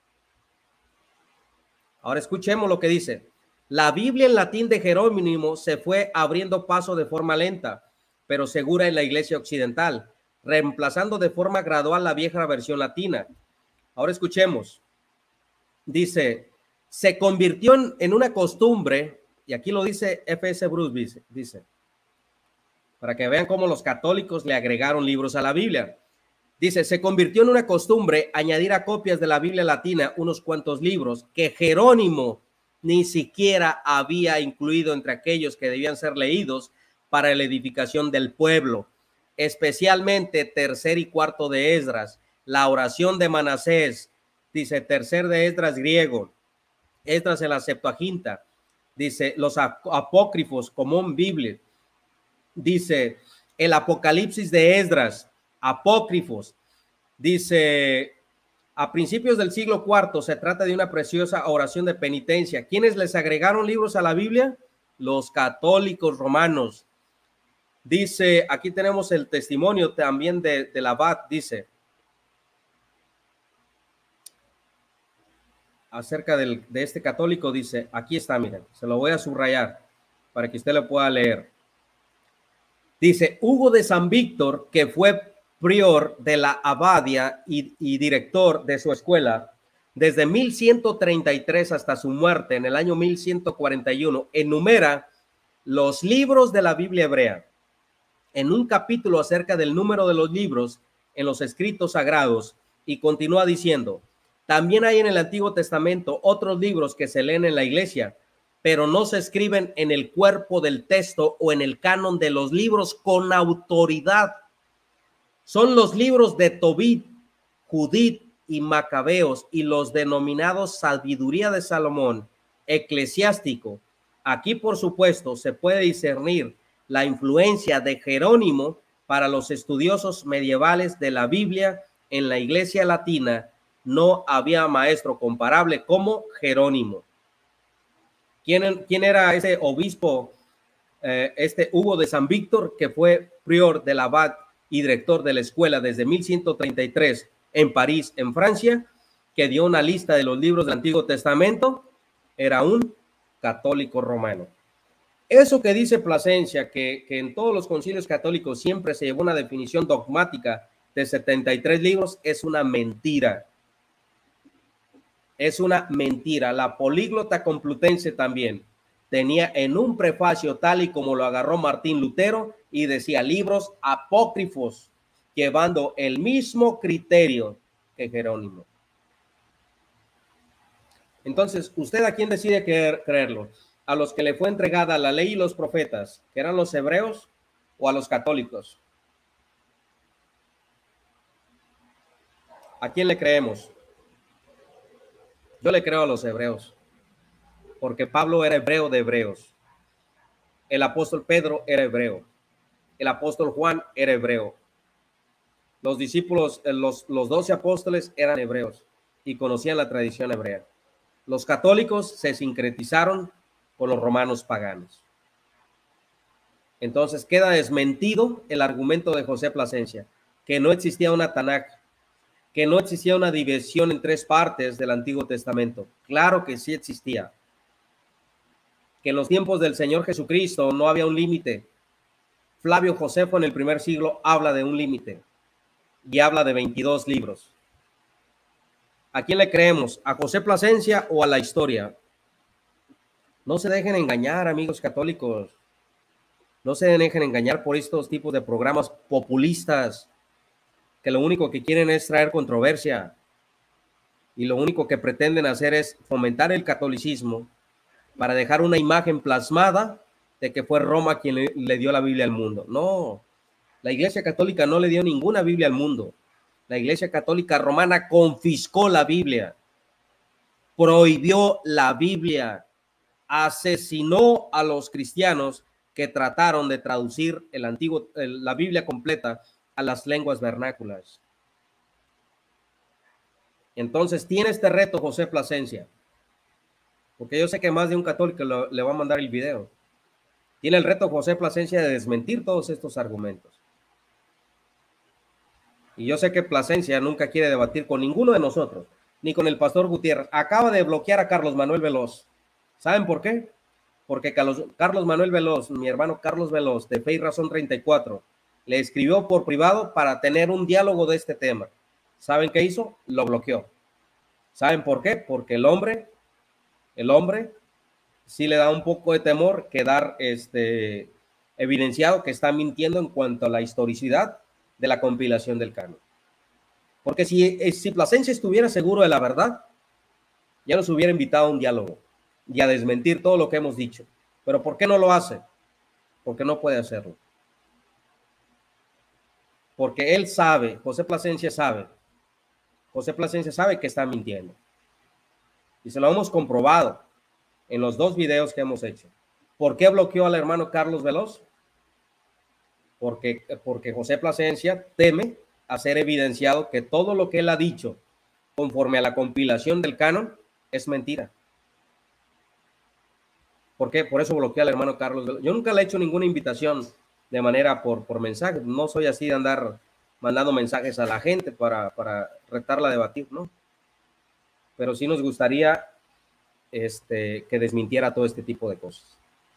Ahora escuchemos lo que dice. La Biblia en latín de Jerónimo se fue abriendo paso de forma lenta, pero segura en la Iglesia occidental, reemplazando de forma gradual la vieja versión latina. Ahora escuchemos. Dice, se convirtió en, en una costumbre, y aquí lo dice F S Bruce, dice, dice, para que vean cómo los católicos le agregaron libros a la Biblia. Dice, se convirtió en una costumbre añadir a copias de la Biblia latina unos cuantos libros que Jerónimo ni siquiera había incluido entre aquellos que debían ser leídos para la edificación del pueblo, especialmente tercer y cuarto de Esdras, la oración de Manasés, dice tercer de Esdras griego, Esdras en la Septuaginta, dice los apócrifos común Biblia, dice el Apocalipsis de Esdras, apócrifos, dice a principios del siglo cuarto se trata de una preciosa oración de penitencia. ¿Quiénes les agregaron libros a la Biblia? Los católicos romanos. Dice, aquí tenemos el testimonio también de, de la abad, dice, acerca del, de este católico, dice, aquí está, miren, se lo voy a subrayar para que usted lo pueda leer. Dice, Hugo de San Víctor, que fue prior de la abadía y, y director de su escuela, desde mil ciento treinta y tres hasta su muerte en el año mil ciento cuarenta y uno, enumera los libros de la Biblia hebrea. En un capítulo acerca del número de los libros en los escritos sagrados, y continúa diciendo, también hay en el Antiguo Testamento otros libros que se leen en la iglesia, pero no se escriben en el cuerpo del texto o en el canon de los libros con autoridad. Son los libros de Tobit, Judith y Macabeos y los denominados Sabiduría de Salomón, Eclesiástico. Aquí, por supuesto, se puede discernir la influencia de Jerónimo para los estudiosos medievales de la Biblia. En la iglesia latina no había maestro comparable como Jerónimo. ¿Quién, quién era ese obispo, eh, este Hugo de San Víctor, que fue prior del abad y director de la escuela desde mil ciento treinta y tres en París, en Francia, que dio una lista de los libros del Antiguo Testamento? Era un católico romano. Eso que dice Plasencia, que, que en todos los concilios católicos siempre se llevó una definición dogmática de setenta y tres libros, es una mentira. Es una mentira. La Políglota Complutense también tenía en un prefacio, tal y como lo agarró Martín Lutero, y decía libros apócrifos, llevando el mismo criterio que Jerónimo. Entonces, ¿usted a quién decide creer, creerlo? ¿A los que le fue entregada la ley y los profetas, que eran los hebreos, o a los católicos? ¿A quién le creemos? Yo le creo a los hebreos, porque Pablo era hebreo de hebreos. El apóstol Pedro era hebreo. El apóstol Juan era hebreo. Los discípulos, los, los doce apóstoles eran hebreos y conocían la tradición hebrea. Los católicos se sincretizaron con los romanos paganos. Entonces queda desmentido el argumento de José Plasencia, que no existía una Tanaj, que no existía una división en tres partes del Antiguo Testamento. Claro que sí existía. Que en los tiempos del Señor Jesucristo no había un límite. Flavio Josefo en el primer siglo habla de un límite y habla de veintidós libros. ¿A quién le creemos? ¿A José Plasencia o a la historia? No se dejen engañar, amigos católicos. No se dejen engañar por estos tipos de programas populistas que lo único que quieren es traer controversia y lo único que pretenden hacer es fomentar el catolicismo para dejar una imagen plasmada de que fue Roma quien le, le dio la Biblia al mundo. No, la Iglesia Católica no le dio ninguna Biblia al mundo. La Iglesia Católica Romana confiscó la Biblia, prohibió la Biblia, asesinó a los cristianos que trataron de traducir el antiguo, el, la Biblia completa a las lenguas vernáculas. Entonces tiene este reto José Plasencia, porque yo sé que más de un católico lo, le va a mandar el video. Tiene el reto José Plasencia de desmentir todos estos argumentos. Y yo sé que Plasencia nunca quiere debatir con ninguno de nosotros, ni con el pastor Gutiérrez. Acaba de bloquear a Carlos Manuel Veloz. ¿Saben por qué? Porque Carlos, Carlos Manuel Veloz, mi hermano Carlos Veloz, de Fe y Razón treinta y cuatro, le escribió por privado para tener un diálogo de este tema. ¿Saben qué hizo? Lo bloqueó. ¿Saben por qué? Porque el hombre, el hombre, sí le da un poco de temor quedar este, evidenciado que está mintiendo en cuanto a la historicidad de la compilación del canon. Porque si, si Plasencia estuviera seguro de la verdad, ya nos hubiera invitado a un diálogo y a desmentir todo lo que hemos dicho. Pero ¿por qué no lo hace? Porque no puede hacerlo. Porque él sabe, José Plasencia sabe, José Plasencia sabe que está mintiendo. Y se lo hemos comprobado en los dos videos que hemos hecho. ¿Por qué bloqueó al hermano Carlos Veloz? Porque, porque José Plasencia teme hacer evidenciado que todo lo que él ha dicho conforme a la compilación del canon es mentira. ¿Por qué? Por eso bloqueó al hermano Carlos Veloz. Yo nunca le he hecho ninguna invitación de manera por, por mensaje. No soy así de andar mandando mensajes a la gente para, para retarla a debatir, ¿no? Pero sí nos gustaría este, que desmintiera todo este tipo de cosas.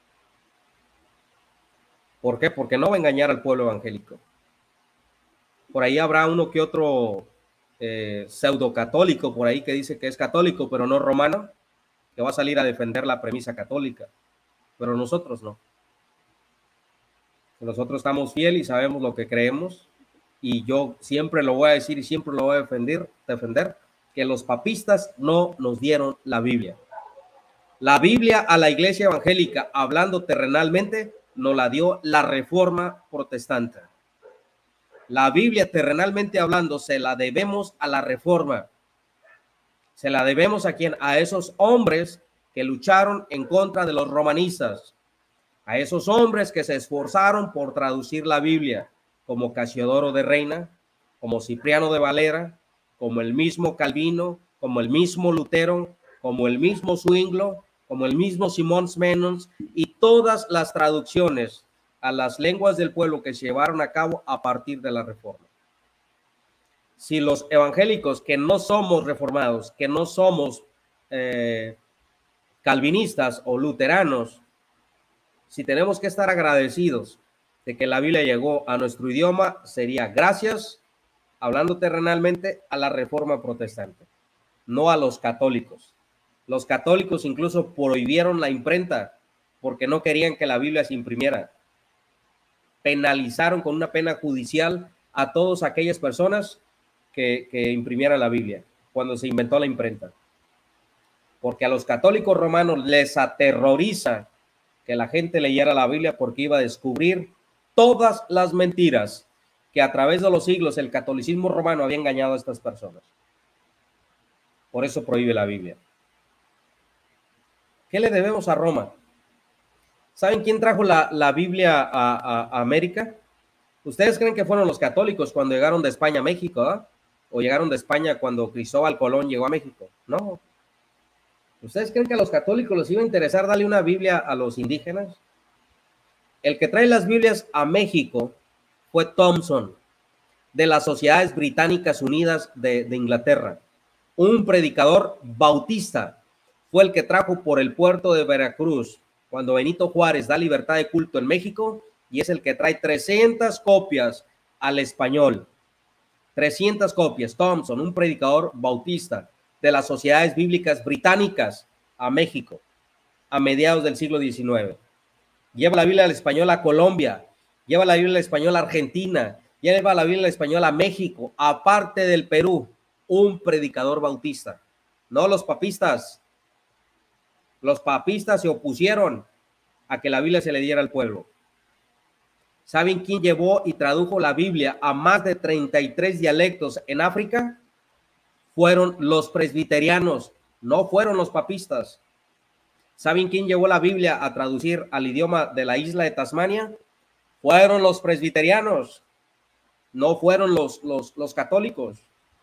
¿Por qué? Porque no va a engañar al pueblo evangélico. Por ahí habrá uno que otro eh, pseudo católico por ahí que dice que es católico, pero no romano, que va a salir a defender la premisa católica. Pero nosotros no. Nosotros estamos fieles y sabemos lo que creemos. Y yo siempre lo voy a decir y siempre lo voy a defender, defender, que los papistas no nos dieron la Biblia. La Biblia a la iglesia evangélica, hablando terrenalmente, nos la dio la Reforma Protestante. La Biblia, terrenalmente hablando, se la debemos a la Reforma. Se la debemos a quién? A esos hombres que lucharon en contra de los romanistas. A esos hombres que se esforzaron por traducir la Biblia, como Casiodoro de Reina, como Cipriano de Valera, como el mismo Calvino, como el mismo Lutero, como el mismo Zwinglio, como el mismo Simón Menons, y todas las traducciones a las lenguas del pueblo que se llevaron a cabo a partir de la Reforma. Si los evangélicos que no somos reformados, que no somos eh, calvinistas o luteranos, si tenemos que estar agradecidos de que la Biblia llegó a nuestro idioma, sería gracias, hablando terrenalmente, a la Reforma Protestante, no a los católicos. Los católicos incluso prohibieron la imprenta porque no querían que la Biblia se imprimiera. Penalizaron con una pena judicial a todas aquellas personas que, que imprimieran la Biblia cuando se inventó la imprenta. Porque a los católicos romanos les aterroriza que la gente leyera la Biblia porque iba a descubrir todas las mentiras que a través de los siglos el catolicismo romano había engañado a estas personas. Por eso prohíbe la Biblia. ¿Qué le debemos a Roma? ¿Saben quién trajo la, la Biblia a, a, a América? ¿Ustedes creen que fueron los católicos cuando llegaron de España a México? ¿eh? ¿O llegaron de España cuando Cristóbal Colón llegó a México? No. ¿Ustedes creen que a los católicos les iba a interesar darle una Biblia a los indígenas? El que trae las Biblias a México fue Thompson, de las Sociedades Británicas Unidas de, de Inglaterra. Un predicador bautista fue el que trajo por el puerto de Veracruz cuando Benito Juárez da libertad de culto en México, y es el que trae trescientas copias al español. trescientas copias. Thompson, un predicador bautista de las Sociedades Bíblicas Británicas a México a mediados del siglo diecinueve. Lleva la Biblia al español a Colombia, lleva la Biblia al español a Argentina, lleva la Biblia al español a México, aparte del Perú, un predicador bautista. No los papistas. Los papistas se opusieron a que la Biblia se le diera al pueblo. ¿Saben quién llevó y tradujo la Biblia a más de treinta y tres dialectos en África? Fueron los presbiterianos, no fueron los papistas. ¿Saben quién llevó la Biblia a traducir al idioma de la isla de Tasmania? Fueron los presbiterianos, no fueron los, los, los católicos.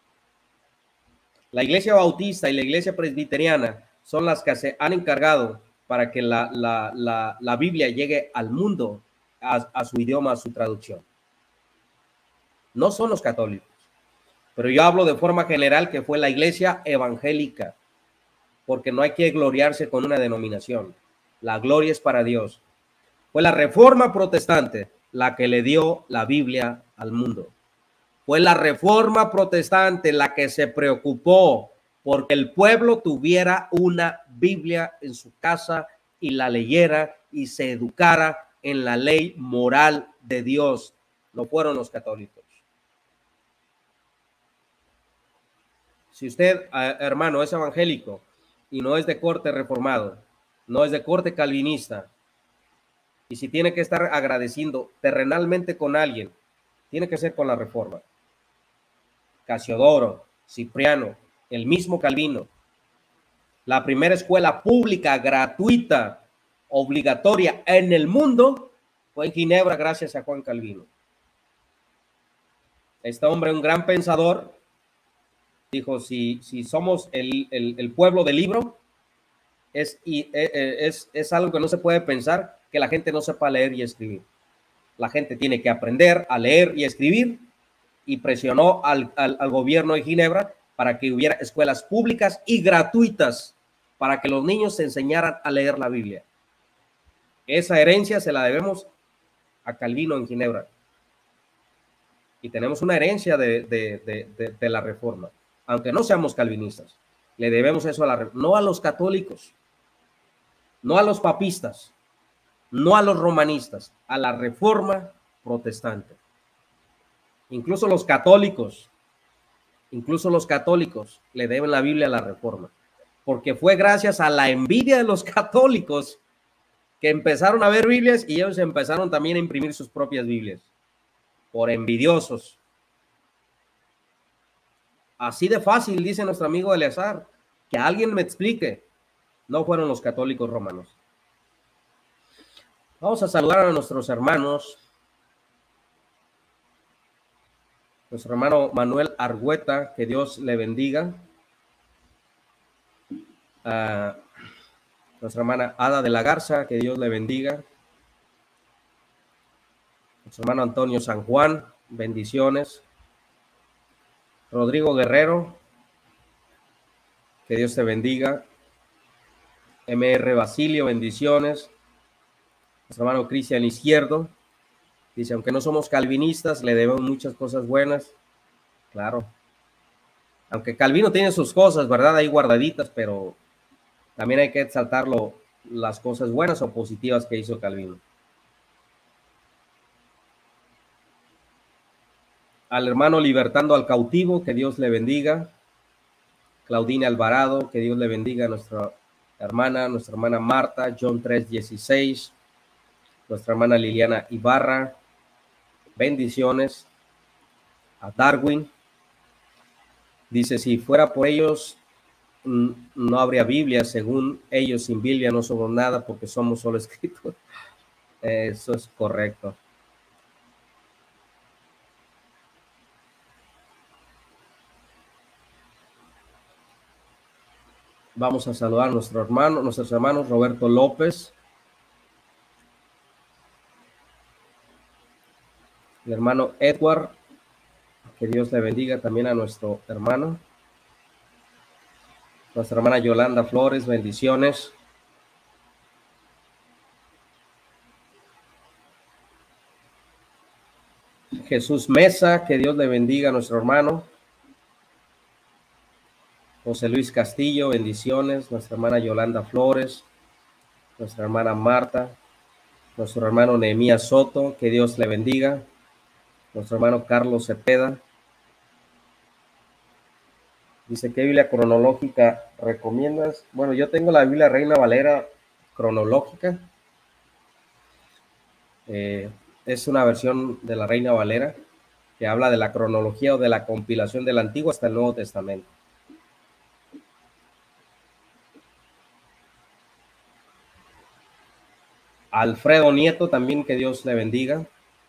La iglesia bautista y la iglesia presbiteriana son las que se han encargado para que la, la, la, la Biblia llegue al mundo a, a su idioma, a su traducción. No son los católicos, pero yo hablo de forma general que fue la iglesia evangélica, porque no hay que gloriarse con una denominación. La gloria es para Dios. Fue la Reforma Protestante la que le dio la Biblia al mundo. Fue la Reforma Protestante la que se preocupó porque el pueblo tuviera una Biblia en su casa y la leyera y se educara en la ley moral de Dios, no fueron los católicos. Si usted, hermano, es evangélico y no es de corte reformado, no es de corte calvinista, y si tiene que estar agradeciendo terrenalmente con alguien, tiene que ser con la Reforma. Casiodoro, Cipriano, el mismo Calvino. La primera escuela pública, gratuita, obligatoria en el mundo fue en Ginebra gracias a Juan Calvino. Este hombre, un gran pensador, dijo, si, si somos el, el, el pueblo del libro, es, es, es algo que no se puede pensar que la gente no sepa leer y escribir. La gente tiene que aprender a leer y escribir, y presionó al, al, al gobierno de Ginebra para que hubiera escuelas públicas y gratuitas para que los niños se enseñaran a leer la Biblia. Esa herencia se la debemos a Calvino en Ginebra. Y tenemos una herencia de, de, de, de, de la Reforma. Aunque no seamos calvinistas, le debemos eso a la, no a los católicos, no a los papistas, no a los romanistas, a la Reforma protestante. Incluso los católicos, incluso los católicos le deben la Biblia a la Reforma, porque fue gracias a la envidia de los católicos que empezaron a ver Biblias y ellos empezaron también a imprimir sus propias Biblias, por envidiosos. Así de fácil, dice nuestro amigo Eleazar, que alguien me explique. No fueron los católicos romanos. Vamos a saludar a nuestros hermanos. Nuestro hermano Manuel Argüeta, que Dios le bendiga. Uh, nuestra hermana Ada de la Garza, que Dios le bendiga. Nuestro hermano Antonio San Juan, bendiciones. Rodrigo Guerrero, que Dios te bendiga. M R Basilio, bendiciones. Nuestro hermano Cristian Izquierdo dice, aunque no somos calvinistas, le debemos muchas cosas buenas. Claro. Aunque Calvino tiene sus cosas, ¿verdad? Ahí guardaditas, pero también hay que exaltar lo, las cosas buenas o positivas que hizo Calvino. Al hermano Libertando al Cautivo, que Dios le bendiga. Claudine Alvarado, que Dios le bendiga. Nuestra hermana, nuestra hermana Marta, John tres dieciséis. Nuestra hermana Liliana Ibarra, bendiciones. A Darwin, dice, si fuera por ellos, no habría Biblia. Según ellos, sin Biblia no somos nada porque somos solo escritos. Eso es correcto. Vamos a saludar a nuestro hermano, nuestros hermanos Roberto López, el hermano Edward, que Dios le bendiga también a nuestro hermano, nuestra hermana Yolanda Flores, bendiciones. Jesús Mesa, que Dios le bendiga a nuestro hermano. José Luis Castillo, bendiciones. Nuestra hermana Yolanda Flores, nuestra hermana Marta, nuestro hermano Nehemías Soto, que Dios le bendiga. Nuestro hermano Carlos Cepeda. Dice, ¿qué Biblia cronológica recomiendas? Bueno, yo tengo la Biblia Reina Valera cronológica. Eh, es una versión de la Reina Valera que habla de la cronología o de la compilación del Antiguo hasta el Nuevo Testamento. Alfredo Nieto también, que Dios le bendiga.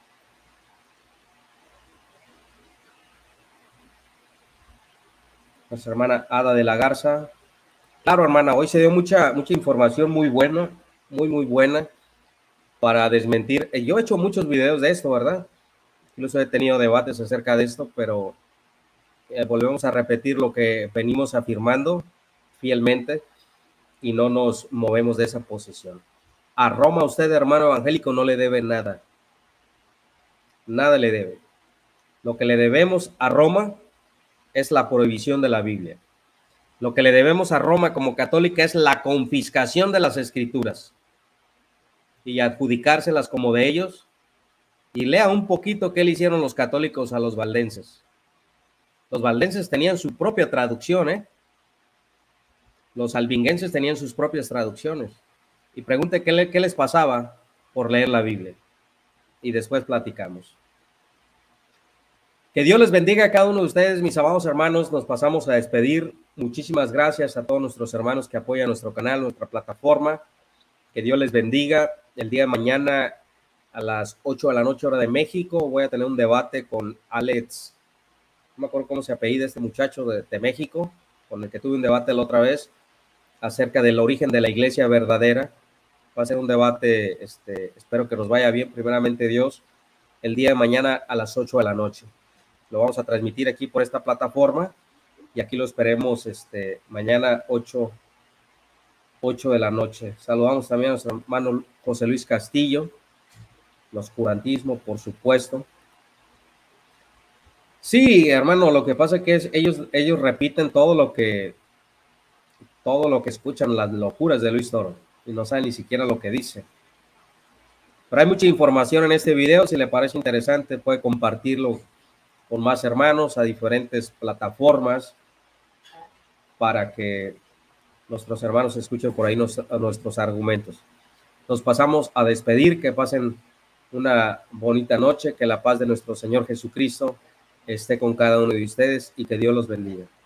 Nuestra hermana Ada de la Garza. Claro, hermana, hoy se dio mucha, mucha información muy buena, muy, muy buena para desmentir. Yo he hecho muchos videos de esto, ¿verdad? Incluso he tenido debates acerca de esto, pero eh, volvemos a repetir lo que venimos afirmando fielmente y no nos movemos de esa posición. A Roma usted, hermano evangélico, no le debe nada. Nada le debe. Lo que le debemos a Roma es la prohibición de la Biblia. Lo que le debemos a Roma como católica es la confiscación de las escrituras. y adjudicárselas como de ellos. Y lea un poquito qué le hicieron los católicos a los valdenses. Los valdenses tenían su propia traducción, ¿eh? Los albinguenses tenían sus propias traducciones. Y pregunte qué, le, qué les pasaba por leer la Biblia. Y después platicamos. Que Dios les bendiga a cada uno de ustedes, mis amados hermanos. Nos pasamos a despedir. Muchísimas gracias a todos nuestros hermanos que apoyan nuestro canal, nuestra plataforma. Que Dios les bendiga. El día de mañana a las ocho de la noche, hora de México, voy a tener un debate con Alex, no me acuerdo cómo se apellida este muchacho de, de México, con el que tuve un debate la otra vez, acerca del origen de la iglesia verdadera. Va a ser un debate, este, espero que nos vaya bien, primeramente Dios, el día de mañana a las ocho de la noche. Lo vamos a transmitir aquí por esta plataforma y aquí lo esperemos este, mañana ocho de la noche. Saludamos también a nuestro hermano José Luis Castillo, los oscurantismo, por supuesto. Sí, hermano, lo que pasa es que es, ellos, ellos repiten todo lo que todo lo que escuchan, las locuras de Luis Toro, y no saben ni siquiera lo que dice. Pero hay mucha información en este video. Si le parece interesante, puede compartirlo con más hermanos a diferentes plataformas para que nuestros hermanos escuchen por ahí nos, nuestros argumentos. Nos pasamos a despedir. Que pasen una bonita noche, que la paz de nuestro Señor Jesucristo esté con cada uno de ustedes y que Dios los bendiga.